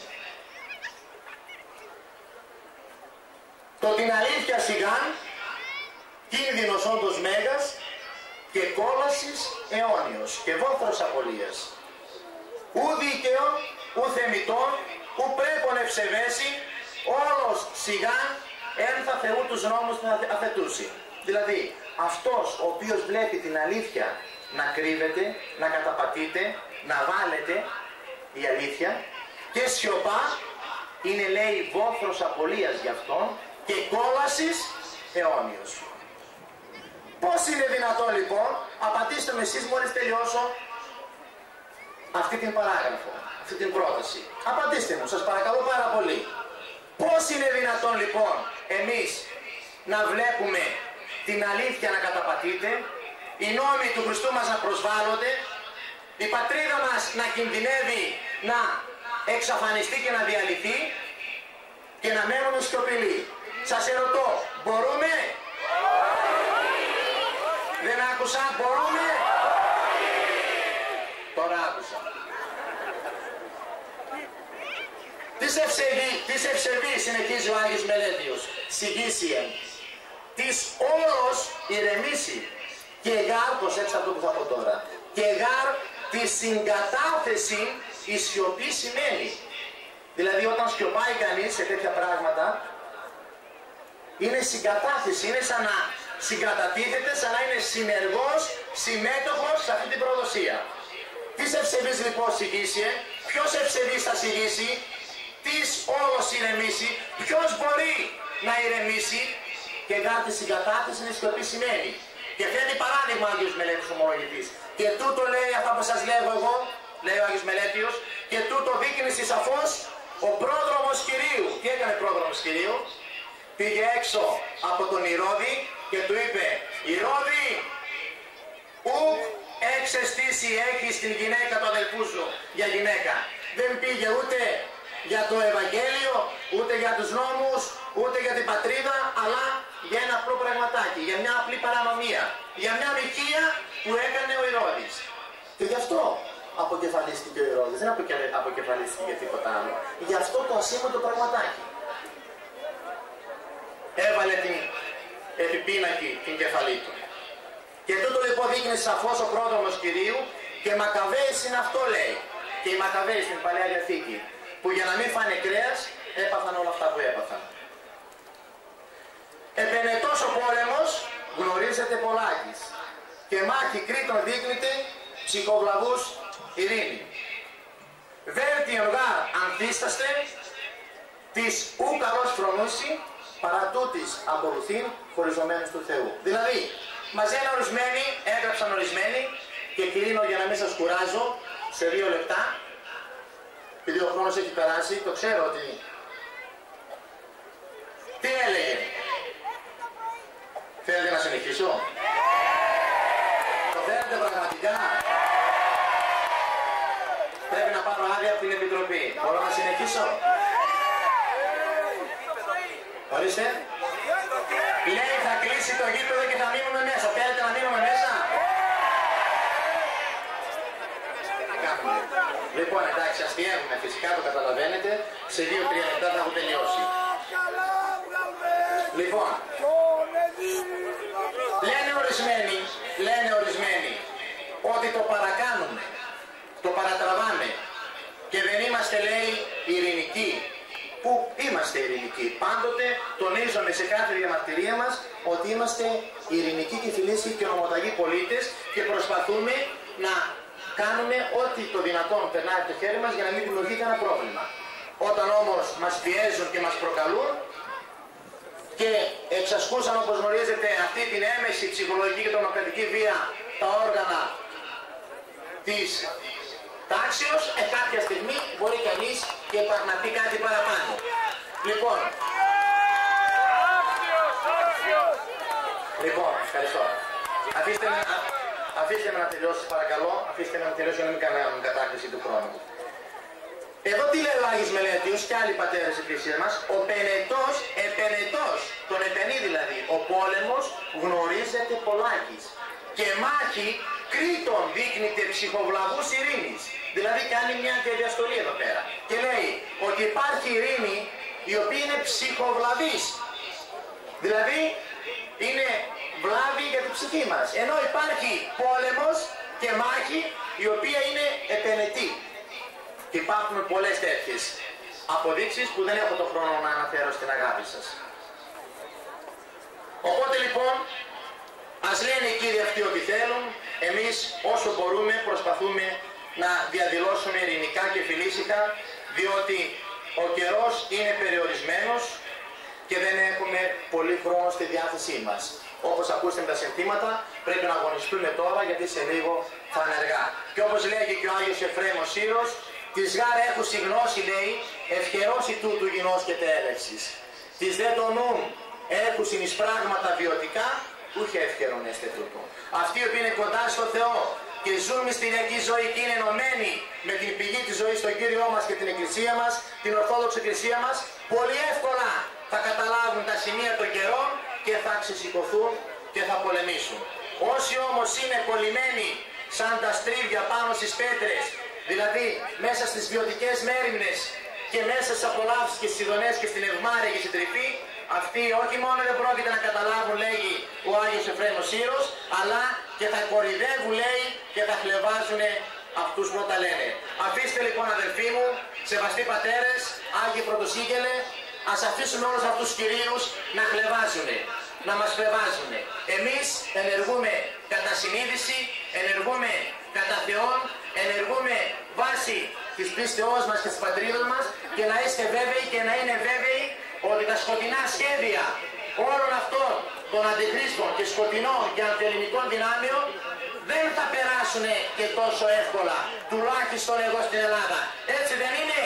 Speaker 11: Το την αλήθεια σιγάν, κίνδυνος όντως μέγας και κόλασης αιώνιος και βόθρος απολίας. Ου δίκαιο, ου θεμητόν, ου πρέπον ευσεβέσει, όλος σιγάν ένθα Θεού τους νόμους να αθετούσει. Δηλαδή, αυτός ο οποίος βλέπει την αλήθεια να κρύβεται, να καταπατείται, να βάλετε η αλήθεια και σιωπά, είναι λέει βόθρος απολίας γι' αυτόν και κόλασης αιώνιος. Πώς είναι δυνατόν λοιπόν, απαντήστε με εσείς μόλις τελειώσω αυτή την παράγραφο, αυτή την πρόταση. Απαντήστε μου, σας παρακαλώ πάρα πολύ. Πώς είναι δυνατόν λοιπόν εμείς να βλέπουμε την αλήθεια να καταπατείται, οι νόμοι του Χριστού μας να προσβάλλονται, η πατρίδα μας να κινδυνεύει να εξαφανιστεί και να διαλυθεί και να μένουμε σιωπηλοί? Σας ερωτώ, μπορούμε? Δεν άκουσα, μπορούμε? Τώρα άκουσα. Της ευσεβή συνεχίζει ο Άγιος Μελέτιος, συγγύσιεν, της όλος ηρεμήσει και γάρ, προσέξτε αυτό που θα πω τώρα, και γάρ τη συγκατάθεση η σιωπή σημαίνει. Δηλαδή όταν σιωπάει κανείς σε τέτοια πράγματα, είναι συγκατάθεση, είναι σαν να συγκατατίθεται, σαν να είναι συνεργός, συμμέτοχος σε αυτή την προδοσία. Της ευσεβής λοιπόν συγγύσιε, ποιος ευσεβής θα συγγύσει? Της όλος ηρεμήσει, ποιος μπορεί να ηρεμήσει? Και γάρ τη συγκατάθεση είναι σιωπή σημαίνει. Και φέρνει παράδειγμα ο Άγιος Μελέτιος ομολογητής. Και τούτο λέει αυτά που σας λέγω εγώ, λέει ο Άγιος Μελέτιος, και τούτο δείκνυσε σαφώς ο πρόδρομος Κυρίου. Τι έκανε πρόδρομος Κυρίου? Πήγε έξω από τον Ηρώδη και του είπε, Ηρώδη, ουκ εξαισθήσει έχεις την γυναίκα του αδελφού σου για γυναίκα. Δεν πήγε ούτε για το Ευαγγέλιο, ούτε για τους νόμους, ούτε για την πατρίδα, αλλά για ένα απλό πραγματάκι, για μια απλή παρανομία, για μια μοιχεία που έκανε ο Ηρώδης. Και γι' αυτό αποκεφαλίστηκε ο Ηρώδης, δεν αποκεφαλίστηκε για τίποτα άλλο. Γι' αυτό το ασήμαντο πραγματάκι. Έβαλε την επιπίνακη την κεφαλή του. Και τούτο λοιπόν δείχνει σαφώς ο πρόδρομος Κυρίου και Μακαβαίης είναι αυτό λέει. Και οι Μακαβαίοι στην Παλαιά Διαθήκη, που για να μην φάνε κρέας έπαθαν όλα αυτά που έπαθαν. Επενετός ο πόλεμος γνωρίζετε πολλάκις και μάχη Κρήτων δείχνεται ψυχοβλαβούς ειρήνη. Βέλτιον γάρ ανθίσταστε της ου καλός φρονούση παρά τούτης ακολουθήν χωριζομένους του Θεού. Δηλαδή, μαζένα ορισμένοι, έγραψαν ορισμένοι και κλείνω για να μην σας κουράζω σε 2 λεπτά, επειδή ο χρόνος έχει περάσει, το ξέρω ότι... Τι έλεγε? Θέλετε να συνεχίσω? Το θέλετε πραγματικά? Πρέπει να πάρω άδεια από την Επιτροπή. Μπορώ να συνεχίσω? Ορίστε. Λέει θα κλείσει το γήπεδο και θα μείνουμε μέσα. Θέλετε να μείνουμε μέσα? Λοιπόν, εντάξει, αστιεύουμε, φυσικά το καταλαβαίνετε. Σε 2-3 λεπτά θα έχω τελειώσει. Λοιπόν, λένε ορισμένοι ότι το παρακάνουμε, το παρατραβάμε και δεν είμαστε, λέει, ειρηνικοί. Που είμαστε ειρηνικοί. Πάντοτε τονίζουμε σε κάθε διαμαρτυρία μας ότι είμαστε ειρηνικοί και φιλήσιοι και ομοταγοί πολίτες και προσπαθούμε να κάνουμε ό,τι το δυνατόν περνάει από το χέρι μας για να μην δημιουργείται ένα πρόβλημα. Όταν όμως μας πιέζουν και μας προκαλούν και εξασκούσαν, όπως γνωρίζετε, αυτή την έμεση ψυχολογική και τρομοκρατική βία τα όργανα της τάξεως, κάποια στιγμή μπορεί κανείς και να πει κάτι παραπάνω. Λοιπόν, ευχαριστώ. Αφήστε με να τελειώσει, παρακαλώ. Αφήστε με να τελειώσει για να μην κάνουμε κατάκριση του χρόνου. Εδώ τι λέει ο Άγιος Μελέτιος και άλλοι πατέρες εκκλησίας μας? Ο πενετός, τον επενεί δηλαδή, ο πόλεμος γνωρίζεται πολλάκις. Και μάχη Κρήτων δείκνυται ψυχοβλαβούς ειρήνης. Δηλαδή κάνει μια διαδιαστολή εδώ πέρα. Και λέει ότι υπάρχει ειρήνη η οποία είναι ψυχοβλαβής. Δηλαδή είναι βλάβη για την ψυχή μας. Ενώ υπάρχει πόλεμος και μάχη η οποία είναι επενετή. Και υπάρχουν πολλές τέτοιες αποδείξεις που δεν έχω το χρόνο να αναφέρω στην αγάπη σας. Οπότε λοιπόν, ας λένε οι κύριοι αυτοί ό,τι θέλουν, εμείς όσο μπορούμε προσπαθούμε να διαδηλώσουμε ειρηνικά και φιλήσυχα, διότι ο καιρός είναι περιορισμένος και δεν έχουμε πολύ χρόνο στη διάθεσή μας. Όπως ακούστε με τα συνθήματα, πρέπει να αγωνιστούμε τώρα γιατί σε λίγο θα είναι αργά. Και όπως λέγει και ο Άγιος Εφραίμος Σύρος, «Της γάρ έχουσι γνώση», λέει, «ευχερώσει τούτου γινός και τέλεξης. Της δε το νουν έχουσιν εις πράγματα βιωτικά, ούχε ευχερών έστε τούτο». Αυτοί οι οποίοι είναι κοντά στο Θεό και ζουν μυστηριακή ζωή και είναι ενωμένοι με την πηγή της ζωής, τον Κύριό μας και την Εκκλησία μας, την Ορθόδοξη Εκκλησία μας, πολύ εύκολα θα καταλάβουν τα σημεία των καιρών και θα ξεσηκωθούν και θα πολεμήσουν. Όσοι όμως είναι κολλημένοι σαν τα στρίβια πάνω στις πέτρες, δηλαδή μέσα στις βιωτικές μέριμνες και μέσα στις απολαύσεις και στις ειδονές και στην ευμάρεια και στην τρυφή, αυτοί όχι μόνο δεν πρόκειται να καταλάβουν, λέγει ο Άγιος Εφραίμος Σύρος, αλλά και θα κορυδεύουν, λέει, και θα χλεβάζουν αυτούς που τα λένε. Αφήστε λοιπόν, αδελφοί μου, σεβαστοί πατέρες, Άγιοι Πρωτοσύγγελε, ας αφήσουμε όλους αυτούς τους κυρίους να χλεβάζουν, να μας χλεβάζουν. Εμείς ενεργούμε κατά συνείδηση, ενεργούμε κατά Θεόν, ενεργούμε βάσει της πίστεώς μας και της πατρίδας μας, και να είστε βέβαιοι και να είναι βέβαιοι ότι τα σκοτεινά σχέδια όλων αυτών των αντιχρίστων και σκοτεινών και αντιελληνικών δυνάμεων δεν θα περάσουν και τόσο εύκολα, τουλάχιστον εδώ στην Ελλάδα. Έτσι δεν είναι?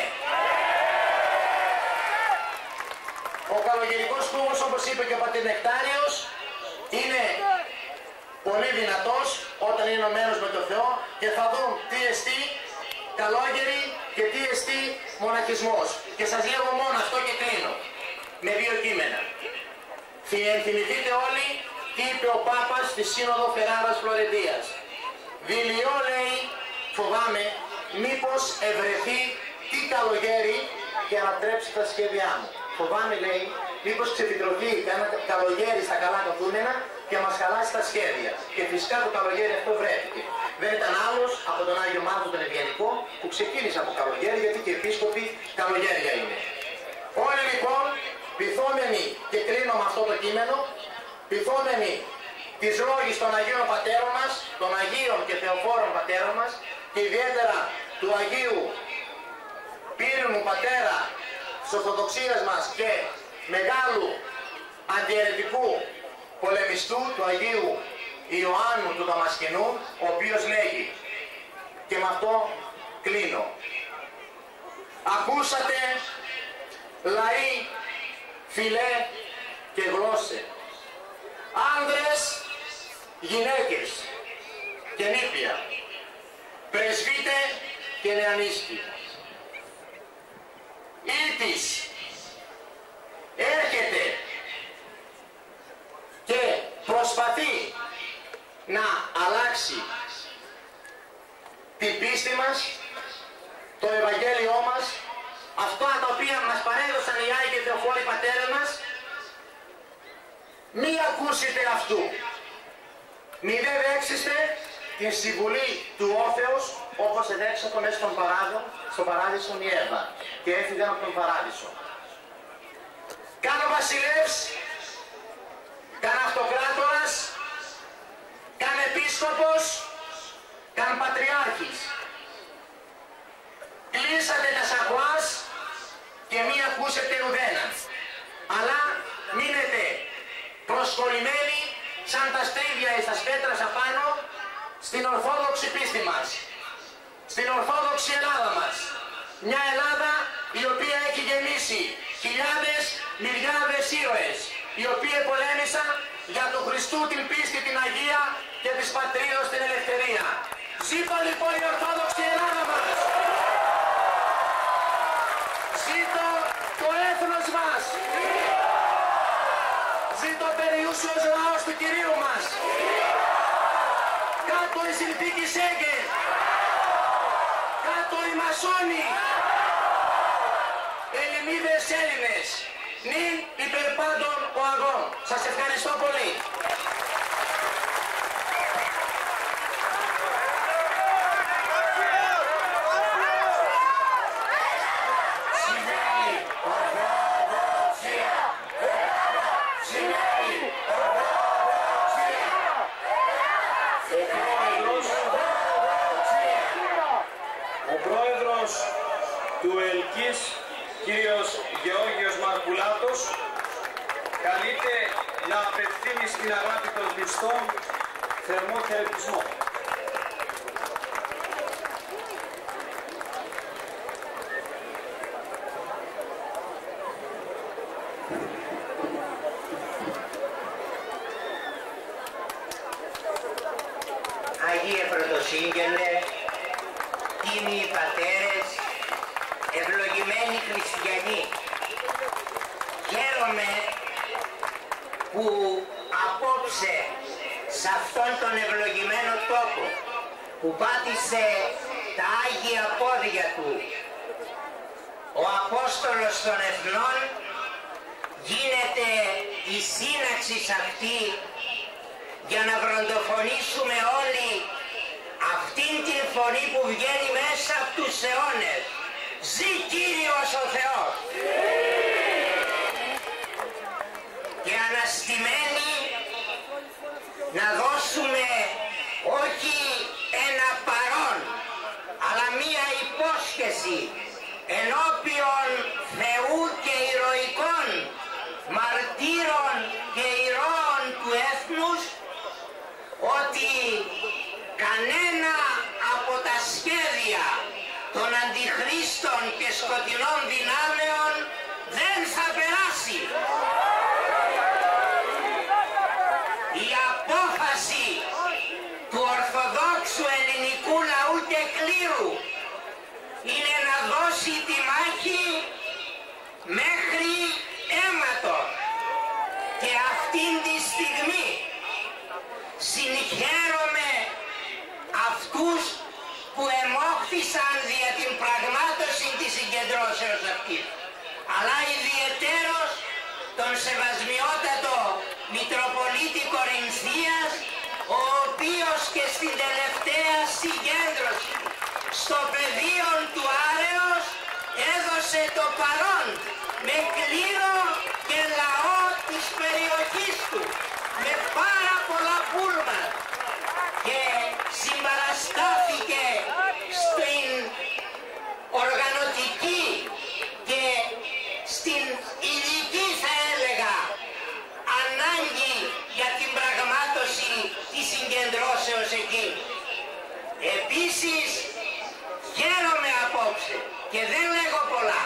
Speaker 11: Ο καλογερικός κούβος, όπως είπε και ο πατήρ Νεκτάριος, είναι πολύ δυνατός όταν είναι ενωμένος με τον Θεό και θα δουν τι εστί καλόγεροι και τι εστί μοναχισμός. Και σας λέγω μόνο αυτό και κλείνω με δύο κείμενα. Ενθυμηθείτε όλοι τι είπε ο Πάπας στη Σύνοδο Φεράρας Φλωρεντίας. Δηλειώ, λέει, φοβάμαι, μήπως ευρεθεί τι καλογέρι και ανατρέψει τα σχέδιά μου. Φοβάμαι, λέει, μήπως ξεφυτρωθεί ένα καλογέρι στα καλά καθούμενα και μας χαλάσει τα σχέδια. Και φυσικά το καλογέρι αυτό βρέθηκε. Δεν ήταν άλλος από τον Άγιο Μάρκο τον Ευγενικό, που ξεκίνησε από καλογέρι, γιατί και οι επίσκοποι καλογέρια είναι. Όλοι λοιπόν, πειθόμενοι, και κλείνω με αυτό το κείμενο, πειθόμενοι τις λόγης των Αγίων Πατέρων μας, των Αγίων και Θεοφόρων Πατέρων μας, και ιδιαίτερα του Αγίου Πύρινου Πατέρα της Ορθοδοξίας μας και μεγάλου αντιαιρετικού πολεμιστού, του Αγίου Ιωάννου του Δαμασκηνού, ο οποίος λέγει, και με αυτό κλείνω: «Ακούσατε, λαοί, φιλέ και γλώσσε, άνδρες, γυναίκες και νήπια, πρεσβύτε και νεανίσκοι. Ήτης έρχεται και προσπαθεί να αλλάξει την πίστη μας, το Ευαγγέλιό μας, αυτά τα οποία μας παρέδωσαν οι Άγιοι και Θεοφόροι Πατέρες μας, μη ακούσετε αυτού. Μη δε δέξετε την συμβουλή του Όρθεος, όπως εδέξατο μέσα στον παράδεισο η Εύα και έφυγαν από τον παράδεισο. Καν ο βασιλεύς, καν αυτοκράτορας, καν επίσκοπος, καν πατριάρχης. Κλείσατε τα σαγουάς και μη ακούσετε ουδέναν. Αλλά μείνετε προσκολλημένοι σαν τα στρίβια εις τα σπέτρας απάνω στην ορθόδοξη πίστη μας, στην ορθόδοξη Ελλάδα μας. Μια Ελλάδα η οποία έχει γεννήσει χιλιάδες, μυριάδες ήρωες, οι οποίοι πολέμησαν για του Χριστού την πίστη, την Αγία και της πατρίδος την ελευθερία. Ζήτω λοιπόν η ορθόδοξη Ελλάδα μας! Ζήτω το έθνος μας! Ζήτω περιού πλούσιος λαός του Κυρίου μας. Κάτω η συνθήκη Σέγγεν. Κάτω οι μασόνοι. Ελληνίδες Έλληνες. Νυν υπερπάντων ο αγών. Σας ευχαριστώ πολύ.
Speaker 6: Ο πρόεδρος του ΕΛΚΙΣ, κύριος Γεώργιος Μαρκουλάτος, καλείται να απευθύνει στην αγάπη των πιστών θερμό χαιρετισμό.
Speaker 12: Αγίε Πρωτοσύγγελε, τίμιοι πατέρες, ευλογημένοι χριστιανοί, χαίρομαι που απόψε σε αυτόν τον ευλογημένο τόπο που πάτησε τα Άγια πόδια του ο Απόστολος των Εθνών, γίνεται η σύναξη αυτή για να βροντοφωνήσουμε όλοι αυτήν την φωνή που βγαίνει μέσα από τους αιώνες. Ζη Κύριος ο Θεός! Και αναστημένοι να δώσουμε όχι ένα παρόν, αλλά μία υπόσχεση ενώπιον Θεού και ηρωικών μαρτύρων και ηρώων του έθνους, ότι κανένα από τα σχέδια των αντιχρίστων και σκοτεινών δυνάμεων δεν θα περάσει. Η απόφαση του Ορθοδόξου ελληνικού λαού και κλήρου είναι να δώσει τη μάχη μέχρι αίματος. Και αυτήν τη στιγμή συγχαίρομαι αυτούς που εμόχθησαν δια την πραγμάτωση της συγκεντρώσεως αυτής, αλλά ιδιαιτέρως τον σεβασμιότατο Μητροπολίτη Κορινθίας, ο οποίος και στην τελευταία συγκέντρωση στο πεδίο του Άρεος έδωσε το παρόν με κλήρο και λαό της περιοχής του, με πάρα πολλά πούλμαν, και συμπαραστάθηκε στην οργανωτική και στην υλική, θα έλεγα, ανάγκη για την πραγμάτωση της συγκεντρώσεως εκεί. Επίσης χαίρομαι απόψε και δεν λέγω πολλά,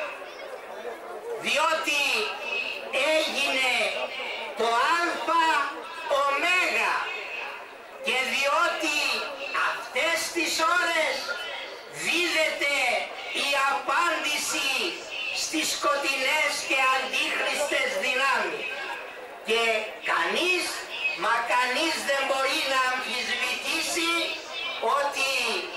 Speaker 12: διότι έγινε το αλφα ωμέγα και διότι αυτές τις ώρες δίδεται η απάντηση στις σκοτεινές και αντίχριστες δυνάμεις, και κανείς, μα κανείς δεν μπορεί να αμφισβητήσει ότι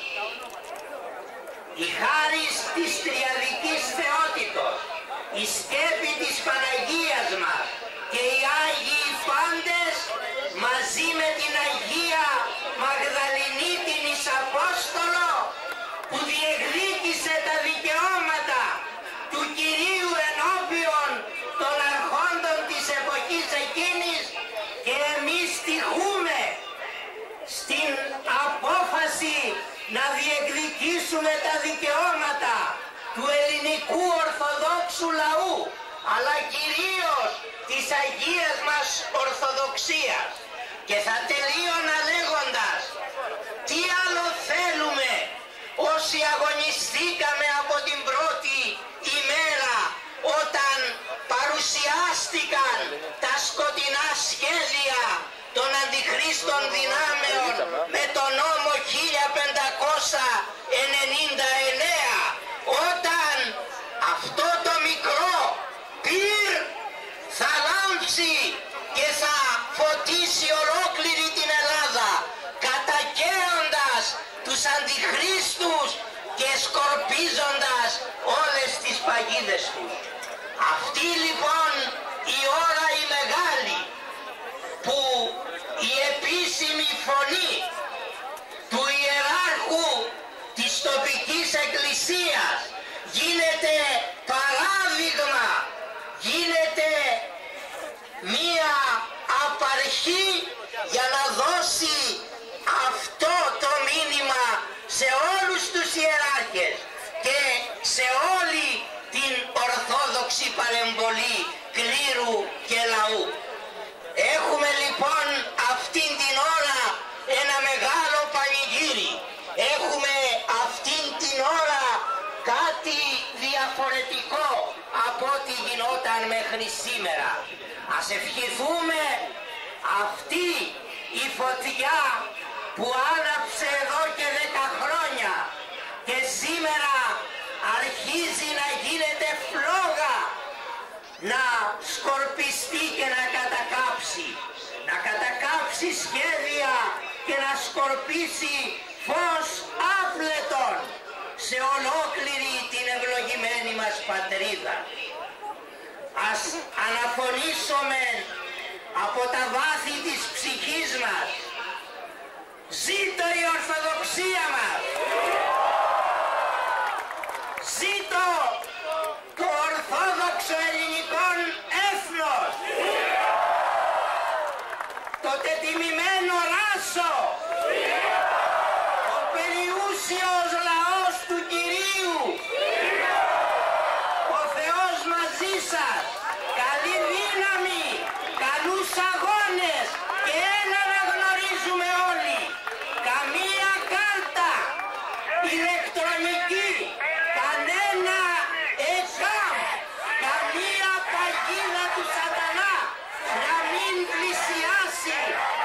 Speaker 12: η χάρις της τριαδικής θεότητος, η σκέπη της Παναγίας μας και οι Άγιοι Πάντες μαζί με την Αγία Μαγδαληνή την Ισαπόστολο, που διεκδίκησε τα δικαιώματα του Κυρίου ενώπιον των αρχόντων της εποχής εκείνης, και εμείς τυχούμε στην απόφαση να διεκδικήσουμε τα δικαιώματα του ελληνικού Ορθοδόξου λαού, αλλά κυρίως της Αγίας μας Ορθοδοξίας. Και θα τελείωνα λέγοντας, τι άλλο θέλουμε όσοι αγωνιστήκαμε από την πρώτη ημέρα, όταν παρουσιάστηκαν τα σκοτεινά σχέδια των αντιχρίστων δυνάμεων με τον νόμο 1599, όταν αυτό το μικρό πυρ θα λάμψει και θα φωτίσει ολόκληρη την Ελλάδα, κατακαίοντας τους αντιχρίστους και σκορπίζοντας όλες τις παγίδες τους. Αυτή λοιπόν η ώρα η μεγάλη που η επίσημη φωνή του ιεράρχου της τοπικής εκκλησίας γίνεται παράδειγμα, γίνεται μία απαρχή για να δώσει αυτό το μήνυμα σε όλους τους ιεράρχες και σε όλη την ορθόδοξη παρεμβολή κλήρου και λαού. Έχουμε λοιπόν αυτήν την ώρα ένα μεγάλο πανηγύρι. Έχουμε αυτήν την ώρα κάτι διαφορετικό από ό,τι γινόταν μέχρι σήμερα. Ας ευχηθούμε αυτή η φωτιά που άναψε εδώ και 10 χρόνια και σήμερα αρχίζει να γίνεται φλόγα, να σκορπιστεί και να κατακάψει σχέδια και να σκορπίσει φως άπλετον σε ολόκληρη την ευλογημένη μας πατρίδα. Ας αναφωνήσουμε από τα βάθη της ψυχής μας: ζήτω η Ορθοδοξία μας! Ζήτω το Ορθόδοξο ελληνικό έθνος! Το τετιμημένο ράσο! Ο περιούσιος λαός του Κυρίου! Ο Θεός μαζί σας! Καλή δύναμη! Καλούς αγώνες! Και ένα να γνωρίζουμε όλοι! Καμία κάρτα ηλεκτρονική! Κανένα ΕΚΑΜ! Καμία παγίδα του σατανά! Να μην πλησιάσει!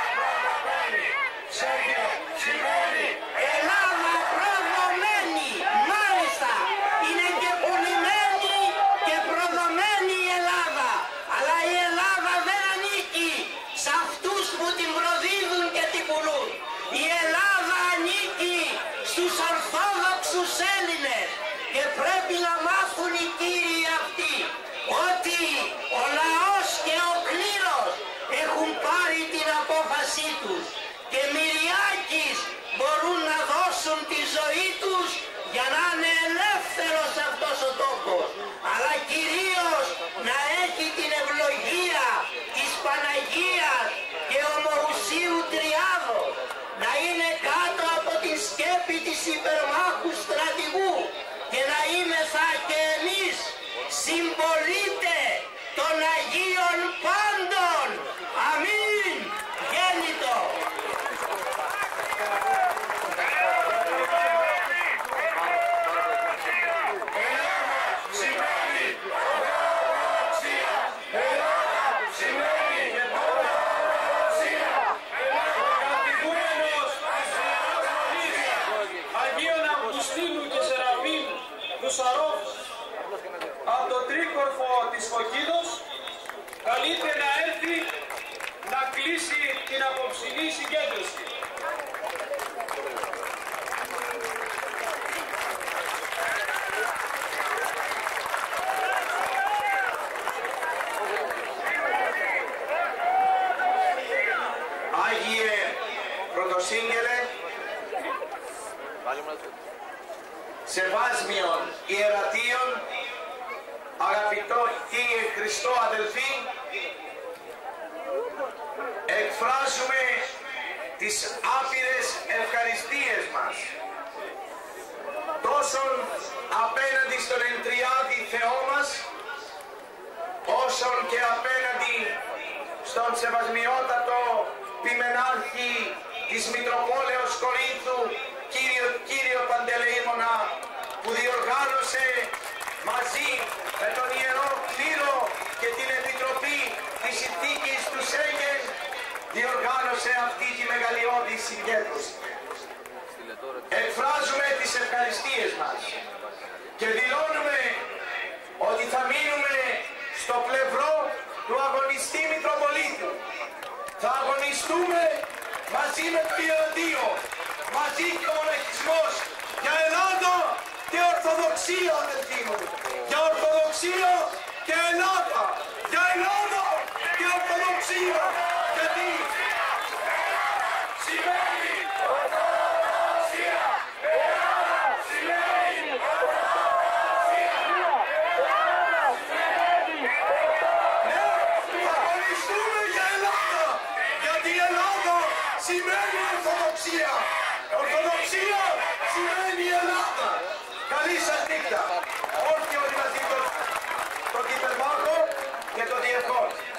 Speaker 12: Ελλάδα προδομένη! Μάλιστα! Είναι και πουλημένη και προδομένη η Ελλάδα! Αλλά η Ελλάδα δεν ανήκει σε αυτούς που την προδίδουν και την πουλούν! Η Ελλάδα ανήκει στους Ορθόδοξους Έλληνες και πρέπει να μάθουν οι κύριοι αυτοί ότι ο λαός και ο κλήρος έχουν πάρει την απόφασή τους και μυριάκις μπορούν να δώσουν τη ζωή τους για να είναι ελεύθερος αυτός ο τόπος, αλλά κυρίως να έχει την ευλογία της Παναγίας και Ομοουσίου Τριάδος, να είναι κάτω από την σκέπη της υπερμάχου στρατηγού και να είμεθα και εμείς συμπολίτε των Αγίων Πάντων. Αμήν. Γέννητο.
Speaker 6: Αγίων Αυγουστίνου και Σεραφείμ του Σαρόφ από το τρίκορφο της Φωκίδος καλείται να έρθει να κλείσει την απόψινή συγκέντρωση.
Speaker 5: Άγιε Πρωτοσύγγελε, σεβάσμιον ιερατείων, αγαπητό Κύριε Χριστό αδελφοί, εκφράζουμε τις άπειρες ευχαριστίες μας τόσο απέναντι στον Εντριάδη Θεό μας, όσον και απέναντι στον σεβασμιότατο ποιμενάρχη της Μητροπόλεως Κορίνθου, κύριο Παντελεήμονα, που διοργάνωσε μαζί με τον Ιερό Κλήρο και την Επιτροπή της Συνθήκης του Σέγγεν, διοργάνωσε αυτή τη μεγαλειώδη συγκέντρωση. Εκφράζουμε τις ευχαριστίες μας και δηλώνουμε ότι θα μείνουμε στο πλευρό του αγωνιστή Μητροπολίτου.
Speaker 8: Θα αγωνιστούμε μαζί με το Ιεραντείο, μαζί και ο μοναχισμός, για Ελλάδα και Ορθοδοξία, αδελφοί μου. Για Ορθοδοξία και Ελλάδα. Για Ελλάδα και Ορθοδοξία. Γιατί σημαίνει Ορθοδοξία. Ελλάδα σημαίνει Ορθοδοξία. Ναι, θα αγωνιστούμε για Ελλάδα. Γιατί η Ελλάδα σημαίνει Ορθοδοξία. Ορθοδοξία σημαίνει Ελλάδα. Καλή σας νύχτα. Όρθιο μαζί τον κυπερμάχο και τον διευκόν.